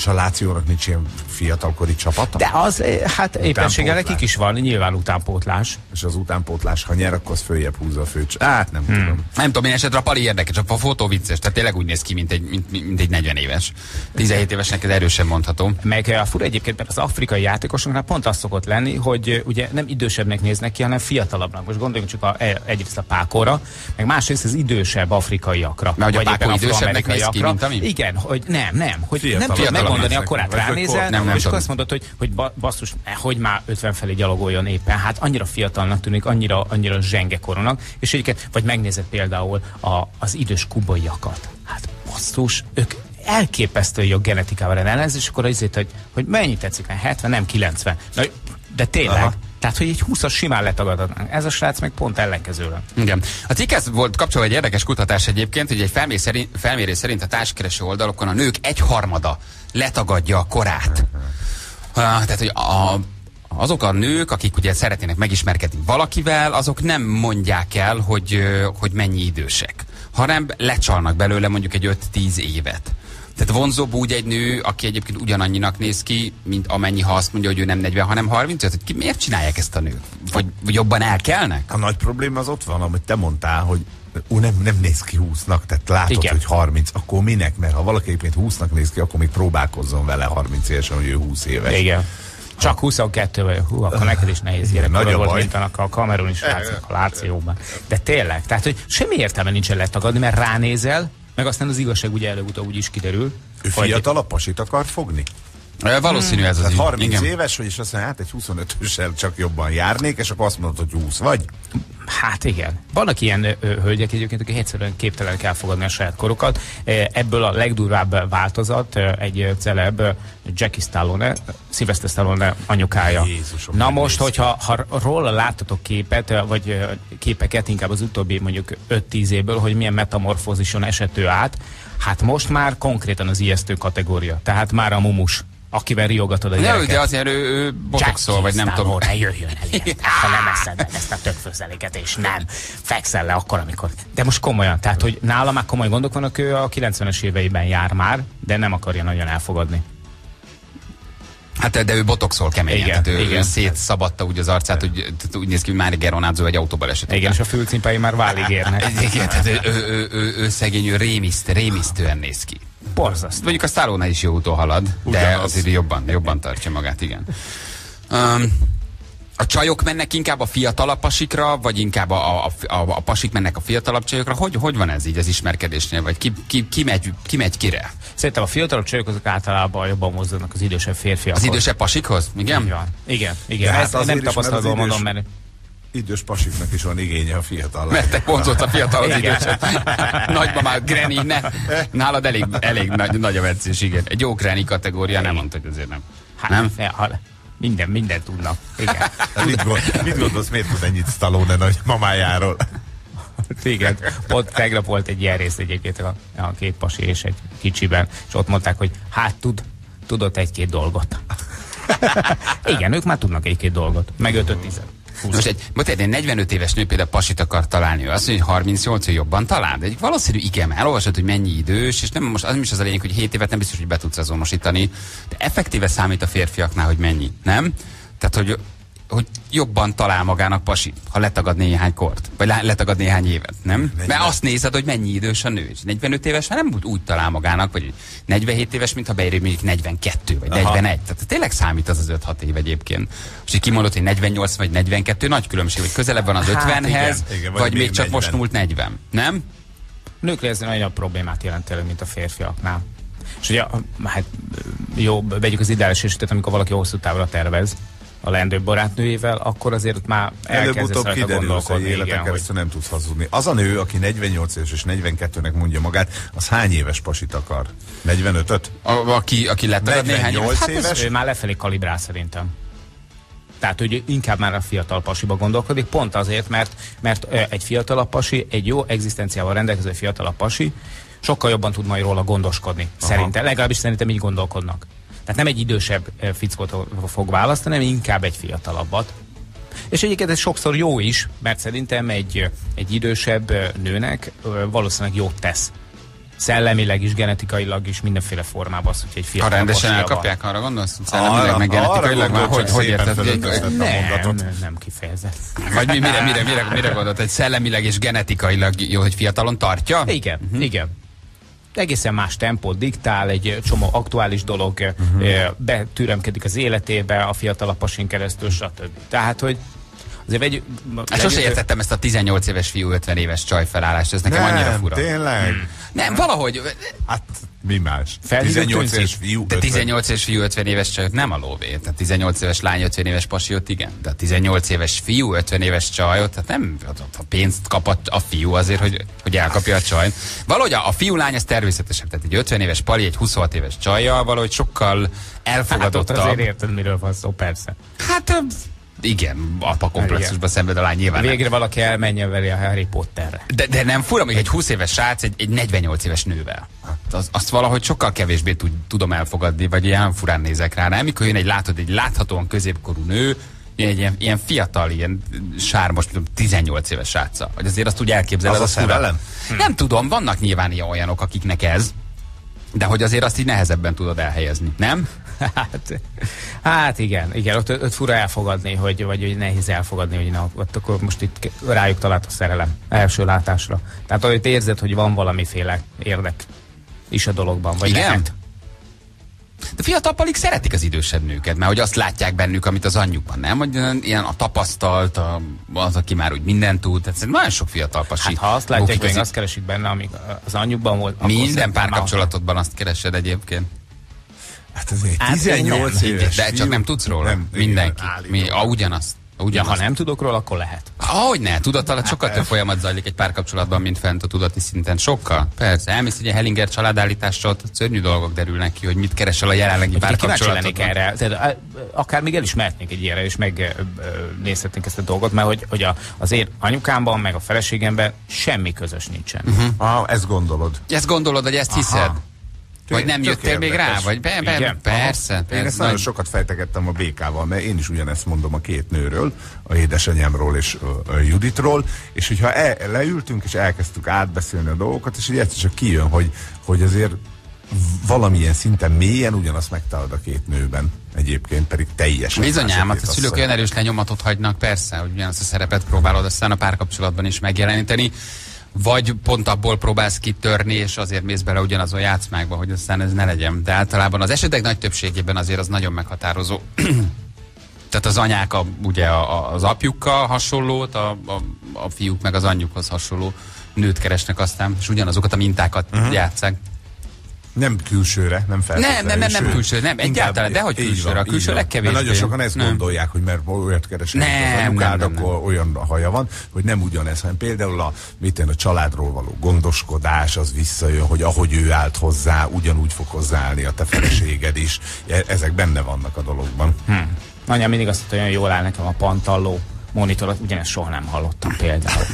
Speaker 3: És a Lációnak nincs ilyen fiatalkori csapata?
Speaker 4: De az, hát éppenséggel nekik is van, nyilván utánpótlás.
Speaker 3: És az utánpótlás, ha nyer, akkor az följebb húzza a főcs. Hát nem hmm. tudom.
Speaker 2: Nem tudom, én esetre a pali érdekes, csak a fotó vicces, tehát tényleg úgy néz ki, mint egy, mint, mint egy negyven éves. tizenhét évesnek ez erősen mondható.
Speaker 4: Meg a fura egyébként, mert az afrikai játékosoknál pont az szokott lenni, hogy ugye nem idősebbnek néznek ki, hanem fiatalabbnak. Most gondoljunk csak a, egyrészt a Pákóra, meg másrészt az idősebb afrikaiakra.
Speaker 2: Mert hogy a Pákó idősebbnek néz ki, mint ami?
Speaker 4: Igen, hogy nem, nem, hogy
Speaker 3: Fiatal,
Speaker 4: nem tudod megmondani a korát, ránézel,
Speaker 2: nem, nem
Speaker 4: és akkor azt mondod, hogy, hogy basszus, hogy már ötven felé gyalogoljon éppen. Hát annyira fiatalnak tűnik, annyira, annyira zsenge koronak, és egyébként, vagy megnézed például a, az idős kubaiakat. Hát basszus, ők elképesztő jó genetikával rendelkezik, és akkor azért, hogy, hogy mennyi tetszik, hetven, nem kilencven. Na, de tényleg, aha. Tehát, hogy egy húszas simán letagadhatnánk. Ez a srác meg pont ellenkezőleg.
Speaker 2: Igen. A cikkhez volt kapcsolva egy érdekes kutatás egyébként, hogy egy felmérés szerint, felmérés szerint a társkereső oldalokon a nők egyharmada letagadja a korát. Uh, tehát, hogy a, azok a nők, akik ugye szeretnének megismerkedni valakivel, azok nem mondják el, hogy, hogy mennyi idősek, hanem lecsalnak belőle mondjuk egy öt-tíz évet. Tehát vonzóbb úgy egy nő, aki egyébként ugyanannyinak néz ki, mint amennyi, ha azt mondja, hogy ő nem negyven, hanem harmincöt. Hogy ki, miért csinálják ezt a nők? Vagy, vagy jobban elkelnek?
Speaker 3: A nagy probléma az ott van, amit te mondtál, hogy ú, nem, nem néz ki húsznak, tehát látod, igen, hogy harminc, akkor minek? Mert ha valaki egyébként húsznak néz ki, akkor még próbálkozzon vele harminc évesen, hogy ő húsz éves.
Speaker 4: Igen. Csak huszonkettő vagy, hú, akkor neked is nehéz gyerek volt, mint annak a Kamerun is látszik a Lációban. De tényleg, tehát, hogy semmi értelme nincsen letagadni, mert ránézel, meg aztán az igazság ugye előbb-utóbb úgy is kiderül.
Speaker 3: Ő fiatalabb pasit akar fogni?
Speaker 2: Valószínű ez az
Speaker 3: így. harminc
Speaker 2: igen.
Speaker 3: éves, és azt mondja, hát egy huszonötössel csak jobban járnék, és akkor azt mondod, hogy húsz vagy.
Speaker 4: Hát igen. Vannak ilyen ö, hölgyek egyébként, akik egyszerűen képtelenek elfogadni a saját korukat. Ebből a legdurvább változat egy celeb, Jackie Stallone, Sylvester Stallone anyukája.
Speaker 3: Jézusom,
Speaker 4: na most, hogyha ha róla láttatok képet, vagy képeket, inkább az utóbbi mondjuk öt-tíz évből, hogy milyen metamorfózison esett ő át, hát most már konkrétan az ijesztő kategória. Tehát már a mumus, akivel riogatod a gyereket.
Speaker 2: De azért ő, ő botoxol, vagy nem tudom.
Speaker 4: Ne jöjjön el, ha nem eszed ezt a tökfőzeléket, és nem fekszel le akkor, amikor... De most komolyan, tehát, hogy nála már komoly gondok vannak, ő a kilencvenes éveiben jár már, de nem akarja nagyon elfogadni.
Speaker 2: Hát de ő botoxol keményen,
Speaker 4: igen,
Speaker 2: tehát ő,
Speaker 4: igen.
Speaker 2: ő szétszabadta úgy az arcát, hogy úgy néz ki, hogy Mári Geronázó egy autóbal esett.
Speaker 4: Igen, és a fülcimpái már válig érnek.
Speaker 2: Igen, tehát ő, ő, ő, ő, ő szegény, ő rémiszt, rémisztően néz ki.
Speaker 4: Borzasztó.
Speaker 2: Mondjuk a Stallone is jó úton halad, de ugyanaz. Azért jobban, jobban tartja magát, igen. Um, a csajok mennek inkább a fiatalabb pasikra, vagy inkább a, a, a, a pasik mennek a fiatalabb csajokra? Hogy, hogy van ez így az ismerkedésnél? Vagy ki, ki, ki, megy, ki megy kire?
Speaker 4: Szerintem a fiatalabb csajok azok általában jobban mozdulnak az idősebb férfiakhoz.
Speaker 2: Az idősebb pasikhoz? Igen?
Speaker 4: Igen, igen. igen.
Speaker 3: Hát
Speaker 4: ezt nem tapasztalatból mondom, mert...
Speaker 3: Idős pasiknak is van igénye a fiatal.
Speaker 2: Mert te vonzott a fiatal az időset. Nagymamá, Granny, ne. Nálad elég, elég nagy, nagy a veccés, igen. Egy jó Granny kategória, nem mondta, hogy azért nem.
Speaker 4: Hát nem? Fel, minden, minden tudnak. Igen.
Speaker 3: mit, gond, mit gondolsz, miért tud ennyit Stallone nagy mamájáról?
Speaker 4: Igen, ott tegnap volt egy ilyen rész egyébként a, a két pasi és egy kicsiben, és ott mondták, hogy hát tud, tudott egy-két dolgot. Igen, ők már tudnak egy-két dolgot, meg öt-tíz.
Speaker 2: Most egy, egy negyvenöt éves nő például pasit akar találni, ő azt mondja, hogy harmincnyolc, hogy jobban talál, de egy valószínű igen, elolvasod, hogy mennyi idős, és nem most az is az a lényeg, hogy hét évet nem biztos, hogy be tudsz azonosítani, de effektíve számít a férfiaknál, hogy mennyi, nem? Tehát, hogy hogy jobban talál magának pasi, ha letagad néhány kort, vagy letagad néhány évet, nem? negyven. Mert azt nézed, hogy mennyi idős a nő. És negyvenöt éves már nem úgy talál magának, vagy negyvenhét éves, mintha beérő mondjuk negyvenkettő, vagy aha, negyvenegy. Tehát tényleg számít az az öt-hat év egyébként. És így kimondod, hogy negyvennyolc vagy negyvenkettő, nagy különbség, hogy közelebb van az hát ötvenhez, igen, igen, vagy, vagy még csak negyven. Most múlt negyven, nem?
Speaker 4: Nőkre ez nagyobb problémát jelent, mint a férfiaknál. És ugye, hát jó, vegyük az ideális esetet, amikor valaki hosszú távra tervez a leendő barátnőjével, akkor azért már elkezdesz rajta gondolkodni.
Speaker 3: Életen keresztül nem tudsz hazudni. Az a nő, aki negyvennyolc éves és negyvenkettőnek mondja magát, az hány éves pasit akar? negyvenötöt?
Speaker 2: A, aki, aki letagad néhány éves?
Speaker 4: Hát éves? Ez, ő már lefelé kalibrál szerintem. Tehát, hogy inkább már a fiatal pasiba gondolkodik, pont azért, mert, mert egy fiatalabb pasi, egy jó egzisztenciával rendelkező fiatalabb pasi sokkal jobban tud majd róla gondoskodni. Aha. Szerintem, legalábbis szerintem így gondolkodnak. Tehát nem egy idősebb fickót fog választani, hanem inkább egy fiatalabbat. És egyébként ez sokszor jó is, mert szerintem egy, egy idősebb nőnek valószínűleg jót tesz szellemileg is, genetikailag is, mindenféle formában az, hogy egy fiatal.
Speaker 2: Ha rendesen elkapják, arra gondolsz? Szellemileg, meg genetikailag már hogy, hogy érted?
Speaker 4: Nem, nem, nem kifejezett.
Speaker 2: Vagy mi, mire, mire, mire, mire gondolt, hogy szellemileg és genetikailag jó, hogy fiatalon tartja?
Speaker 4: Igen, uh-huh. igen. Egészen más tempót diktál, egy csomó aktuális dolog uh-huh. betüremkedik az életébe, a fiatal pasin keresztül, stb. Tehát, hogy azért vegy...
Speaker 2: Hát sose értettem ezt a tizennyolc éves fiú, ötven éves csaj felállást, ez nekem nem, annyira fura.
Speaker 3: Tényleg? Hmm.
Speaker 2: Nem, valahogy...
Speaker 3: Hát mi más?
Speaker 2: tizennyolc éves fiú, de tizennyolc éves fiú, ötven éves csajot nem a lóvé. Tehát tizennyolc éves lány, ötven éves pasiót igen. De a tizennyolc éves fiú, ötven éves csajot, tehát nem a pénzt kap a, a fiú azért, hogy, hogy elkapja a csajt. Valahogy a, a fiú lány ez természetesebb. Tehát egy ötven éves pali, egy huszonhat éves csajjal valahogy sokkal elfogadottabb.
Speaker 4: Hát ott azért érted, miről van szó, persze.
Speaker 2: Hát... Igen, apa komplexusban szenved a lány nyilván.
Speaker 4: Végre
Speaker 2: nem.
Speaker 4: valaki elmenjen vele a Harry Potterre.
Speaker 2: De, de nem fura, még egy húsz éves srác egy, egy negyvennyolc éves nővel. Az, azt valahogy sokkal kevésbé tud, tudom elfogadni, vagy ilyen furán nézek rá. Nem, mikor jön egy, látod, egy láthatóan középkorú nő, egy ilyen, ilyen fiatal, ilyen sármos, tizennyolc éves sráccal. Vagy azért azt úgy elképzeled.
Speaker 3: Az a szerelem?
Speaker 2: Hm. Nem tudom, vannak nyilván ilyen olyanok, akiknek ez, de hogy azért azt így nehezebben tudod elhelyezni, nem?
Speaker 4: Hát, hát igen, igen, ott, ott fura elfogadni, hogy, vagy hogy nehéz elfogadni, hogy na, ott akkor most itt rájuk talált a szerelem első látásra. Tehát hogy érzed, hogy van valamiféle érdek is a dologban, vagy
Speaker 2: igen?
Speaker 4: Lehet.
Speaker 2: De fiatal palik szeretik az idősebb nőket, mert hogy azt látják bennük, amit az anyjukban, nem? Hogy ilyen a tapasztalt, a, az, aki már úgy mindent tud. Tehát nagyon sok fiatal pasi.
Speaker 4: Hát ha azt látják, hogy azt keresik benne, amíg az anyjukban volt.
Speaker 2: Minden párkapcsolatodban azt keresed egyébként.
Speaker 3: Hát azért tizennyolc éves.
Speaker 2: De csak nem tudsz róla? Nem, mindenki. Mi, a, ugyanazt.
Speaker 4: Ja, ha nem tudok róla, akkor lehet.
Speaker 2: Ahogy ne, tudat alatt sokkal több folyamat zajlik egy párkapcsolatban, mint fent a tudati szinten. Sokkal. Persze, elmész egy Hellinger családállításra, szörnyű dolgok derülnek ki, hogy mit keresel a jelenlegi párkapcsolatodban.
Speaker 4: Erre. Tehát, akár még el is mehetnénk egy ilyenre, és megnézhetnénk ezt a dolgot, mert hogy, hogy a, az én anyukámban, meg a feleségemben semmi közös nincsen.
Speaker 3: Uh-huh. Ah, ezt gondolod.
Speaker 2: Ezt gondolod, hogy ezt hiszed? Aha. Vagy nem jöttél még rá? Vagy be, be,
Speaker 3: igen,
Speaker 2: persze.
Speaker 3: Én ezt nagyon sokat fejtegettem a bé ká-val, mert én is ugyanezt mondom a két nőről, a édesanyámról és a Juditról, és hogyha el, leültünk és elkezdtük átbeszélni a dolgokat, és így egyszer csak kijön, hogy, hogy azért valamilyen szinten mélyen ugyanazt megtalálod a két nőben. Egyébként pedig teljesen.
Speaker 2: Bizonyám, a szülők olyan erős lenyomatot hagynak, persze, hogy ugyanazt a szerepet próbálod aztán a párkapcsolatban is megjeleníteni. Vagy pont abból próbálsz kitörni, és azért mész bele ugyanazon játszmákba, hogy aztán ez ne legyen. De általában az esetek nagy többségében azért az nagyon meghatározó. Tehát az anyák a, ugye a, az apjukkal hasonlót, a, a, a fiúk meg az anyjukhoz hasonló nőt keresnek aztán, és ugyanazokat a mintákat uh-huh. játsszák.
Speaker 3: Nem külsőre, nem feltétlenül.
Speaker 2: Nem, nem, nem, nem külsőre, nem, egyáltalán, dehogy külsőre, a külső legkevésbé.
Speaker 3: Nagyon sokan ezt nem. gondolják, hogy mert olyat keresnek, az anyukád, akkor olyan haja van, hogy nem ugyanez, hanem például a, mit én, a családról való gondoskodás, az visszajön, hogy ahogy ő állt hozzá, ugyanúgy fog hozzáállni a te feleséged is. Ezek benne vannak a dologban.
Speaker 4: Hmm. Anyám mindig azt mondta, hogy olyan jól áll nekem a pantalló monitorat, ugyanezt soha nem hallottam például.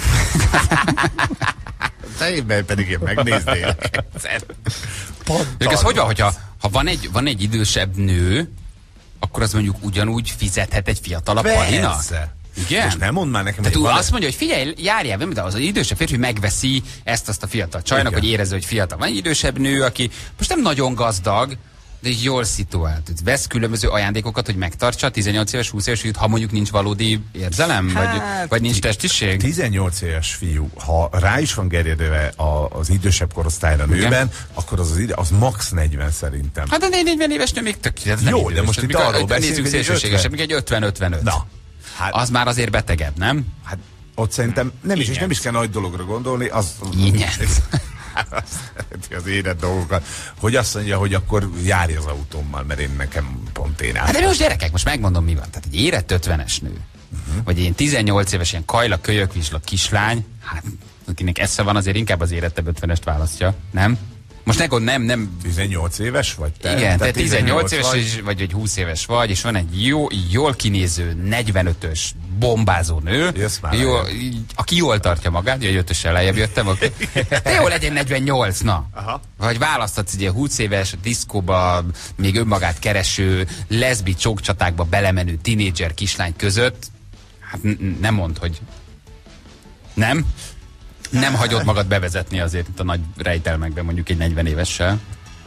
Speaker 3: Te évben pedig én megnéznél.
Speaker 2: Ez hogy van, hogyha ha van egy, van egy idősebb nő, akkor az mondjuk ugyanúgy fizethet egy fiatalabb palinak? Igen?
Speaker 3: Most nem mondd már nekem.
Speaker 2: Tehát ő azt mondja, hogy figyelj, járjál, de az, az idősebb férfi megveszi ezt-azt a fiatal csajnak, igen. hogy érezze, hogy fiatal. Van egy idősebb nő, aki most nem nagyon gazdag, de jól szituált. Vesz különböző ajándékokat, hogy megtartsa tizennyolc éves, húsz éves fiút, ha mondjuk nincs valódi érzelem, hát, vagy, vagy nincs testiség?
Speaker 3: tizennyolc éves fiú, ha rá is van gerjedve az idősebb korosztályra nőben, igen. akkor az az, ide, az max negyven szerintem.
Speaker 2: Hát a negyven éves nő még tökéletlen.
Speaker 3: Jó, de most itt arról
Speaker 2: beszélünk, szélsőségesebb, még egy ötven ötvenöt. Na. Hát, az már azért betegebb, nem?
Speaker 3: Hát ott szerintem nem is, és nem is kell nagy dologra gondolni, az...
Speaker 2: Igen.
Speaker 3: az élet dolgokat, hogy azt mondja, hogy akkor járj az autómmal, mert én nekem pont én
Speaker 2: álltam. Hát de most gyerekek, most megmondom mi van. Tehát egy érett ötvenes nő, uh-huh. vagy ilyen tizennyolc éves, ilyen kajla, kölyökvizsla kislány, hát akinek esze van, azért inkább az érettebb ötvenest választja, nem? Most nekod nem, nem...
Speaker 3: tizennyolc éves vagy te?
Speaker 2: Igen, te tizennyolc éves vagy, vagy, vagy húsz éves vagy, és van egy jó, jól kinéző negyvenötös bombázó nő, jó, aki jól tartja magát, hogy ötössel lejjebb jöttem, okay. De jó legyen negyvennyolc, na. Aha. Vagy választhatsz egy húsz éves, diszkóba, még önmagát kereső, leszbi csókcsatákba belemenő tinédzser kislány között. Hát nem mondd, hogy nem. Nem hagyod magad bevezetni azért itt a nagy rejtelmekben mondjuk egy negyven évessel.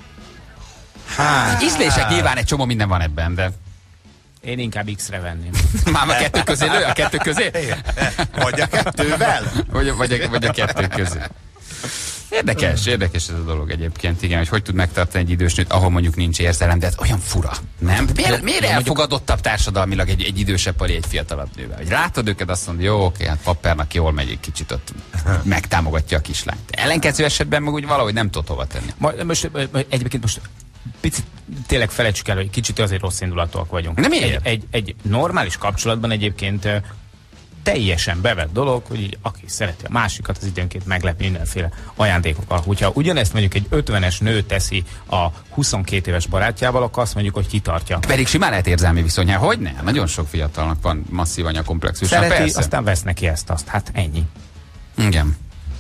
Speaker 2: Hát, ízlések nyilván egy csomó minden van ebben, de...
Speaker 4: Én inkább X-re venném.
Speaker 2: Már a kettő közé lő? A kettő közé?
Speaker 3: Vagy a kettővel?
Speaker 2: Vagy, vagy, a, vagy a kettő közé. Érdekes, érdekes ez a dolog egyébként, igen, hogy hogy tud megtartani egy idős nőt, ahol mondjuk nincs érzelem, de ez olyan fura, nem? Miért, miért elfogadottabb társadalmilag egy, egy idősebb pali egy fiatalabb nővel? Hogy látod őket, azt mondod, jó, oké, hát pappernak jól megy, egy kicsit ott megtámogatja a kislányt. Ellenkező esetben meg úgy valahogy nem tud hova tenni.
Speaker 4: Most, most egyébként most picit tényleg felejtsük el, hogy kicsit azért rossz indulatúak vagyunk.
Speaker 2: Nem miért?
Speaker 4: Egy, egy, egy normális kapcsolatban egyébként teljesen bevett dolog, hogy így, aki szereti a másikat, az időnként meglepi mindenféle ajándékokkal. Hogyha ugyanezt mondjuk egy ötvenes nő teszi a huszonkét éves barátjával, akkor azt mondjuk, hogy kitartja.
Speaker 2: Pedig simán lehet érzelmi viszonyá, hogy ne? Nagyon sok fiatalnak van masszív anyakomplexus.
Speaker 4: Szereti,
Speaker 2: persze.
Speaker 4: Aztán vesz neki ezt, azt. Hát ennyi.
Speaker 2: Igen.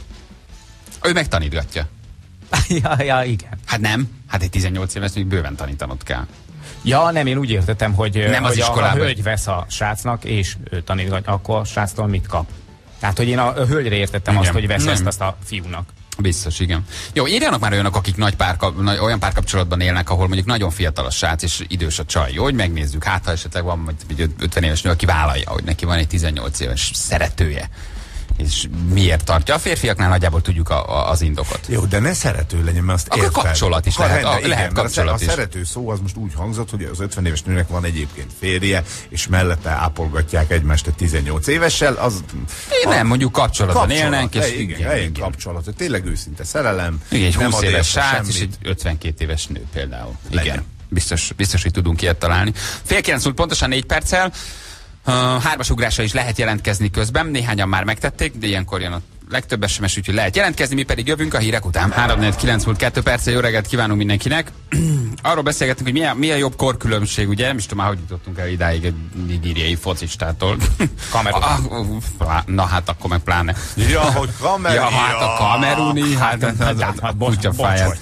Speaker 2: Ő megtanítgatja.
Speaker 4: ja, ja, igen.
Speaker 2: Hát nem. Hát egy tizennyolc éves még bőven tanítanod kell.
Speaker 4: Ja, nem, én úgy értettem, hogy,
Speaker 2: nem
Speaker 4: hogy
Speaker 2: az
Speaker 4: a, a
Speaker 2: iskolában.
Speaker 4: hölgy vesz a srácnak, és ő tanítgatja, akkor a sráctól mit kap? Tehát, hogy én a, a hölgyre értettem igen. azt, hogy vesz nem. ezt azt a fiúnak.
Speaker 2: Biztos, igen. Jó, írjanak már olyanok, akik nagy párka, nagy, olyan párkapcsolatban élnek, ahol mondjuk nagyon fiatal a srác és idős a csaj. Jó, hogy megnézzük, hát ha esetleg van egy ötven éves nő, aki vállalja, hogy neki van egy tizennyolc éves szeretője. És miért tartja? A férfiaknál nagyjából tudjuk a, a, az indokot.
Speaker 3: Jó, de ne szerető legyen, mert azt
Speaker 2: akkor
Speaker 3: érted.
Speaker 2: kapcsolat is
Speaker 3: akkor
Speaker 2: lehet.
Speaker 3: Rende,
Speaker 2: A, lehet
Speaker 3: igen,
Speaker 2: kapcsolat
Speaker 3: a,
Speaker 2: is.
Speaker 3: a szerető szó az most úgy hangzott, hogy az ötven éves nőnek van egyébként férje, és mellette ápolgatják egymást egy tizennyolc évessel. Az,
Speaker 2: Én nem, mondjuk kapcsolatban
Speaker 3: kapcsolat,
Speaker 2: élnek, és
Speaker 3: igen,
Speaker 2: igen,
Speaker 3: igen,
Speaker 2: igen.
Speaker 3: kapcsolat, hogy tényleg őszinte szerelem.
Speaker 2: Igen, egy
Speaker 3: nem
Speaker 2: húsz
Speaker 3: ad
Speaker 2: éves
Speaker 3: érte
Speaker 2: srác és
Speaker 3: semmit.
Speaker 2: egy ötvenkét éves nő például.
Speaker 3: Legyen.
Speaker 2: Igen, biztos, biztos, hogy tudunk ilyet találni. Fél kilenc múlt pontosan négy perccel. Uh, hármas ugrásra is lehet jelentkezni közben, néhányan már megtették, de ilyenkor jön a legtöbb es em es, úgyhogy lehet jelentkezni, mi pedig jövünk a hírek után. három négy kilenc múlt kettő perccel, jó reggelt kívánunk mindenkinek. Arról beszélgetünk, hogy mi a, mi a jobb korkülönbség, ugye? Nem is tudom már, hogy jutottunk el idáig egy nigériai focistától.
Speaker 4: Kamerun.
Speaker 2: Ah, na hát akkor meg pláne.
Speaker 3: Ja, hogy kameruni.
Speaker 2: Ja, hát a kameruni, hát a kutyafáját.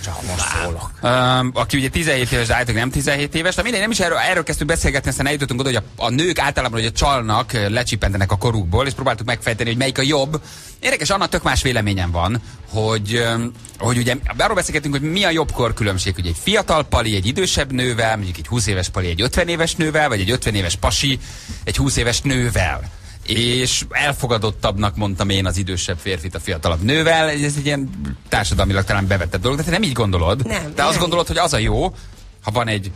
Speaker 2: Aki ugye tizenhét éves, de állítólag nem tizenhét éves, de mindegy, nem is erről, erről kezdtünk beszélgetni, aztán eljutottunk oda, hogy a, a nők általában, hogy a csalnak lecsipentenek a korukból, és próbáltuk megfejteni, hogy melyik a jobb. Érdekes, annak tök más véleményem van, hogy, hogy ugye arról beszélgetünk, hogy mi a jobb korkülönbség, hogy egy fiatal pali egy idősebb nővel, mondjuk egy húsz éves pali egy ötven éves nővel, vagy egy ötven éves pasi egy húsz éves nővel. És elfogadottabbnak mondtam én az idősebb férfit a fiatalabb nővel, ez egy ilyen társadalmilag talán bevetett dolog, de te nem így gondolod.
Speaker 11: Nem,
Speaker 2: te azt
Speaker 11: nem.
Speaker 2: gondolod, hogy az a jó, ha van egy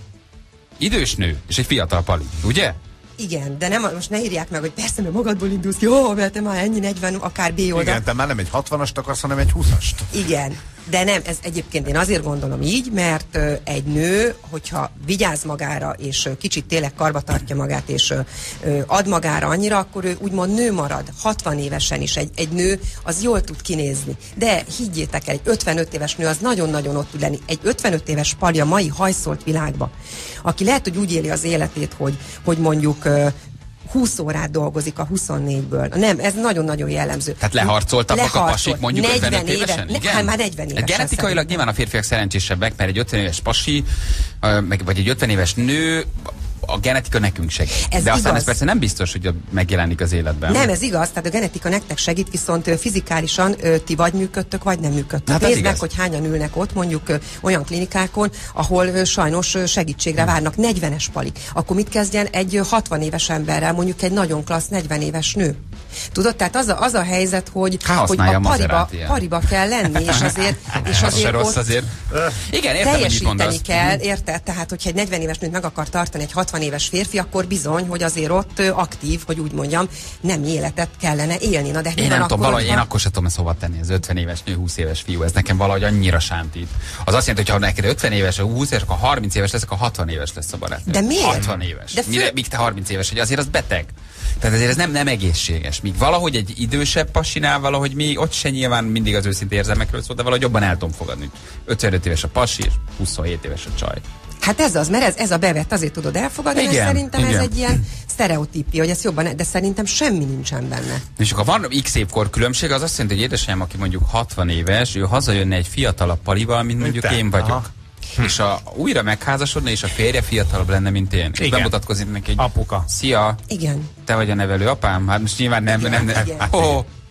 Speaker 2: idős nő és egy fiatal pali, ugye?
Speaker 11: Igen, de nem, most ne írják meg, hogy persze, mert magadból indulsz, jó, mert te már ennyi negyven, akár B oldal.
Speaker 3: Igen, te már nem egy hatvanast akarsz, hanem egy húszast.
Speaker 11: Igen, de nem, ez egyébként én azért gondolom így, mert ö, egy nő, hogyha vigyáz magára, és ö, kicsit tényleg karba tartja magát, és ö, ö, ad magára annyira, akkor ő úgymond nő marad, hatvan évesen is egy, egy nő, az jól tud kinézni. De higgyétek el, egy ötvenöt éves nő az nagyon-nagyon ott tud lenni. Egy ötvenöt éves pali a mai hajszolt világba, aki lehet, hogy úgy éli az életét, hogy, hogy mondjuk ö, húsz órát dolgozik a huszonnégyből. Nem, ez nagyon-nagyon jellemző.
Speaker 2: Tehát leharcoltabbak a pasik mondjuk ötvenöt évesen?
Speaker 11: Ne, hát már negyven évesen.
Speaker 2: Genetikailag
Speaker 11: szerintem.
Speaker 2: nyilván a férfiak szerencsésebbek, mert egy ötven éves pasi, meg, vagy egy ötven éves nő, a genetika nekünk segít.
Speaker 11: Ez
Speaker 2: De aztán
Speaker 11: igaz.
Speaker 2: ez persze nem biztos, hogy megjelenik az életben.
Speaker 11: Nem, ez igaz, tehát a genetika nektek segít, viszont ö, fizikálisan ö, ti vagy működtök, vagy nem működtök.
Speaker 2: Hát az
Speaker 11: Nézd meg,
Speaker 2: igaz.
Speaker 11: hogy hányan ülnek ott, mondjuk ö, olyan klinikákon, ahol ö, sajnos ö, segítségre várnak negyvenes palik. Akkor mit kezdjen egy ö, hatvan éves emberrel, mondjuk egy nagyon klassz negyven éves nő? Tudod, tehát az a, az a helyzet, hogy,
Speaker 2: Há,
Speaker 11: hogy
Speaker 2: használja
Speaker 11: a
Speaker 2: a
Speaker 11: pariba,
Speaker 2: Maserati-jel.
Speaker 11: pariba kell lenni, és azért, és
Speaker 2: Az se
Speaker 11: azért
Speaker 2: rossz
Speaker 11: ott
Speaker 2: azért. Igen, értem, hogy mit
Speaker 11: teljesíteni
Speaker 2: mondasz.
Speaker 11: kell, érted? Tehát, hogyha egy negyven éves nőt meg akar tartani egy hatvan éves férfi, akkor bizony, hogy azért ott ö, aktív, hogy úgy mondjam, nem életet kellene élni. Na, de
Speaker 2: Én
Speaker 11: nyilván
Speaker 2: nem tudom,
Speaker 11: akkor,
Speaker 2: valahogy én
Speaker 11: hogyha-
Speaker 2: akkor sem tudom ezt hova tenni, az ötven éves nő, húsz éves fiú, ez nekem valahogy annyira sántít. Az azt jelenti, hogy ha neked ötven éves, a húsz éves, akkor harminc éves lesz, akkor hatvan éves lesz a barátnő.
Speaker 11: De miért?
Speaker 2: hatvan éves.
Speaker 11: De
Speaker 2: De
Speaker 11: fő-
Speaker 2: Mire, míg te harminc éves, hogy azért az beteg. Tehát azért ez nem, nem egészséges. Míg valahogy egy idősebb pasinál, valahogy mi ott se nyilván mindig az őszinte érzelmekről szól, de valahogy jobban el tudom fogadni. ötvenöt éves a pasi, és huszonhét éves a csaj.
Speaker 11: Hát ez az, mert ez, ez a bevett, azért tudod elfogadni,
Speaker 2: Igen,
Speaker 11: mert szerintem
Speaker 2: igen.
Speaker 11: ez egy ilyen sztereotípia, hogy ez jobban, de szerintem semmi nincsen benne.
Speaker 2: És akkor van x évkor különbség, az azt jelenti, hogy édesanyám, aki mondjuk hatvan éves, ő hazajönne egy fiatalabb palival, mint mondjuk
Speaker 3: te?
Speaker 2: én vagyok.
Speaker 3: Aha.
Speaker 2: És a, újra megházasodna, és a férje fiatalabb lenne, mint én. És
Speaker 4: Igen.
Speaker 2: bemutatkozik neki egy...
Speaker 4: Apuka.
Speaker 2: Szia,
Speaker 11: Igen.
Speaker 2: te vagy a nevelő apám? Hát most nyilván nem,
Speaker 11: Igen,
Speaker 2: nem, nem.
Speaker 11: igen.
Speaker 2: Ó,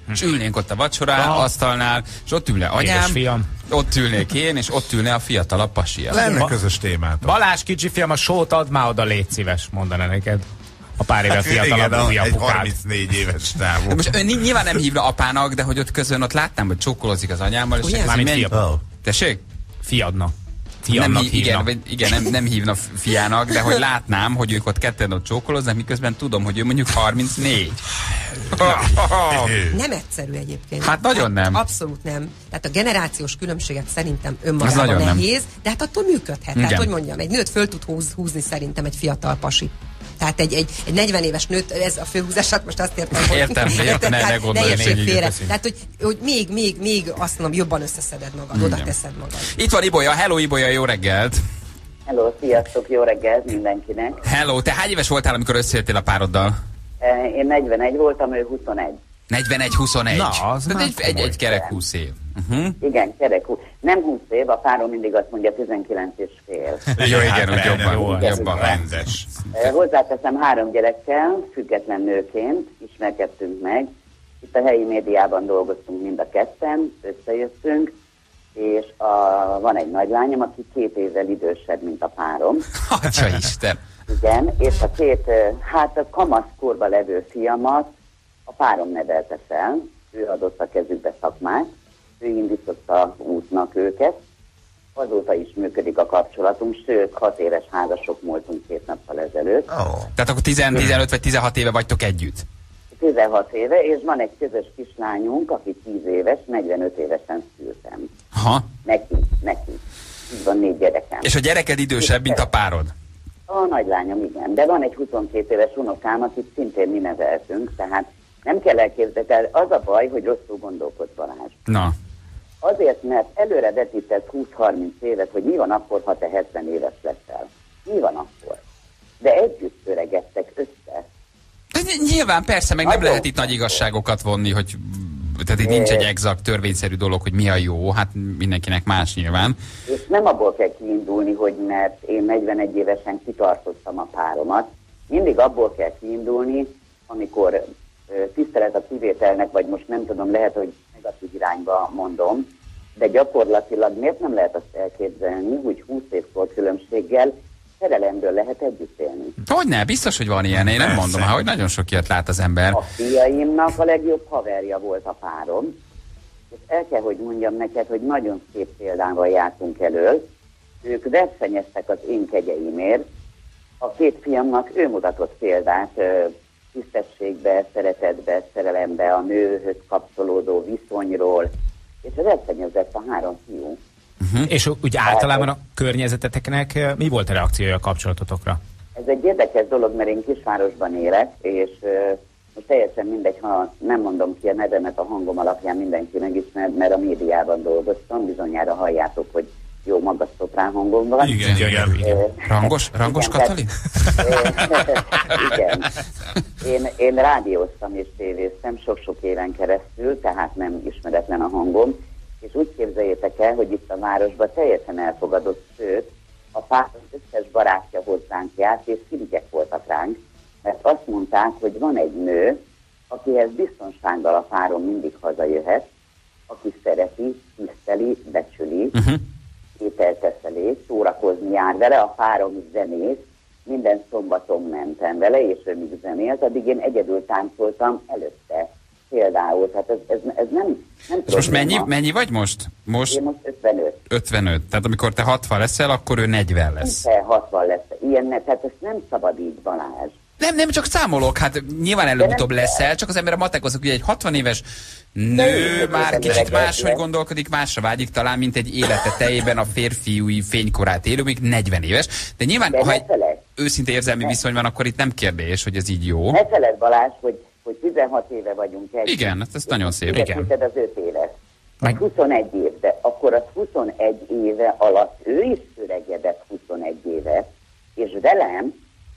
Speaker 2: és ülnénk ott a vacsorán, asztalnál, és ott ülne anyám, ott ülnék én, és ott ülne a fiatalabb pasia.
Speaker 3: Lenne közös témát.
Speaker 4: Balázs, kicsi fiam, a sót add már oda, légy szíves, mondaná neked. A pár éve hát, fiatalabb új apukád.
Speaker 3: Egy harmincnégy éves távol.
Speaker 2: Most ön nyilván nem hívna apának, de hogy ott közön ott láttam, hogy csókolózik az anyámmal, és
Speaker 4: mármint fiam.
Speaker 2: Tessék?
Speaker 4: Fiadna.
Speaker 2: Nem, igen, vagy, igen nem, nem hívna fiának, de hogy látnám, hogy ők ott ketten ott csókoloznak, miközben tudom, hogy ő mondjuk harmincnégy.
Speaker 11: Nem egyszerű egyébként.
Speaker 2: Hát nagyon nem.
Speaker 11: Abszolút nem. Tehát a generációs különbséget szerintem önmagában nehéz, nem. De hát attól működhet. Igen. Tehát, hogy mondjam, egy nőt föl tud húz, húzni szerintem egy fiatal pasi. Tehát egy, egy, egy negyven éves nőt, ez a főhúzását most azt értem, hogy...
Speaker 2: Értem, értem, ne, ne gondolj,
Speaker 11: félre. Tehát, hogy, hogy még, még, még azt mondom, jobban összeszeded magad, mm, oda teszed magad.
Speaker 2: Itt van Ibolya, hello Ibolya, jó reggelt!
Speaker 12: Hello, sziasztok, jó reggelt mindenkinek!
Speaker 2: Hello, te hány éves voltál, amikor összejöttél a pároddal?
Speaker 12: Én negyvenegy voltam, ő huszonegy.
Speaker 2: negyvenegy huszonegy?
Speaker 4: Na, az
Speaker 2: Tehát egy, egy, egy kerek húsz év. Uh-huh.
Speaker 12: Igen, kerek húsz. Nem húsz év, a párom mindig azt mondja tizenkilenc és fél.
Speaker 2: Jó, igen, úgy jobban,
Speaker 3: jó,
Speaker 2: jobban, jobban
Speaker 3: rendes.
Speaker 12: Hozzáteszem, három gyerekkel, független nőként ismerkedtünk meg. Itt a helyi médiában dolgoztunk mind a ketten, összejöttünk, és a, van egy nagylányom, aki két évvel idősebb, mint a párom.
Speaker 2: Atya Isten!
Speaker 12: Igen, és a két, hát a kamaszkorba levő fiamat a párom nevelte fel, ő adott a kezükbe szakmát, ő indította útnak őket, azóta is működik a kapcsolatunk, sőt, hat éves házasok voltunk két nappal ezelőtt.
Speaker 2: Oh. Tehát akkor tíz, tizenöt vagy tizenhat éve vagytok együtt?
Speaker 12: tizenhat éve, és van egy közös kislányunk, aki tíz éves, negyvenöt évesen szültem.
Speaker 2: Ha?
Speaker 12: Neki, neki. Így van négy gyerekem.
Speaker 2: És a gyereked idősebb, mint a párod?
Speaker 12: A nagylányom, igen. De van egy huszonkét éves unokám, akit szintén mi neveltünk, tehát nem kell elképzelni. Az a baj, hogy rosszul gondolkodsz, Balázs.
Speaker 2: Na.
Speaker 12: Azért, mert előre vetítesz húsz-harminc évet, hogy mi van akkor, ha te hetven éves leszel. Mi van akkor? De együtt öregedtek össze.
Speaker 2: De nyilván persze, meg nem Adó. lehet itt nagy igazságokat vonni, hogy tehát itt nincs egy exakt törvényszerű dolog, hogy mi a jó, hát mindenkinek más nyilván.
Speaker 12: És nem abból kell kiindulni, hogy mert én negyvenegy évesen kitartottam a páromat, mindig abból kell kiindulni, amikor tisztelet a kivételnek, vagy most nem tudom, lehet, hogy negatív irányba mondom, de gyakorlatilag miért nem lehet azt elképzelni, hogy húsz évkor különbséggel szerelemből lehet együtt élni?
Speaker 2: Hogyne, biztos, hogy van ilyen, én nem mondom, hát, hogy nagyon sok ilyet lát az ember.
Speaker 12: A fiaimnak a legjobb haverja volt a párom, és el kell, hogy mondjam neked, hogy nagyon szép példával jártunk elől. Ők versenyeztek az én kegyeimért. A két fiamnak ő mutatott példát tisztességbe, szeretetbe, szerelembe, a nőhöz kapcsolódó viszonyról, és versenyezett a három fiú.
Speaker 4: Uh-huh. És úgy általában a környezeteteknek mi volt a reakciója a kapcsolatotokra?
Speaker 12: Ez egy érdekes dolog, mert én kisvárosban élek, és uh, most teljesen mindegy, ha nem mondom ki a nevemet, a hangom alapján mindenki megismer, mert a médiában dolgoztam, bizonyára halljátok, hogy jó magas szoprán hangom van.
Speaker 2: Igen, igen, igen. Uh, rangos, rangos igen, Katalin?
Speaker 12: Tehát, igen. Én, én rádióztam és tévéztem sok-sok éven keresztül, tehát nem ismeretlen a hangom, és úgy képzeljétek el, hogy itt a városban teljesen elfogadott, sőt, a párom összes barátja hozzánk járt, és szívügyek voltak ránk, mert azt mondták, hogy van egy nő, akihez biztonsággal a párom mindig hazajöhet, aki szereti, tiszteli, becsüli, uh-huh. ételteszelés, szórakozni jár vele, a párom zenész, minden szombaton mentem vele, és ő még zenélt, addig én egyedül táncoltam előtte. Például, tehát ez, ez, ez nem, nem
Speaker 2: és most mennyi, mennyi vagy most? most?
Speaker 12: Én most ötvenöt.
Speaker 2: ötvenöt. Tehát amikor te hatvan leszel, akkor ő negyven lesz.
Speaker 12: Te hatvan lesz. Ilyen, tehát ezt nem szabad így, Balázs.
Speaker 2: Nem, nem, csak számolok. Hát nyilván előbb-utóbb leszel, csak az ember matekozik, hogy egy hatvan éves nő már kicsit máshogy gondolkodik, másra vágyik talán, mint egy élete teljében a férfiúi fénykorát élő, még negyven éves. De nyilván, de ha egy őszinte érzelmi viszony van, akkor itt nem kérdés, hogy ez így jó.
Speaker 12: Ne feled, Balázs, hogy hogy tizenhat éve vagyunk egy.
Speaker 2: Igen, ez, ez nagyon szép.
Speaker 12: Igen. Az öt évet. Meg... huszonegy év, de akkor az huszonegy éve alatt ő is öregedett huszonegy éve, és velem,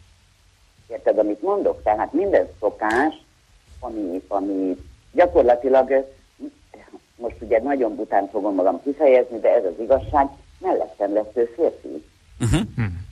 Speaker 12: érted, amit mondok? Tehát minden szokás, ami, ami gyakorlatilag, most ugye nagyon bután fogom magam kifejezni, de ez az igazság, mellettem lesz ő férfi. Uh-huh.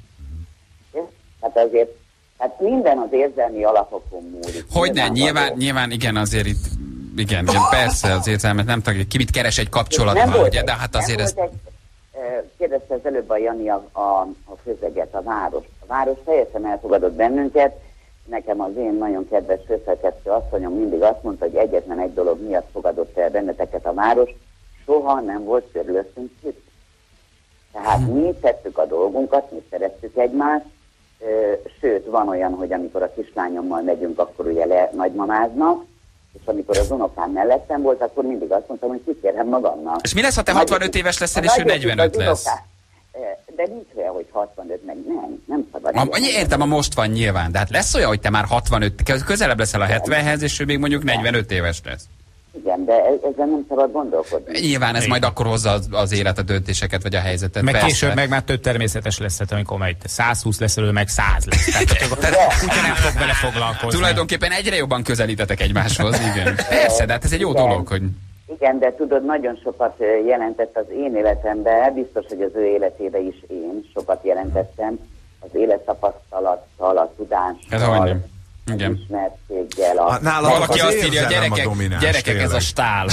Speaker 12: Hát azért hát minden az érzelmi alapokon múlik.
Speaker 2: Hogyne, nyilván, nyilván igen, azért itt igen, igen, persze az érzelmet nem tudja, ki mit keres egy kapcsolatban, ugye, de hát azért ez...
Speaker 12: Kérdezte az előbb a Jani a, a, a közeget, a város. A város teljesen elfogadott bennünket. Nekem az én nagyon kedves közszerkesztő asszonyom mindig azt mondta, hogy egyetlen egy dolog miatt fogadott el benneteket a város, soha nem volt körülöttünk szükség. Tehát mi tettük a dolgunkat, mi szerettük egymást, sőt, van olyan, hogy amikor a kislányommal megyünk, akkor ugye le nagymamáznak, és amikor az unokám mellettem volt, akkor mindig azt mondtam, hogy kikérem magamnak.
Speaker 2: És mi lesz, ha te hatvanöt éves leszel, és ő negyvenöt lesz?
Speaker 12: De nincs olyan, hogy hatvanöt, meg nem, nem szabad.
Speaker 2: A, értem, a most van nyilván, de hát lesz olyan, hogy te már hatvanöt, közelebb leszel a hetvenhez, és ő még mondjuk negyvenöt éves lesz.
Speaker 12: Igen, de ezzel nem szabad gondolkodni.
Speaker 2: Nyilván ez Igen. majd akkor hozza az, az élet, a döntéseket, vagy a helyzetet.
Speaker 4: Meg
Speaker 2: persze.
Speaker 4: Később meg már több természetes lesz, amikor majd százhúsz lesz, ő meg száz lesz. Tehát kutya nem fog vele foglalkozni.
Speaker 2: Tulajdonképpen egyre jobban közelítetek egymáshoz, igen. Persze, de hát ez egy jó
Speaker 12: igen.
Speaker 2: dolog, hogy...
Speaker 12: Igen, de tudod, nagyon sokat jelentett az én életemben, biztos, hogy az ő életébe is én sokat jelentettem, az élettapasztalattal, a tudással,
Speaker 2: igen.
Speaker 12: ismertséggel. A...
Speaker 3: Nála
Speaker 2: valaki
Speaker 3: az
Speaker 2: azt írja, a gyerekek,
Speaker 3: a
Speaker 2: gyerekek
Speaker 3: tényleg.
Speaker 2: Ez a stál.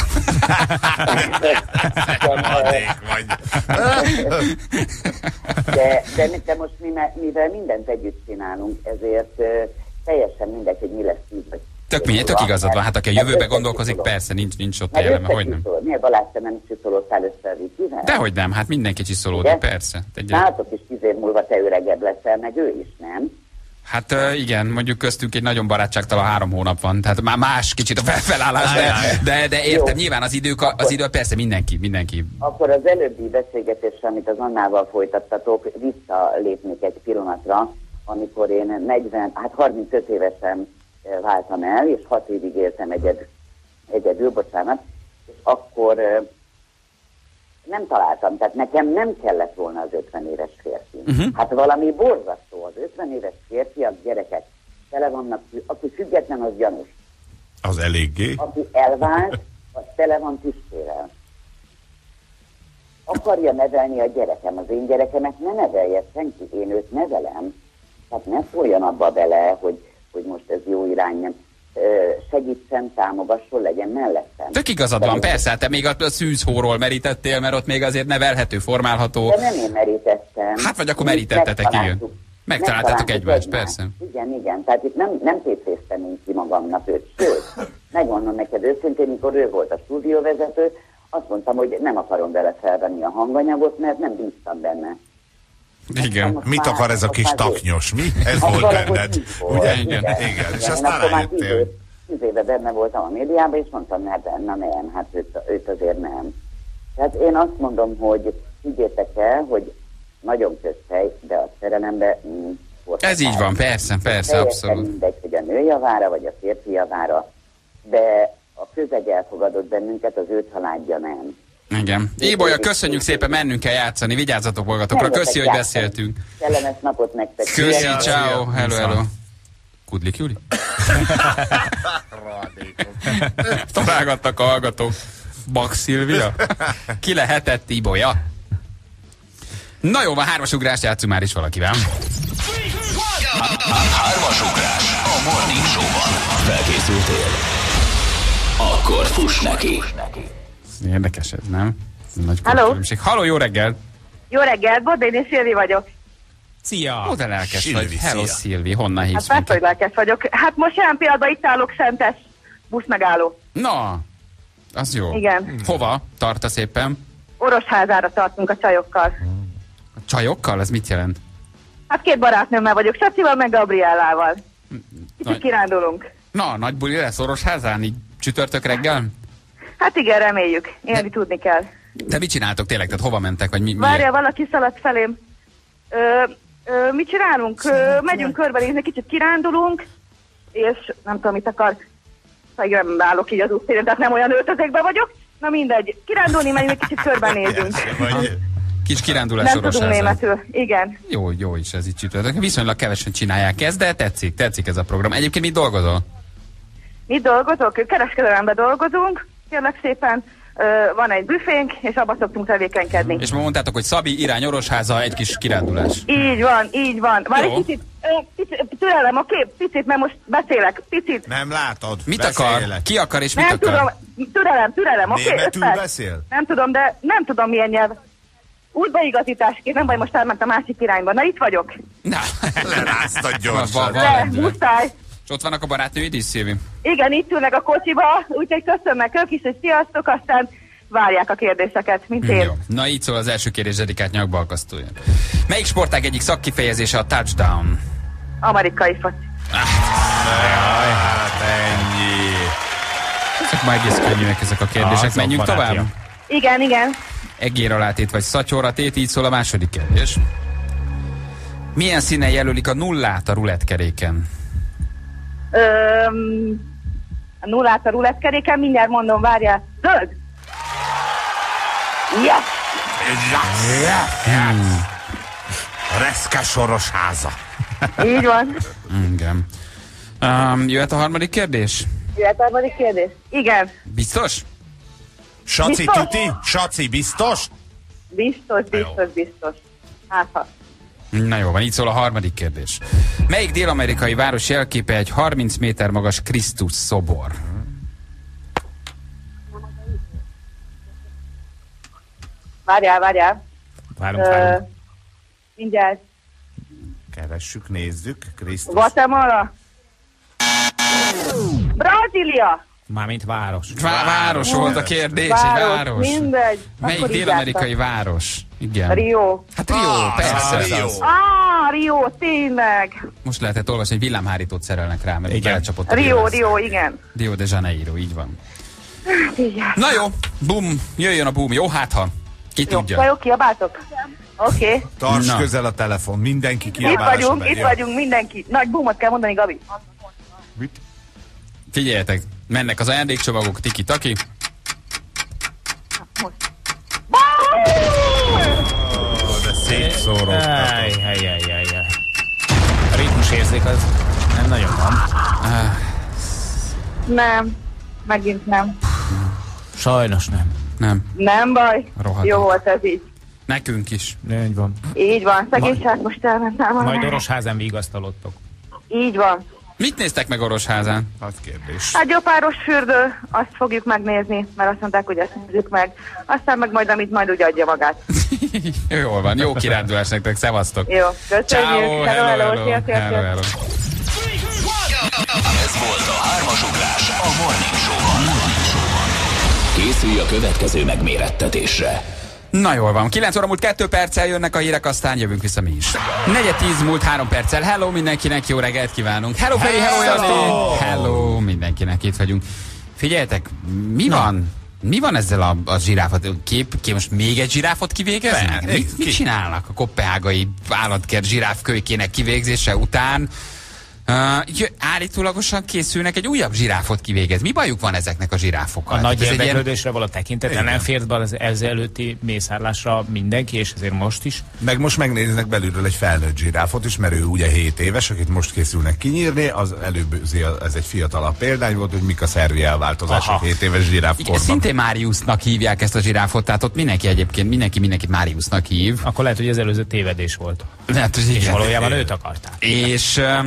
Speaker 12: de, de, de most mi, mivel mindent együtt csinálunk, ezért uh, teljesen mindegy, hogy mi lesz tíz vagy.
Speaker 2: Tök mindegy, tök igazad van. Hát aki a jövőbe gondolkozik, persze, nincs, nincs ott eleme, hogy nem.
Speaker 12: Miért Balázs, te nem csiszolódtál össze a Vikivel?
Speaker 2: Dehogy nem, hát mindenki csiszolódik, persze.
Speaker 12: Látok is tíz év múlva te öregebb leszel, meg ő is, nem?
Speaker 2: Hát uh, igen, mondjuk köztünk egy nagyon barátságtalan három hónap van, tehát már más kicsit a felfelállás, de, de, de értem, jó. Nyilván az idők, az idő persze mindenki, mindenki.
Speaker 12: Akkor az előbbi beszélgetésre, amit az Annával folytattatok, visszalépnék egy pillanatra, amikor én negyven, hát harmincöt évesen váltam el, és hat évig éltem egyed, egyedül, bocsánat, és akkor nem találtam, tehát nekem nem kellett volna az ötven éves férfi. Uh-huh. Hát valami borzasztó, az ötven éves férfiak, gyerekek, tele vannak, aki független, az gyanús.
Speaker 3: Az eléggé.
Speaker 12: Aki elvált, az tele van tüskével. Akarja nevelni a gyerekem, az én gyerekemet ne nevelje senki, én őt nevelem. Tehát ne szóljon abba bele, hogy, hogy most ez jó irány, nem. Segítsen, támogasson, legyen mellettem.
Speaker 2: Tök igazad van, persze, te még a szűzhóról merítettél, mert ott még azért nevelhető, formálható.
Speaker 12: De nem én merítettem.
Speaker 2: Hát vagy akkor merítettetek, igen. Megtaláltátok egymást,
Speaker 12: egymást,
Speaker 2: persze.
Speaker 12: Igen, igen, tehát itt nem, nem tétréztem én ki magamnak őt. Sőt, megmondom neked őszintén, mikor ő volt a stúdióvezető, azt mondtam, hogy nem akarom vele felvenni a hanganyagot, mert nem bíztam benne.
Speaker 2: Igen.
Speaker 3: Mit akar ez a kis taknyos, mi? Ez volt benned. Ugye? Igen, igen. igen. És aztán rájöttél.
Speaker 12: Tíz éve benne voltam a médiában, és mondtam, hát na nem, hát őt, őt azért nem. Tehát én azt mondom, hogy higgyétek el, hogy nagyon közhely, de a szerelemben... Mm,
Speaker 2: ez így van, persze, persze, abszolút.
Speaker 12: Mindegy, hogy a nő javára, vagy a férfi javára, de a közeg elfogadott bennünket, az ő családja nem.
Speaker 2: Igen. Ibolya, köszönjük szépen, mennünk kell játszani, vigyázzatok magatokra, köszi, hogy beszéltünk.
Speaker 12: Kellemes napot nektek.
Speaker 2: Köszi, ciao, hello, hello. Kudlik Júli? Találgattak a hallgatók. Bak Szilvia? Ki lehetett Ibolya? Na jó, van, hármas ugrás, játszunk már is valakivel.
Speaker 1: Hármas ugrás a Morning Show-ban. Felkészültél? Akkor fuss neki.
Speaker 2: Érdekes ez, nem? Nagy
Speaker 7: Halló?
Speaker 2: Halló, jó reggel!
Speaker 7: Jó reggel, Bodén és Szilvi vagyok.
Speaker 4: Szia!
Speaker 2: Ó, de lelkes
Speaker 3: Szilvi,
Speaker 2: vagy. Hello,
Speaker 3: szia.
Speaker 2: Szilvi, honnan hívsz?
Speaker 7: Hát persze, hogy lelkes vagyok. Hát most jelen pillanatban itt állok, Szentes buszmegálló.
Speaker 2: Na, az jó.
Speaker 7: Igen.
Speaker 2: Hova tartasz éppen?
Speaker 7: Orosházára tartunk a csajokkal.
Speaker 2: A csajokkal? Ez mit jelent?
Speaker 7: Hát két barátnőmmel vagyok, Sacival meg Gabriellával. Kicsit
Speaker 2: Nagy...
Speaker 7: kirándulunk.
Speaker 2: Na, nagy buli lesz Orosházán, így csütörtök reggel?
Speaker 7: Hát igen, reméljük. Élni De... tudni kell.
Speaker 2: De mit csináltok tényleg? Tehát hova mentek? Vagy mi,
Speaker 7: Várja, valaki szaladt felém. Ö, ö, mit csinálunk? Ö, megyünk körbenézni, kicsit kirándulunk, és nem tudom, mit akar. Szóval nem állok így az útszélén, tehát nem olyan öltözékben vagyok. Na mindegy, kirándulni megyünk, kicsit körbenézünk.
Speaker 2: Kis kirándulás
Speaker 7: Nem tudunk
Speaker 2: Orosházán.
Speaker 7: németül, igen.
Speaker 2: Jó, jó is ez így csütörtök. Viszonylag kevesen csinálják ezt, de tetszik, tetszik ez a program. Egyébként mit dolgozol?
Speaker 7: Mit dolgozok? Kereskedelemben dolgozunk, kérlek szépen. Ö, van egy büfénk, és abban szoktunk tevékenykedni.
Speaker 2: És ma mondtátok, hogy Szabi, irány Orosháza, egy kis kirándulás.
Speaker 7: Így van, így van. Várj egy kicsit, ö, kicsit, türelem, oké? Picit, mert most beszélek. Picit.
Speaker 3: Nem látod?
Speaker 2: Mit
Speaker 3: Beszélek.
Speaker 2: akar? Ki akar és mit
Speaker 7: Nem
Speaker 2: akar?
Speaker 7: tudom, türelem, türelem, oké?
Speaker 3: Németül
Speaker 7: öt perc.
Speaker 3: beszél?
Speaker 7: Nem tudom, de nem tudom milyen nyelv. Útbaigazításként, nem baj, most elment a másik irányba. Na, itt vagyok.
Speaker 2: Na,
Speaker 3: leráztad gyorsan.
Speaker 7: De, muszáj.
Speaker 2: És ott vannak a barátnőid is, Szilvi?
Speaker 7: Igen, itt ülnek a kocsiba, úgyhogy köszönnek ők is, hogy sziasztok, aztán várják a kérdéseket, mint én.
Speaker 2: Jó. Na így szól az első kérdés dedikát nyakba akasztója. Melyik sportág egyik szakkifejezése a touchdown?
Speaker 7: Amerikai foci.
Speaker 3: Jaj, hát ennyi.
Speaker 2: Ezek már egész könnyűek ezek a kérdések.
Speaker 4: Ah,
Speaker 2: Menjünk
Speaker 4: barátja.
Speaker 2: tovább?
Speaker 7: Igen, igen.
Speaker 2: Egéralátét vagy szatyorratét, így szól a második kérdés. Milyen színen jelölik a nullát a rulettkeréken?
Speaker 7: Öm, a nullát a rulettkeréken, mindjárt mondom, várjál. Zöld! Yes!
Speaker 3: Hmm. Reszke soros háza.
Speaker 7: Így van.
Speaker 2: Igen. Um, jöhet a harmadik kérdés?
Speaker 7: Jöhet a harmadik kérdés? Igen.
Speaker 2: Biztos?
Speaker 3: Saci
Speaker 7: Biztos?
Speaker 3: tüti? Saci biztos?
Speaker 7: Biztos, biztos, biztos. Hát, ha.
Speaker 2: Na jó van, így szól a harmadik kérdés. Melyik dél-amerikai város jelképe egy harminc méter magas Krisztus szobor?
Speaker 7: Várjál, várjál.
Speaker 4: Várunk,
Speaker 7: Ö,
Speaker 4: várunk.
Speaker 7: mindjárt.
Speaker 3: Keressük, nézzük. Krisztus.
Speaker 7: Guatemala. Brazília.
Speaker 4: Mármint város.
Speaker 2: Vá- város volt a kérdés, egy város.
Speaker 7: Mindegy.
Speaker 2: Melyik
Speaker 7: Akkor így
Speaker 2: dél-amerikai
Speaker 7: játszom.
Speaker 2: város? Igen.
Speaker 7: Rio.
Speaker 2: Hát Rio,
Speaker 3: Ah,
Speaker 2: persze.
Speaker 3: Rio.
Speaker 7: Ah, Rio, tényleg.
Speaker 2: Most lehetett olvasni, hogy villámhárítót szerelnek rá, mert
Speaker 4: Igen.
Speaker 2: belecsapott a
Speaker 7: Rio,
Speaker 2: villámsz.
Speaker 7: Rio, igen.
Speaker 2: Rio de Janeiro, így van.
Speaker 7: Igen.
Speaker 2: Na jó, bum, jöjjön a boom. Jó, hát ha. Ki
Speaker 7: Jó,
Speaker 2: tudja.
Speaker 7: jó, kiabáltok? Oké. Okay.
Speaker 3: Tarts
Speaker 2: Na.
Speaker 3: közel a telefon, mindenki
Speaker 7: Itt
Speaker 3: kiabálása
Speaker 7: vagyunk,
Speaker 3: megy.
Speaker 7: itt
Speaker 3: Jó.
Speaker 7: vagyunk, mindenki. Nagy boomot kell mondani, Gabi.
Speaker 3: Mit?
Speaker 2: Figyeljetek, mennek az ajándékcsomagok, tiki-taki.
Speaker 3: Ó, de szétszóródtatok.
Speaker 4: Ej, ej, ej, ej, ej. A ritmusérzék az nem nagyon van.
Speaker 7: Nem, megint nem.
Speaker 4: Sajnos nem.
Speaker 2: Nem,
Speaker 7: Nem baj.
Speaker 2: Rohadék.
Speaker 7: Jó volt ez így.
Speaker 2: nekünk is.
Speaker 4: Így van.
Speaker 7: Így van, szegény srác most elmentem.
Speaker 4: Majd Orosházán vigasztalodtok.
Speaker 7: Így van.
Speaker 2: Mit néztek meg Orosházán?
Speaker 3: Hát kérdés.
Speaker 7: Hát gyopáros fürdő, azt fogjuk megnézni, mert azt mondták, hogy ezt nézzük meg. Aztán meg majd, amit majd úgy adja magát.
Speaker 2: Jól van, jó kirándulás nektek, szevasztok.
Speaker 7: Jó, köszönjük.
Speaker 2: Ciao, hello, hello,
Speaker 7: Szia, szia,
Speaker 2: hello,
Speaker 7: szia.
Speaker 2: hello.
Speaker 1: Ez volt a hármas ugrás a Morning Show-ban. Készülj a következő megmérettetésre.
Speaker 2: Na jól van, kilenc óra múlt kettő perccel jönnek a hírek, aztán jövünk vissza mi is. Negyed tíz múlt három perccel. Hello mindenkinek, jó reggelt kívánunk. Hello Feri, hello Jani. Hello mindenkinek, itt vagyunk. Figyeljetek, mi
Speaker 4: Na.
Speaker 2: van? Mi van ezzel a, a zsiráfot? Kép, kép, most még egy zsiráfot kivégeznek?
Speaker 3: Be,
Speaker 2: Mit, mit
Speaker 3: ki?
Speaker 2: csinálnak a koppenhágai állatkert zsiráfkölykének kivégzése után? Uh, állítólagosan készülnek egy újabb zsiráfot kivégezni. Mi bajuk van ezeknek a zsiráfokkal?
Speaker 4: A nagy
Speaker 2: Hát ez egy ilyen-
Speaker 4: érdeklődésre való tekintettel nem fért be az ez előtti mészárlásra mindenki, és ezért most is.
Speaker 3: Meg most megnéznek belülről egy felnőtt zsiráfot is, mert ő ugye hét éves, akit most készülnek kinyírni, az előbbőzi, ez egy fiatalabb példány volt, hogy mik a szervi elváltozások
Speaker 2: Aha.
Speaker 3: hét éves
Speaker 2: Igen,
Speaker 3: zsiráfkorban.
Speaker 2: szintén Máriusznak hívják ezt a zsiráfot, tehát ott mindenki egyébként, mindenki mindenkit Máriusznak hív.
Speaker 4: Akkor lehet, hogy az előző tévedés volt.
Speaker 2: Hát, hogy
Speaker 4: És
Speaker 2: igen.
Speaker 4: valójában őt akarták.
Speaker 2: És, ö,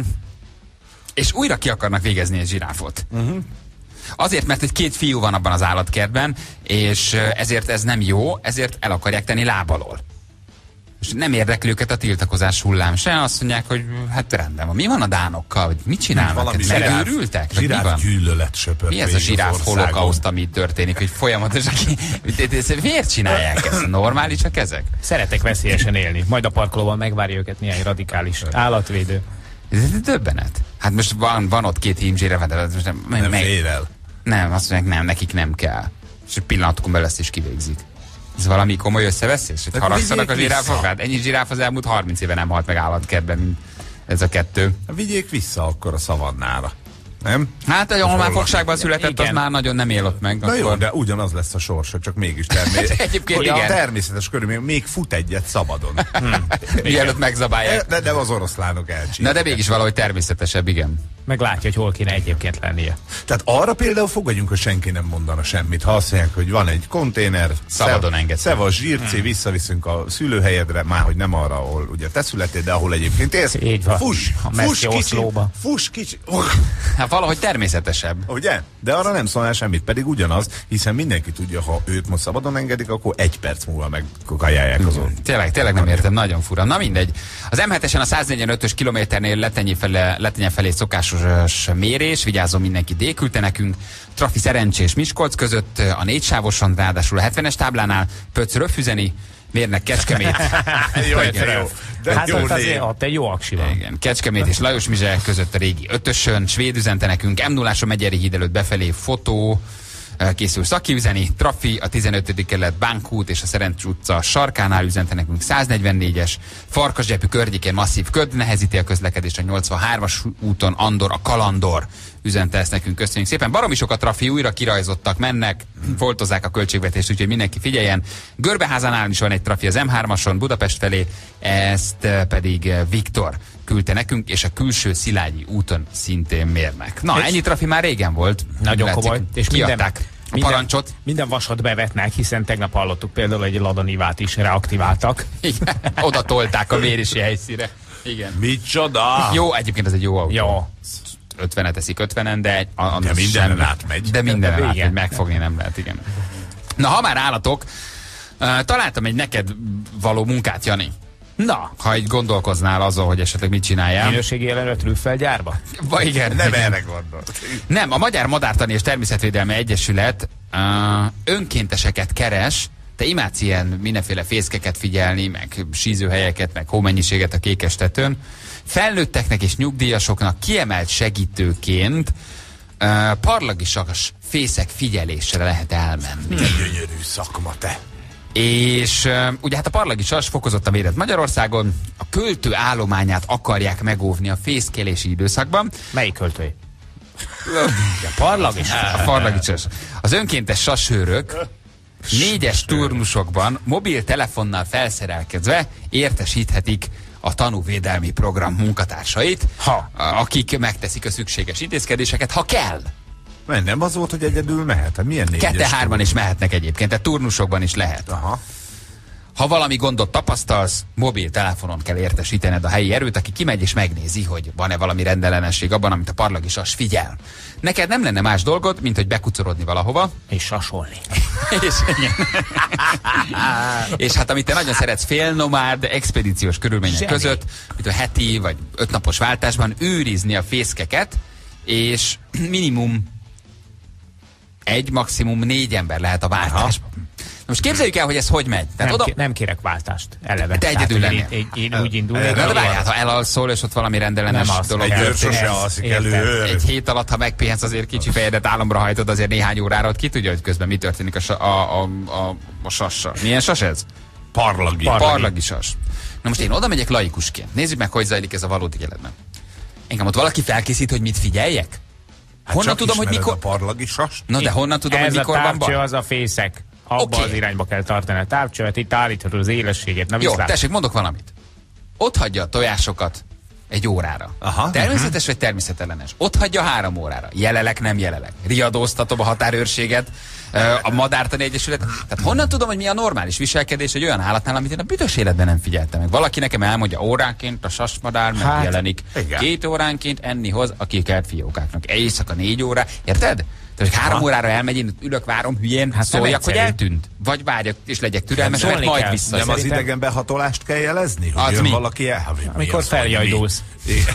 Speaker 2: és újra ki akarnak végezni egy zsiráfot. Uh-huh. Azért, mert egy két fiú van abban az állatkertben, és ö, ezért ez nem jó, ezért el akarják tenni lábalól. És nem érdekli őket a tiltakozás hullám se, azt mondják, hogy hát rendben van. Mi van a dánokkal? Hogy mit csinálnak?
Speaker 3: Valami
Speaker 2: Hát
Speaker 3: zsiráf-
Speaker 2: megőrültek? Vagy mi
Speaker 3: zsiráf
Speaker 2: van?
Speaker 3: gyűlölet söpört
Speaker 2: Mi ez a
Speaker 3: végig az
Speaker 2: zsiráf
Speaker 3: országon.
Speaker 2: holokauszt, ami történik, hogy folyamatosan ki... Miért csinálják ezt? Normálisak ezek?
Speaker 4: Szeretek veszélyesen élni. Majd a parkolóban megvárja őket néhány radikális állatvédő.
Speaker 2: Ez egy döbbenet. Hát most van, van ott két hímzsíre, de most nem,
Speaker 3: Nem
Speaker 2: meg,
Speaker 3: fér el.
Speaker 2: nem, azt mondják, nem, nekik nem kell. És egy pillanatokon belül ezt is kivégzik. Ez valami komoly összeveszés? Hogy
Speaker 3: De
Speaker 2: haragszanak a
Speaker 3: vigyék
Speaker 2: zsiráfok?
Speaker 3: vissza.
Speaker 2: Hát ennyi zsiráf az elmúlt harminc éve nem halt meg állatkertben, mint ez a kettő.
Speaker 3: Vigyék vissza akkor a szavannára. Nem?
Speaker 2: Hát, ahol már
Speaker 3: orvos.
Speaker 2: fogságban született, az
Speaker 4: Igen.
Speaker 2: már nagyon nem él ott meg.
Speaker 3: Na jó,
Speaker 2: akkor...
Speaker 3: de ugyanaz lesz a sorsa, csak mégis természetes.
Speaker 2: Egyébként
Speaker 3: Hogy a
Speaker 2: igen.
Speaker 3: természetes körülmények még fut egyet szabadon.
Speaker 2: Mielőtt megzabálják.
Speaker 3: De, de az oroszlánok elcsinálják.
Speaker 2: Na de mégis valahogy természetesebb, igen.
Speaker 4: Meg látja, hogy hol kéne egyébként lennie.
Speaker 3: Tehát arra például fogadjunk, hogy senki nem mondana semmit. Ha azt mondják, hogy van egy konténer,
Speaker 2: szabadon engedsz.
Speaker 3: Szevas zsírcé, hmm. visszaviszünk a szülőhelyedre, már hogy nem arra, ahol ugye te születél, de ahol egyébként élsz.
Speaker 4: Így van.
Speaker 3: Fuss, fuss kicsi, fuss kicsi. Oh.
Speaker 2: Hát valahogy természetesebb.
Speaker 3: Ugye? De arra nem szólnál semmit, pedig ugyanaz, hiszen mindenki tudja, ha őt most szabadon engedik, akkor egy perc múlva megkajálják azon.
Speaker 2: Tényleg, tényleg nem értem, nagyon fura. Na mindegy. Az em hetesen a száznegyvenötös kilométernél Letenye felé, Letenye felé szokásos mérés, vigyázzon mindenki, D küldte nekünk. Trafi Szerencsés Miskolc között a négy sávoson, ráadásul a hetvenes táblánál, Pöcz Röpfüzeni, Mérnek Kecskemét.
Speaker 3: jó, jó.
Speaker 4: De hát jó azért ott egy jó aksi van.
Speaker 2: Igen. Kecskemét és Lajos Mizse között a régi ötösön, Svéd üzente nekünk, M nullás a Megyeri híd előtt befelé fotó, készül Szaki üzeni, Trafi, a tizenötödik kerület Bánkút és a Szerencs utca sarkánál üzente nekünk száznegyvennégyes, Farkasgyepű környékén masszív köd nehezíti a közlekedést, a nyolcvanhármas úton Andor, a Kalandor üzente ezt nekünk, köszönjük szépen. Baromi sokat Trafi, újra kirajzottak, mennek, foltozzák a költségvetést, úgyhogy mindenki figyeljen. Görbeházánál is van egy Trafi az em hármason Budapest felé, ezt pedig Viktor küldte nekünk, és a külső Szilágyi úton szintén mérnek. Na, és ennyi Trafi már régen volt.
Speaker 4: Nagyon
Speaker 2: látszik,
Speaker 4: komoly. És
Speaker 2: kiadták
Speaker 4: minden,
Speaker 2: a
Speaker 4: minden,
Speaker 2: parancsot.
Speaker 4: Minden vasat bevetnek, hiszen tegnap hallottuk például, egy Lada Nivát is reaktiváltak.
Speaker 2: Igen, oda tolták a mérési helyszíre. Igen.
Speaker 3: Micsoda!
Speaker 2: Jó, egyébként ez egy jó autó.
Speaker 4: Jó.
Speaker 2: ötvenet eszik ötvenen, de, a,
Speaker 3: de mindenen átmegy.
Speaker 2: De mindenen átmegy, megfogni nem lehet, igen. Na, ha már állatok, uh, találtam egy neked való munkát, Jani.
Speaker 4: Na.
Speaker 2: Ha így gondolkoznál azon, hogy esetleg mit csináljál.
Speaker 4: Minőségi jelenre trüffelgyárba?
Speaker 2: Va, igen.
Speaker 3: Nem
Speaker 2: igen.
Speaker 3: erre gondolt.
Speaker 2: Nem, a Magyar Madártani és Természetvédelmi Egyesület uh, önkénteseket keres. Te imádsz ilyen mindenféle fészkeket figyelni, meg sízőhelyeket, meg hómennyiséget a Kékestetőn. Felnőtteknek és nyugdíjasoknak kiemelt segítőként uh, parlagisak fészek figyelésre lehet elmenni.
Speaker 3: Milyen gyönyörű szakma, te!
Speaker 2: És uh, ugye hát a parlagisas fokozottan védett Magyarországon, a költő állományát akarják megóvni a fészkelési időszakban.
Speaker 4: Melyik költői? A parlagisas.
Speaker 2: A parlagisas. Az önkéntes sasőrök négyes turnusokban mobiltelefonnal felszerelkezve értesíthetik a tanúvédelmi program munkatársait, ha. akik megteszik a szükséges intézkedéseket, ha kell.
Speaker 3: Mert nem az volt, hogy egyedül mehet? Hát milyen négyes?
Speaker 2: Kette-hárman is mehetnek egyébként, tehát turnusokban is lehet.
Speaker 3: Aha.
Speaker 2: Ha valami gondot tapasztalsz, mobiltelefonon kell értesítened a helyi erőt, aki kimegy és megnézi, hogy van-e valami rendellenesség abban, amit a parlagisas figyel. Neked nem lenne más dolgod, mint hogy bekucorodni valahova.
Speaker 4: És sasolni.
Speaker 2: és, és hát amit te nagyon szeretsz, félnomád, expedíciós körülmények Zseni. között, mint a heti vagy ötnapos váltásban őrizni a fészkeket, és minimum egy, maximum négy ember lehet a váltásban. Most képzeljük el, hogy ez hogy megy. Tehát
Speaker 4: nem,
Speaker 2: oda...
Speaker 4: ké nem kérek váltást, eleve.
Speaker 2: Te egyedül lennél.
Speaker 4: Én, én, én úgy indulnék.
Speaker 2: De várjál, ha elalszol, és ott valami rendellenes dolog.
Speaker 3: Egy őr sose alszik elő.
Speaker 2: Egy hét alatt, ha megpihensz, azért kicsi fejedet álomra hajtod, azért néhány órára, ott ki tudja, hogy közben mi történik a, a, a, a, a sassal. Milyen sas ez?
Speaker 3: Parlagi.
Speaker 2: Parlagi. Parlagi sas. Na most én oda megyek laikusként. Nézzük meg, hogy zajlik ez a valódi életben. Engem ott valaki felkészít, hogy mit figyeljek?
Speaker 3: Hát
Speaker 2: honnan tudom, hogy mikor...
Speaker 3: a parlagi sast?
Speaker 2: Na de honnan tudom, hogy mikor van baj?
Speaker 4: Ez a távcső, az a fészek. Abba okay. az irányba kell tartani a távcsövet, itt állíthatod az élességét. Na,
Speaker 2: jó, viszlát. Tessék, mondok valamit. Ott hagyja a tojásokat egy órára. Aha, természetes uh-huh. vagy természetellenes. Ott hagyja három órára. Jelelek, nem jelelek. Riadóztatom a határőrséget, a Madártani Egyesület. Tehát honnan tudom, hogy mi a normális viselkedés egy olyan állatnál, amit én a büdös életben nem figyeltem meg. Valaki nekem elmondja, óránként a sasmadár hát, megjelenik. Igen. Két óránként enni hoz a kikelt fiókáknak. Éjszaka négy óra. Érted? Tehát, hogy három ha. órára elmegy, én ülök, várom, hülyén, hát szóljak, hogy eltűnt. Vagy várjak, és legyek türelmes, hát mert majd vissza.
Speaker 3: Nem az idegen behatolást kell jelezni? Hogy
Speaker 2: az mi?
Speaker 3: Valaki el...
Speaker 4: Amikor feljajdulsz.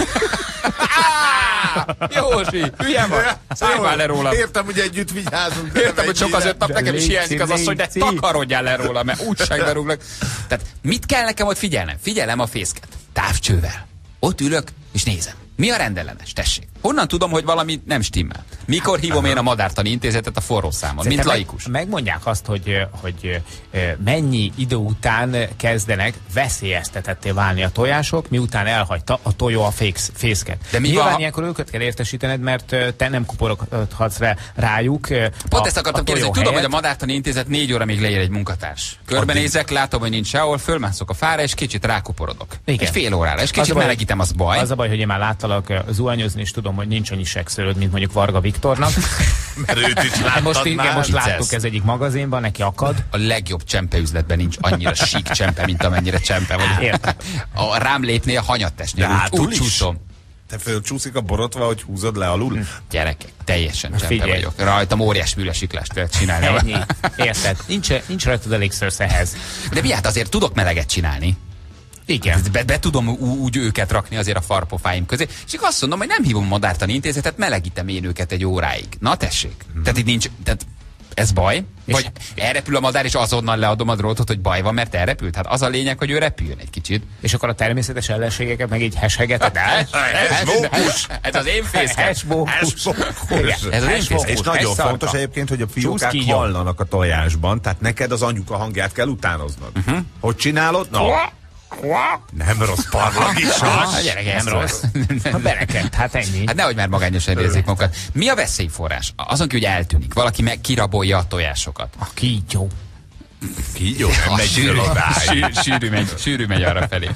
Speaker 2: Józsi, hülye van. Szállj le róla.
Speaker 3: Értem, hogy együtt vigyázunk.
Speaker 2: Értem, hogy sok az öt nap, nekem is hiányzik az asszony, de takarodjál le róla, mert úgyság berúglak. Tehát mit kell nekem ott figyelnem? Figyelem a fészket. Távcsővel. Ott ülök, és nézem. Mi a rendellenes? Tessék. Honnan tudom, hogy valami nem stimmel? Mikor hívom én a Madártani Intézetet a forró számon, mint laikus?
Speaker 4: Meg, megmondják azt, hogy, hogy mennyi idő után kezdenek veszélyeztetetté válni a tojások, miután elhagyta a tojó a fész, fészket. De mi Nyilván van? Ilyenkor őket kell értesítened, mert te nem kuporodhatsz rájuk.
Speaker 2: Pont ezt akartam kérdezni, tudom, hogy a Madártani Intézet négy óra még leér egy munkatárs. Körbenézek, látom, hogy nincs sehol, fölmászok a fára, és kicsit rákuporodok. Igen. Egy fél órára, és kicsit az melegítem, az baj.
Speaker 4: Az a baj, hogy én már láttalak zuhanyozni, és tudom, hogy nincs annyi sekszőröd, mint mondjuk Varga Viktornak.
Speaker 3: Mert őt is láttad
Speaker 4: most, igen,
Speaker 3: már.
Speaker 4: most láttuk ez egyik magazinban, neki akad.
Speaker 2: A legjobb csempeüzletben nincs annyira sík csempe, mint amennyire csempe vagy.
Speaker 4: Értem.
Speaker 2: A rám lépnél a hanyattestnél, úgy, úgy csúszom.
Speaker 3: Te fölcsúszik a borotva, hogy húzod le alul? Hm.
Speaker 2: Gyerekek, teljesen csempe Figyelj. vagyok. Rajtam óriás műlesiklást lehet csinálni.
Speaker 4: Ennyi. Érted? Nincs, nincs rajtad elég szősz ehhez.
Speaker 2: De mi hát azért tudok meleget csinálni.
Speaker 4: Igen.
Speaker 2: Be, be tudom úgy őket rakni azért a farpofáim közé. És így azt mondom, hogy nem hívom a Madártani Intézetet, melegítem én őket egy óráig. Na tessék. Mm. Tehát itt nincs... Tehát ez baj? És vagy elrepül a madár, és azonnal leadom a drótot, hogy baj van, mert elrepült? Hát az a lényeg, hogy ő repüljön egy kicsit.
Speaker 4: És akkor a természetes ellenségeket meg így hashtageted el?
Speaker 2: Ez az én fészkem.
Speaker 3: Ez az én fészkem. És nagyon fontos egyébként, hogy a fiókák hallanak a tojásban, tehát neked az anyuka hangját kell utánoznod. Hogy csinálod? No. Nem rossz parlagisas.
Speaker 2: Nem rossz.
Speaker 4: A bereket, hát ennyi.
Speaker 2: Hát nehogy már magányosan érezzék magukat. Mi a veszélyforrás? Azon ki, hogy eltűnik. Valaki meg kirabolja a tojásokat.
Speaker 4: A kígyó.
Speaker 3: Kígyó? Nem megy
Speaker 2: sűrű megy, sűrű megy arra felé.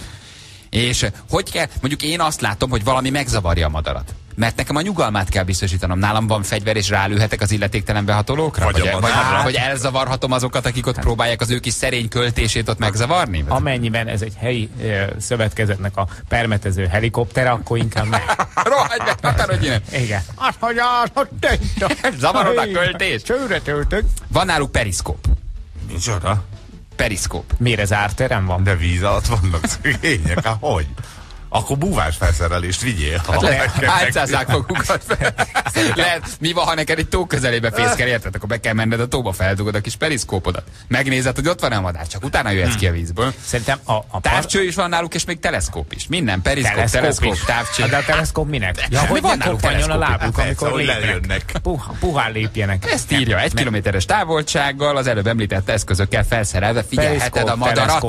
Speaker 2: És hogy kell, mondjuk én azt látom, hogy valami megzavarja a madarat. Mert nekem a nyugalmát kell biztosítanom. Nálam van fegyver, és rálőhetek az illetéktelen behatolókra? Vagy, vagy, vagy, vagy elzavarhatom azokat, akik ott próbálják az ő kis szerény költését ott megzavarni?
Speaker 4: Amennyiben ez egy helyi e, szövetkezetnek a permetező helikoptere, akkor inkább meg.
Speaker 2: Rohagy meg, akarodj innen!
Speaker 4: Igen.
Speaker 2: Azt mondja, hogy zavarod a költést.
Speaker 4: Csőre töltök.
Speaker 2: Van náluk periszkóp.
Speaker 3: Micsoda?
Speaker 2: Periszkóp.
Speaker 4: Miért ez árterem van?
Speaker 3: De víz alatt vannak szegények, hát hogy? Akkor búvás felszerelést vigyél.
Speaker 2: Hát hányszázzák magukat fel. Lehet, mi van, ha neked egy tó közelébe fészkel, érted? Akkor be kell menned a tóba, feldugod a kis periszkópodat. Megnézed, hogy ott van a madár, csak utána jöhetsz hmm. ki a vízből.
Speaker 4: Szerintem a, a
Speaker 2: távcső is van náluk, és még teleszkóp is. Minden, periszkóp, teleszkóp, teleszkóp távcső.
Speaker 4: De a teleszkóp minek? Ja, hogy ne koppanjon a lábuk, amikor lépnek. Puha, puhán lépjenek.
Speaker 2: Ezt írja, egy kilométeres távoltsággal, az előbb említett eszközökkel felszerelve figyelheted a madarat.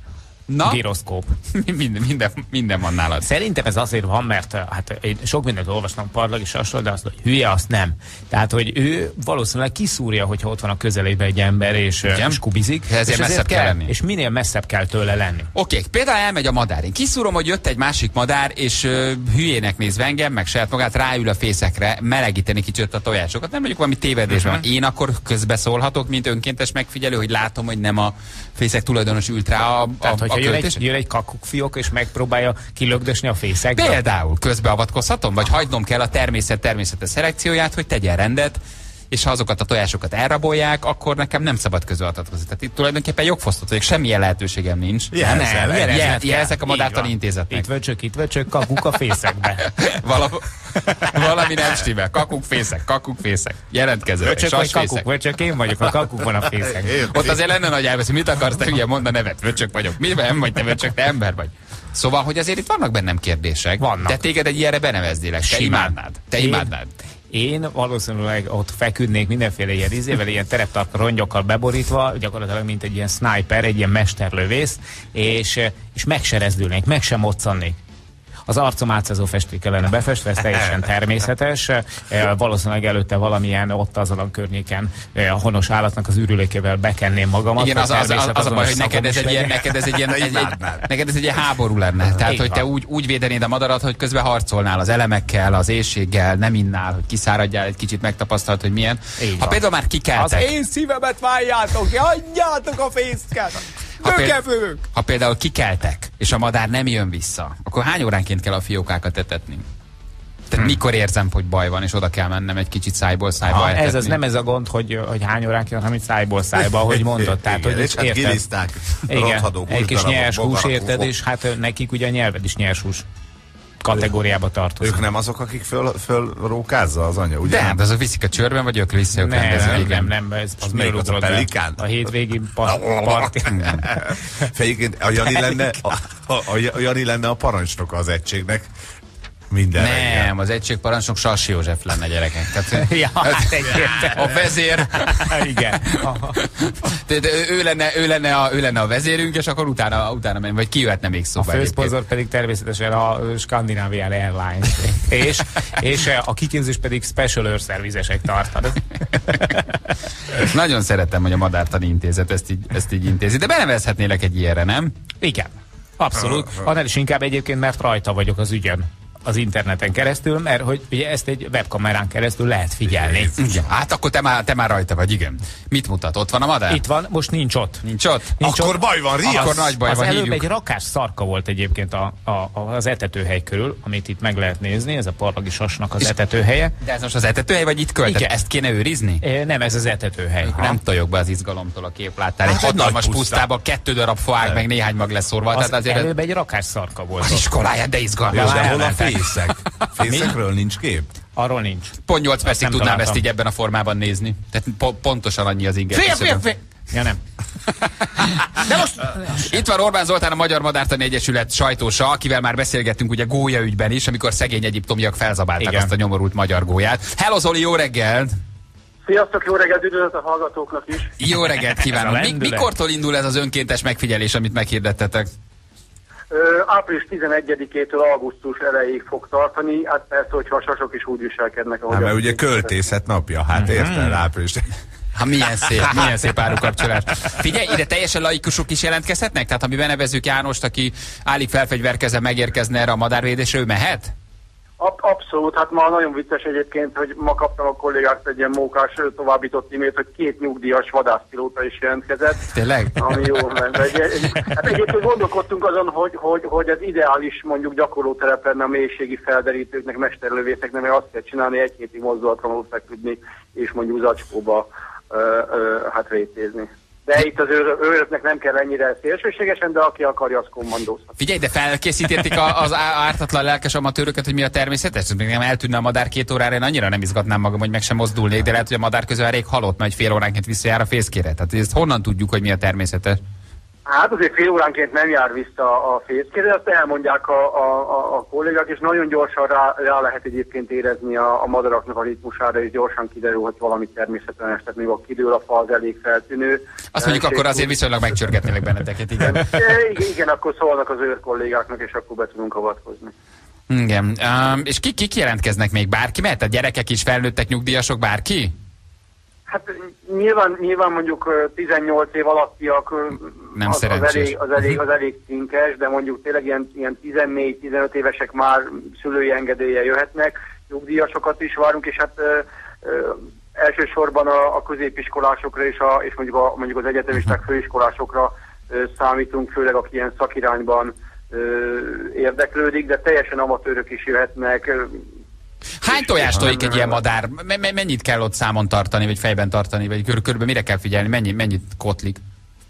Speaker 2: Na?
Speaker 4: Gyroszkóp.
Speaker 2: minden, minden, minden van nálad.
Speaker 4: Szerintem ez azért van, mert hát én sok mindent olvastam Parlagisasról, de azt, hogy hülye, azt nem. Tehát, hogy ő valószínűleg kiszúrja, hogyha ott van a közelében egy ember, és, és kubizik.
Speaker 2: Ezért és messzebb kell, kell lenni.
Speaker 4: És minél messzebb kell tőle lenni.
Speaker 2: Oké, okay, például elmegy a madár. Én kiszúrom, hogy jött egy másik madár, és uh, hülyének nézve engem, meg saját magát, ráül a fészekre, melegíteni kicsit a tojásokat. Nem mondjuk valami tévedésben. Uh-huh. Én akkor közbeszólhatok, mint önkéntes megfigyelő, hogy látom, hogy nem a fészek tulajdonos ült rá a,
Speaker 4: Tehát,
Speaker 2: a, a
Speaker 4: jön egy, jön egy kakukfiók, és megpróbálja kilögdösni a fészekbe.
Speaker 2: Például közbeavatkozhatom, vagy hagynom kell a természet természetes szelekcióját, hogy tegyen rendet, és ha azokat a tojásokat elrabolják, akkor nekem nem szabad közbeavatkozni. Tehát itt tulajdonképpen jogfosztott vagyok, semmilyen lehetőségem nincs.
Speaker 4: Nem,
Speaker 2: jelzek a Madártani Intézetnek.
Speaker 4: Itt vöcsök, itt vöcsök, kakuk a fészekbe.
Speaker 2: Valami, valami nem stimmel. Kakuk fészek, kakuk fészek. Jelentkezők.
Speaker 4: Vöcsök vagy kakuk, vöcsök, én vagyok, a kakuk van a fészek.
Speaker 2: Ott azért lenne nagy elvesző, mit akarsz te ugye mondd a nevet? Vöcsök vagyok. Mi nem vagy te vöcsök, te ember vagy. Szóval, hogy azért itt vannak bennem kérdések.
Speaker 4: Vannak.
Speaker 2: De téged egy ilyenre benevezdélek. Te imádnád. Te imádnád.
Speaker 4: Én valószínűleg ott feküdnék mindenféle ilyen izével, ilyen tereptarka rongyokkal beborítva, gyakorlatilag mint egy ilyen sniper, egy ilyen mesterlövész, és, és megserezdülnék, meg sem moccannék. Az arcom átszázó festék lenne befestve, ez teljesen természetes. Valószínűleg előtte valamilyen ott azon a környéken a honos állatnak az ürülékével bekenném magamat.
Speaker 2: Igen, az, az, az, az a baj, hogy neked ez egy ilyen, neked ez egy ilyen, egy, egy, neked ez egy ilyen háború lenne. Tehát, Így hogy te úgy, úgy védenéd a madarat, hogy közben harcolnál az elemekkel, az éhséggel, nem innál, hogy kiszáradjál, egy kicsit megtapasztalt, hogy milyen. Így ha van. Például már kikeltek.
Speaker 4: Az én szívemet vágjátok, hagyjátok a fészket!
Speaker 2: Ha, péld, ha például kikeltek, és a madár nem jön vissza, akkor hány óránként kell a fiókákat etetni? Tehát hmm. mikor érzem, hogy baj van, és oda kell mennem egy kicsit szájból szájba ha,
Speaker 4: ez az nem ez a gond, hogy, hogy hány óránként, hanem szájból szájba, ahogy mondod. Tehát,
Speaker 3: igen,
Speaker 4: hogy
Speaker 3: és hát giliszták, rothadó
Speaker 4: egy kis nyers hús, érted, és hát nekik ugye a nyelved is nyers hús kategóriába tartozik.
Speaker 3: Ők nem azok, akik föl, fölrókázza az anya, ugye?
Speaker 2: De hát azok viszik a csőrben, vagy ők vissza ők
Speaker 4: nem, nem, nem, nem, ez
Speaker 3: az még az a pelikán?
Speaker 4: A hétvégi parti.
Speaker 3: Fejéként a Jani lenne a, a, a Jani lenne a parancsnoka az egységnek. Minden
Speaker 2: Nem,
Speaker 3: reggel.
Speaker 2: az egységparancsnok Sassi József lenne, gyerekek. Tehát,
Speaker 4: Ja, hát egyértelmű.
Speaker 2: a vezér.
Speaker 4: Igen.
Speaker 2: Tehát ő lenne, ő, lenne a, ő lenne a vezérünk, és akkor utána, utána menni, vagy ki jöhetne még
Speaker 4: A
Speaker 2: szóba.
Speaker 4: főszponzor pedig természetesen a Scandinavian Airlines. és, és a kiképzés pedig Special Air Service-esek tartanak.
Speaker 2: Nagyon szeretem, hogy a Madártani Intézet ezt így, ezt így intézi. De benevezhetnélek egy ilyenre, nem?
Speaker 4: Igen. Abszolút. Annál is inkább egyébként, mert rajta vagyok az ügyön az interneten keresztül, mert hogy ugye ezt egy webkamerán keresztül lehet figyelni.
Speaker 2: Igen. Hát akkor te már, te már rajta vagy, igen. Mit mutat? Ott van a madár?
Speaker 4: Itt van, most nincs ott.
Speaker 2: Nincs ott?
Speaker 4: Nincs
Speaker 3: Akkor
Speaker 4: ott.
Speaker 3: baj van, riasz.
Speaker 2: Akkor nagy baj
Speaker 4: Az
Speaker 2: van,
Speaker 4: előbb
Speaker 2: hívjuk.
Speaker 4: egy rakás szarka volt egyébként a, a, az etetőhely körül, amit itt meg lehet nézni, ez a Parlagi Sasnak az etetőhelye.
Speaker 2: De ez most az etetőhely, vagy itt költet?
Speaker 4: Igen.
Speaker 2: Ezt kéne őrizni?
Speaker 4: É, nem, ez az etetőhely.
Speaker 2: Nem tojok be az izgalomtól a képláttál. Egy
Speaker 3: Hát egy
Speaker 2: hatalmas
Speaker 3: nagy puszta.
Speaker 2: pusztába kettő darab foák, meg néhány mag leszorva.
Speaker 4: Az
Speaker 2: Tehát azért
Speaker 4: előbb egy rakás szarka volt.
Speaker 2: az
Speaker 4: ott.
Speaker 2: iskoláját, de
Speaker 3: És
Speaker 2: izgalmas.
Speaker 3: de hol a
Speaker 2: Elmentek.
Speaker 3: fészek? Fészekről nincs kép?
Speaker 4: Arról nincs.
Speaker 2: Pont nyolc percig
Speaker 4: nem
Speaker 2: tudnám
Speaker 4: találtam.
Speaker 2: ezt így ebben a formában nézni. Tehát po pontosan annyi az inger.
Speaker 4: Fél, fél, fél! Ja, nem. De most...
Speaker 2: Itt van Orbán Zoltán, a Magyar Madártani Egyesület sajtósa, akivel már beszélgettünk ugye gólya ügyben is, amikor szegény egyiptomiak felzabálták
Speaker 4: Igen.
Speaker 2: azt a nyomorult magyar gólyát. Hello Zoli, jó reggelt!
Speaker 6: Sziasztok, jó reggelt, üdvözlet a hallgatóknak is.
Speaker 2: Jó reggelt
Speaker 4: Ez
Speaker 2: kívánok!
Speaker 4: a
Speaker 2: Mi,
Speaker 4: lendület.
Speaker 2: mikortól indul ez az önkéntes megfigyelés, amit meghirdettetek?
Speaker 6: Ö, április tizenegyedikétől augusztus elejéig fog tartani, hát persze, hogyha a sasok is úgy viselkednek, ahogy...
Speaker 3: Hát, mert
Speaker 6: a-
Speaker 3: ugye költészet napja, hát érted, április.
Speaker 2: Ha milyen szép, milyen szép árukapcsolás. Figyelj, ide teljesen laikusok is jelentkezhetnek? Tehát ha mi benevezzük Jánost, aki állig felfegyverkezve megérkezne erre a madárvédésre, ő mehet?
Speaker 6: Ab- abszolút, hát ma nagyon vicces egyébként, hogy ma kaptam a kollégát egy ilyen mókás továbbított e-mailt, hogy két nyugdíjas vadászpilóta is jelentkezett.
Speaker 2: Tényleg?
Speaker 6: Ami jó, mert egy, egy, hát egyébként gondolkodtunk azon, hogy, hogy, hogy az ideális mondjuk gyakorlóterep lenne a mélységi felderítőknek, mesterlövészeknek, mert azt kell csinálni, egy hétig mozdulatlanul feküdni, és mondjuk zacskóba ö, ö, hát rétézni. De itt az őr, őröknek nem kell ennyire szélsőségesen, de aki akarja, az kommandózhat.
Speaker 2: Figyelj, de felkészítették a- az á- ártatlan lelkes amatőröket, hogy mi a természetes? Még nem eltűnne a madár két órára, én annyira nem izgatnám magam, hogy meg sem mozdulnék, de lehet, hogy a madár közben rég halott, mert egy fél óránként visszajár a fészkére. Tehát ezt honnan tudjuk, hogy mi a természetes?
Speaker 6: Hát azért fél óránként nem jár vissza a fészkére, azt elmondják a, a, a, a kollégák, és nagyon gyorsan rá, rá lehet egyébként érezni a, a madaraknak a ritmusára, és gyorsan kiderül, hogy valami természetlenes, tehát még a kidől a fa, az elég feltűnő.
Speaker 2: Azt mondjuk, akkor azért viszonylag megcsörgetnélek benneteket, igen.
Speaker 6: E, igen, igen, akkor szólnak az őr kollégáknak, és akkor be tudunk avatkozni.
Speaker 2: Igen. Um, és kik kik jelentkeznek még? Bárki mehet? Tehát gyerekek is, felnőttek, nyugdíjasok, bárki?
Speaker 6: Hát nyilván, nyilván mondjuk ö, tizennyolc év alattiak ö,
Speaker 2: Nem
Speaker 6: az, az,
Speaker 2: szerencsés.
Speaker 6: elég, az, elég, az elég cinkes, de mondjuk tényleg ilyen, ilyen tizennégy-tizenöt évesek már szülői engedéllyel jöhetnek, nyugdíjasokat is várunk, és hát ö, ö, elsősorban a, a középiskolásokra és, a, és mondjuk, a, mondjuk az egyetemisták főiskolásokra ö, számítunk, főleg aki ilyen szakirányban ö, érdeklődik, de teljesen amatőrök is jöhetnek. Ö,
Speaker 2: Hány tojást tojik egy ilyen madár? Me- me- mennyit kell ott számon tartani, vagy fejben tartani, vagy kör- körülbelül mire kell figyelni? Mennyi, mennyit kotlik?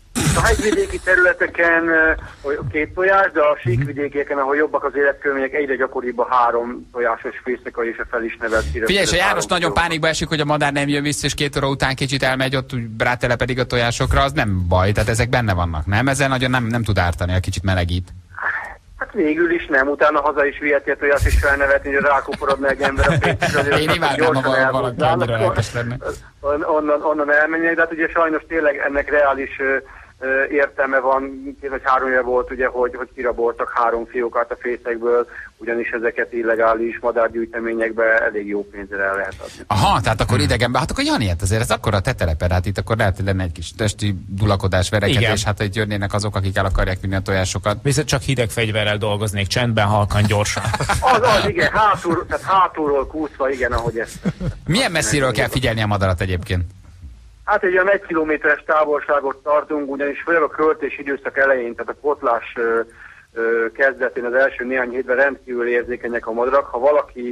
Speaker 6: A hegyvidéki területeken ö, két tojás, de a síkvidékeken, ahol jobbak az életkörülmények, egyre gyakoribb a három tojásos fészeka és a fel is nevelt szíres.
Speaker 2: Figyelj, és a János nagyon pánikba esik, hogy a madár nem jön vissza, és két óra után kicsit elmegy, ott úgy rátelepedik a tojásokra, az nem baj, tehát ezek benne vannak, nem? Ezzel nagyon nem, nem tud ártani, a kicsit melegít.
Speaker 6: Hát végül is nem, utána haza is viheti a tojás is felnevetni, hogy rákuporodna egy ember a fészekre.
Speaker 2: Én imádnám, ha val- valaki annyira lelkes lenne.
Speaker 6: On, onnan, onnan elmenjenek, de hát ugye sajnos tényleg ennek reális ö, ö, értelme van, két vagy három éve volt ugye, hogy, hogy kiraboltak három fiókát a fészekből, ugyanis ezeket illegális madárgyűjteményekbe elég jó pénzre el lehet adni.
Speaker 2: Aha, tehát akkor idegenben, hát akkor Jani, hát azért ez akkor a te teleped, hát itt akkor lehet, hogy lenne egy kis testi dulakodás, verekedés,
Speaker 4: Igen.
Speaker 2: hát itt jönnének azok, akik el akarják vinni a tojásokat.
Speaker 4: Viszont csak hideg fegyverrel dolgoznék, csendben, halkan, gyorsan.
Speaker 6: Az, az, igen, hátul, tehát hátulról kúszva, igen, ahogy ezt.
Speaker 2: Milyen messziről kell figyelni a madarat egyébként?
Speaker 6: Hát egy olyan egy kilométeres távolságot tartunk, ugyanis főleg a költés időszak elején, tehát a kotlás ö, ö, kezdetén az első néhány hétben rendkívül érzékenyek a madarak. Ha valaki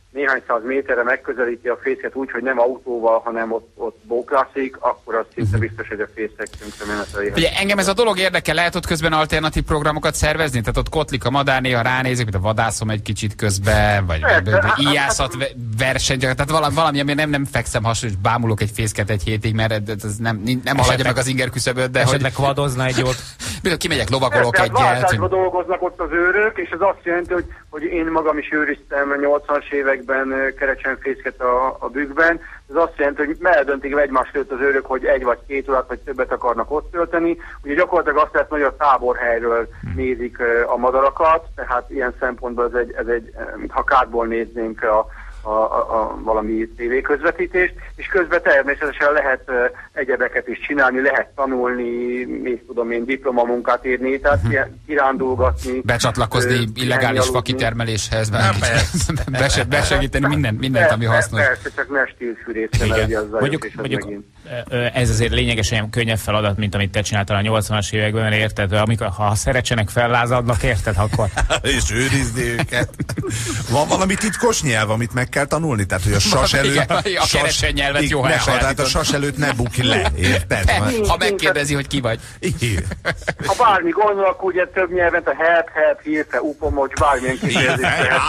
Speaker 13: néhány száz méterre megközelíti a fészket úgy, hogy nem autóval, hanem ott, ott bóklászik, akkor az szinte biztos, hogy a fészek tönkremeneteli.
Speaker 2: Ugye engem ez a dolog érdekel, lehet ott közben alternatív programokat szervezni? Tehát ott kotlik a madár, néha ránézek, mint a vadászom egy kicsit közben, vagy íjászat verseny, tehát valami, valami ami nem, nem fekszem hasonló, és bámulok egy fészket egy hétig, mert ez nem, nem haladja meg az inger küszöböt, de
Speaker 4: esetleg hogy... vadozna egy jót.
Speaker 2: Kimegyek, lovagolok egyet.
Speaker 13: Váltásban dolgoznak ott az őrök, és ez azt jelenti, hogy, hogy én magam is őriztem a nyolcvanas években kerecsenfészket a, a bükkben. Ez azt jelenti, hogy eldöntik egymás előtt az őrök, hogy egy vagy két órát vagy többet akarnak ott tölteni. Ugye gyakorlatilag azt lehet, hogy a táborhelyről nézik a madarakat, tehát ilyen szempontból ez egy, ez egy mintha kártból néznénk a A, a, a valami tévéközvetítést, és közben természetesen lehet uh, egyebeket is csinálni, lehet tanulni, mit tudom én, diplomamunkát írni, tehát uh-huh. kirándulgatni.
Speaker 2: Becsatlakozni uh, illegális fakitermeléshez, bese, besegíteni minden, mindent, ami hasznos.
Speaker 13: Persze, csak ne stílfűrészre,
Speaker 4: mondjuk, mondjuk ez azért lényegesen könnyebb feladat, mint amit te csináltál a nyolcvanas években, érted? Amikor, ha szeretsenek fellázadnak, érted, akkor...
Speaker 3: és őrizni őket. Van valami titkos nyelv, amit meg kell tanulni? Tehát, hogy a sas előtt...
Speaker 2: Igen, a keresen nyelvet jó,
Speaker 3: ne, tehát a sas előtt ne bukj le, érted?
Speaker 2: Ha megkérdezi, hogy ki vagy.
Speaker 13: Ha bármi gondolok, ugye több nyelven a help, help, hírfe, upomocs, bármilyen kifejezést lehet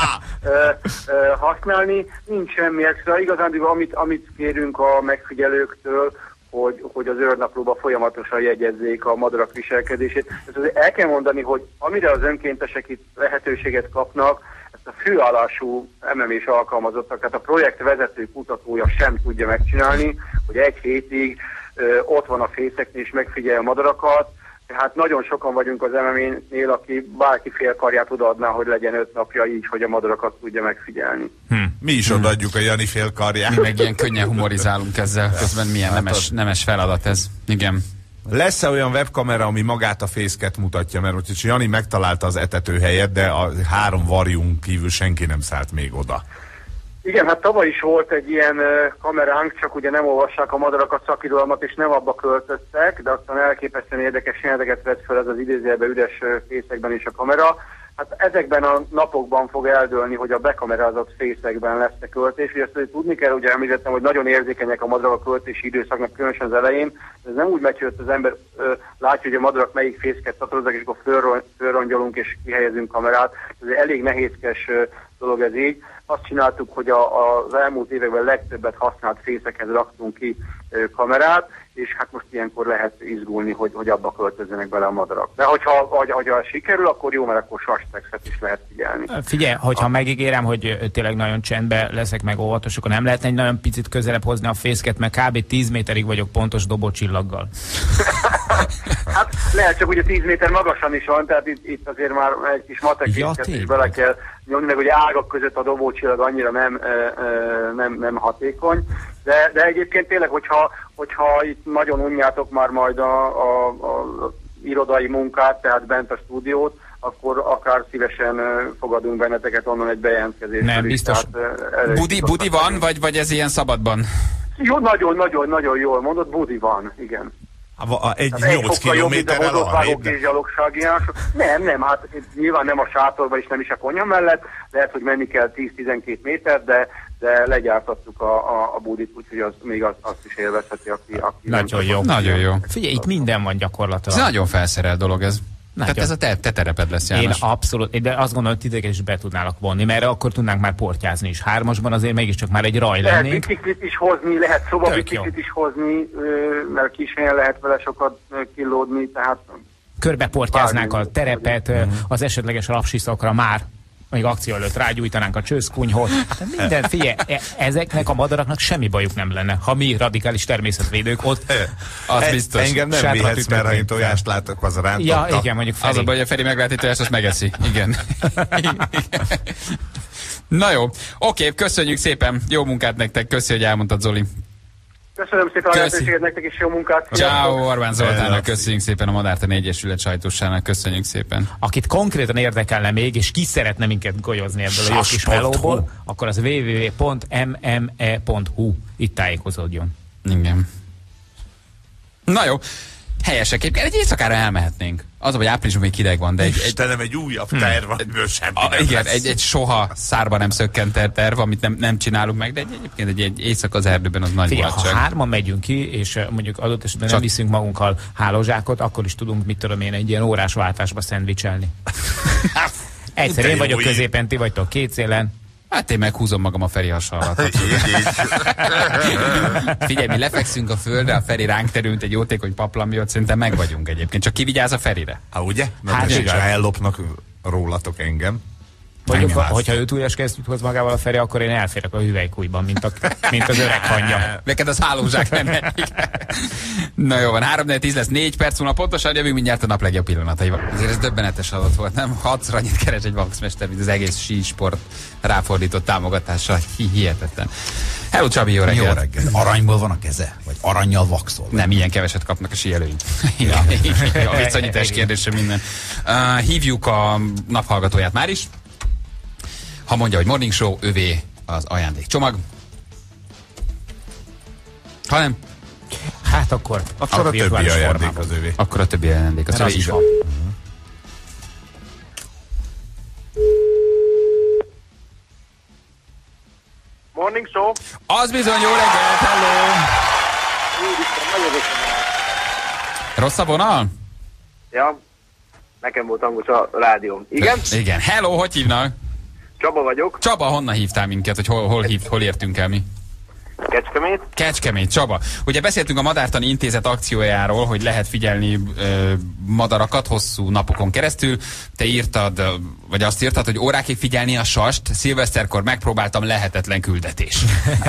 Speaker 13: használni. Nincs semmi extra. Igazán, amit, amit kérünk a megfigyelőktől, hogy, hogy az őrnaplóban folyamatosan jegyezzék a madarak viselkedését. Ezt azért el kell mondani, hogy amire az önkéntesek itt lehetőséget kapnak, ezt a főállású em em es alkalmazottak, tehát a projekt vezető kutatója sem tudja megcsinálni, hogy egy hétig ö, ott van a fészeknél és megfigyelje a madarakat. Tehát nagyon sokan vagyunk az em em é-nél, aki bárki fél karját odaadná, hogy legyen öt napja így, hogy a madarakat tudja megfigyelni.
Speaker 3: Hm. Mi is hmm. odaadjuk a Jani fél karját.
Speaker 2: Mi meg ilyen könnyen humorizálunk ezzel, közben milyen hát nemes, nemes feladat ez. Igen.
Speaker 3: Lesz-e olyan webkamera, ami magát a fészket mutatja? Mert hogy Jani megtalálta az etetőhelyet, de a három varjunk kívül senki nem szállt még oda.
Speaker 13: Igen, hát tavaly is volt egy ilyen uh, kameránk, csak ugye nem olvassák a madarakat, szakirodalmat, és nem abba költöztek, de aztán elképesztően érdekes jeleneteket vett fel ez az idézőjelben üres uh, fészekben is a kamera. Hát ezekben a napokban fog eldőlni, hogy a bekamerázott fészekben lesz-e költés. Ugye ezt hogy tudni kell, ugye említettem, hogy nagyon érzékenyek a madarak a költési időszaknak, különösen az elején. Ez nem úgy megy, hogy az ember ö, látja, hogy a madarak melyik fészket szatorozzák, és akkor fölrongyolunk és kihelyezünk kamerát. Ez elég nehézkes ö, dolog ez így. Azt csináltuk, hogy a, a, az elmúlt években legtöbbet használt fészekhez raktunk ki ö, kamerát, és hát most ilyenkor lehet izgulni, hogy, hogy abba költözzenek bele a madarak. De hogyha, vagy, hogyha sikerül, akkor jó, mert akkor sastexet is lehet figyelni.
Speaker 4: Figyelj, hogyha a... megígérem, hogy tényleg nagyon csendben leszek, meg óvatos, akkor nem lehetne egy nagyon picit közelebb hozni a fészket, mert kb. tíz méterig vagyok pontos dobócsillaggal.
Speaker 13: Hát lehet, csak ugye tíz méter magasan is van, tehát itt, itt azért már egy kis matekészket ja, is bele kell nyomni, meg ugye ágak között a dobócsillag annyira nem, nem, nem hatékony. De, de egyébként tényleg, hogyha, hogyha itt nagyon unjátok már majd a, a, a irodai munkát, tehát bent a stúdiót, akkor akár szívesen fogadunk benneteket onnan egy bejelentkezést.
Speaker 2: Nem, biztos. Tehát, budi, budi van, vagy, vagy ez ilyen szabadban?
Speaker 13: Jó, nagyon, nagyon, nagyon jól mondod, budi van, igen.
Speaker 3: A, egy nyolc kilométerrel arrébb.
Speaker 13: Nem, nem, hát nyilván nem a sátorban és nem is a konyha mellett, lehet, hogy menni kell tíz-tizenkét méter, de, de legyártattuk a, a, a budit, úgyhogy az, még az, azt is élvezheti, aki... aki
Speaker 4: nagyon jó.
Speaker 2: Nagyon jó.
Speaker 4: Figyelj, itt minden van gyakorlatilag.
Speaker 2: Ez nagyon felszerelt dolog ez. Nagyon. Tehát ez a te, te tereped lesz, János.
Speaker 4: Én abszolút, de azt gondolom, hogy titeket is be tudnálak vonni, mert akkor tudnánk már portyázni is. Hármasban azért mégiscsak már egy raj
Speaker 13: lehet
Speaker 4: lennénk.
Speaker 13: Lehet biciklit is hozni, lehet szobabiciklit is hozni, mert kis helyen lehet vele sokat kilódni, tehát...
Speaker 4: Körbeportyáznánk a terepet, az esetleges rapsiszokra már, még akció előtt rágyújtanánk a csőszkunyhot. Minden, figyelj, ezeknek a madaraknak semmi bajuk nem lenne, ha mi radikális természetvédők ott.
Speaker 2: Az e, biztos.
Speaker 3: Engem nem vihetsz, mert ha én tojást látok, az a rántotta.
Speaker 4: Ja, igen, mondjuk Feri.
Speaker 2: Az a baj, hogy a Feri meglát egy tojást, azt megeszi. Igen. Na jó, oké, köszönjük szépen, jó munkát nektek, köszi, hogy elmondtad, Zoli.
Speaker 13: Köszönöm szépen a lehetőséget nektek is, jó munkát!
Speaker 2: Ciao, Orbán Zoltánnak köszönjük szépen, a Madártani Egyesület sajtósának köszönjük szépen.
Speaker 4: Akit konkrétan érdekelne még, és ki szeretne minket golyozni ebből a jó kis melóból, akkor az double-u double-u double-u pont m m e pont h u itt tájékozódjon.
Speaker 2: Igen. Na jó, Helyesek. Egy éjszakára elmehetnénk. Az, hogy áprilisban még hideg van, de egy...
Speaker 3: Istenem, egy újabb terv, amiből semmi
Speaker 2: a,
Speaker 3: nem
Speaker 2: igen,
Speaker 3: lesz.
Speaker 2: egy, egy soha szárba nem szökkent terv, amit nem, nem csinálunk meg, de egy, egyébként egy, egy éjszaka az erdőben az nagy
Speaker 4: Figyelj,
Speaker 2: mulatság.
Speaker 4: ha hárman megyünk ki, és uh, mondjuk adott esetben
Speaker 2: Csak...
Speaker 4: nem viszünk magunkkal hálózsákot, akkor is tudunk, mit tudom én, egy ilyen órás váltásba szendvicselni. Egyszer én vagyok középen, ti vagytok két szélen.
Speaker 2: Hát én meghúzom magam a Feri hasonlatot. Figyelj, mi lefekszünk a földre, a Feri ránk terült egy jótékony paplanmiót, szerintem meg vagyunk egyébként. Csak ki vigyáz a Ferire?
Speaker 3: Há, ugye? Mert
Speaker 4: Hát,
Speaker 3: hát,
Speaker 4: igaz.
Speaker 3: ha ellopnak rólatok engem.
Speaker 4: Mondjuk, ha, hogyha ő túljas kezdjük hoz magával a Feri, akkor én elférek a hüvelykújban, mint, a, mint az öreg hangja.
Speaker 2: Neked az hálózsák nem megy. Na jó van, három négy tíz lesz, négy perc múlva pontosan jövünk mindjárt a nap legjobb pillanataival. Azért ez döbbenetes adat volt, nem? Hatszor annyit keres egy vaxmester, mint az egész sísport ráfordított támogatással. Hi hihetetlen. Hello Csabi, jó reggelt!
Speaker 14: Jó reggelt. Aranyból van a keze? Vagy aranyjal vaxol?
Speaker 2: Nem, ilyen keveset kapnak a síelőink. Ja. A viszonyítás kérdése minden. Uh, hívjuk a naphallgatóját már is. Ha mondja, hogy Morning Show, övé az ajándékcsomag. Ha nem,
Speaker 4: hát akkor...
Speaker 3: Akkor a többi ajándék az övé.
Speaker 2: Akkor a többi ajándék az övé.
Speaker 4: is van.
Speaker 13: Morning Show.
Speaker 2: Az bizony, jó reggelt, hello! Rossz a vonal?
Speaker 13: Ja, nekem volt hangos a rádióm. Igen?
Speaker 2: Igen. Hello, hogy hívnak?
Speaker 13: Csaba vagyok.
Speaker 2: Csaba, honnan hívtál minket, hogy hol, hol, hív, hol értünk el mi?
Speaker 13: Kecskemét.
Speaker 2: Kecskemét, Csaba. Ugye beszéltünk a Madártani Intézet akciójáról, hogy lehet figyelni ö, madarakat hosszú napokon keresztül. Te írtad, vagy azt írtad, hogy órákig figyelni a sast, szilveszterkor megpróbáltam, lehetetlen küldetés.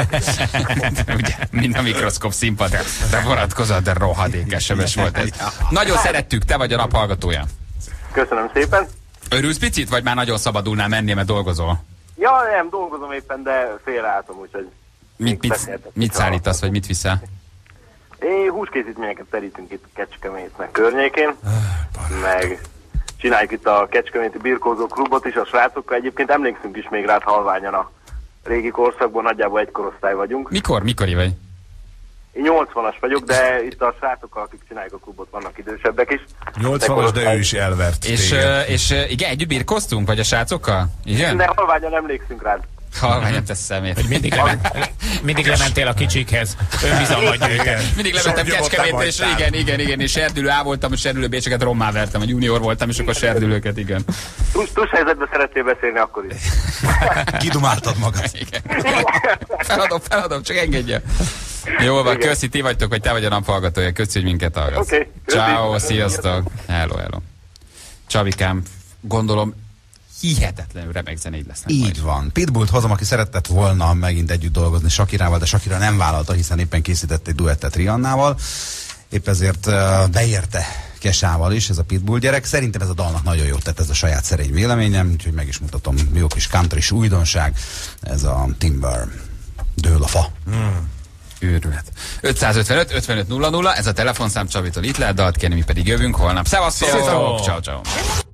Speaker 2: Ugye, mind a mikroszkóp színpad, de vonatkozott, de rohadék es em es volt ez. Nagyon szerettük, te vagy a nap hallgatója.
Speaker 13: Köszönöm szépen.
Speaker 2: Örülsz picit, vagy már nagyon szabadulnál menni, mert dolgozol?
Speaker 13: Ja, nem, dolgozom éppen, de félreálltam, úgyhogy...
Speaker 2: Mit, mit, mit szállítasz, vagy mit viszel?
Speaker 13: Én húskészítményeket terítünk itt Kecskemétnek környékén, meg csináljuk itt a Kecskeméti Birkózó klubot is a srácokkal. Egyébként emlékszünk is még rád halványan a régi korszakban, nagyjából egy korosztály vagyunk.
Speaker 2: Mikor? Mikori vagy?
Speaker 13: Én nyolcvanas vagyok, de itt a srácokkal, akik csinálják a klubot, vannak idősebbek is.
Speaker 3: nyolcvanas, de ő is elvert.
Speaker 2: És, uh, és uh, igen, együtt birkoztunk, vagy a srácokkal? Igen?
Speaker 13: De halványan emlékszünk rád.
Speaker 2: Halványan tesz szemét.
Speaker 4: Hogy mindig, lement, mindig lementél a kicsikhez. Önbizalmat gyűjteni.
Speaker 2: Mindig lementem Kecskemétre, és igen, igen, igen, és serdülő A voltam, és serdülő B-cseket rommá vertem, a junior voltam, és akkor serdülőket, igen.
Speaker 13: Tus helyzetben szeretnél beszélni akkor is.
Speaker 14: Kidumáltad magad.
Speaker 2: Igen. Feladom, feladom, csak engedje. Jó van, köszi, ti vagytok, hogy te vagy a naphallgatója, köszi, hogy minket hallgatsz.
Speaker 13: Oké. Okay,
Speaker 2: ciao, sziasztok. Hello, hello. Csabikám, gondolom, hihetetlenül remek zenéid lesznek.
Speaker 14: Így
Speaker 2: majd.
Speaker 14: van. Pitbullt hozom, aki szeretett volna megint együtt dolgozni Shakirával, de Shakira nem vállalta, hiszen éppen készített egy duettet Rihannával. Épp ezért uh, beérte Kesával is, ez a Pitbull gyerek. Szerintem ez a dalnak nagyon jót tett, ez a saját szerény véleményem, úgyhogy meg is mutatom, jó kis country-s újdonság, ez a Timber. Dől a fa.
Speaker 2: Hmm. Őrület. ötszázötvenöt ötvenöt nulla nulla, ez a telefonszám, Csabitól itt lehet dalt kérni, mi pedig jövünk holnap. Szevasztok! Ciao, ciao!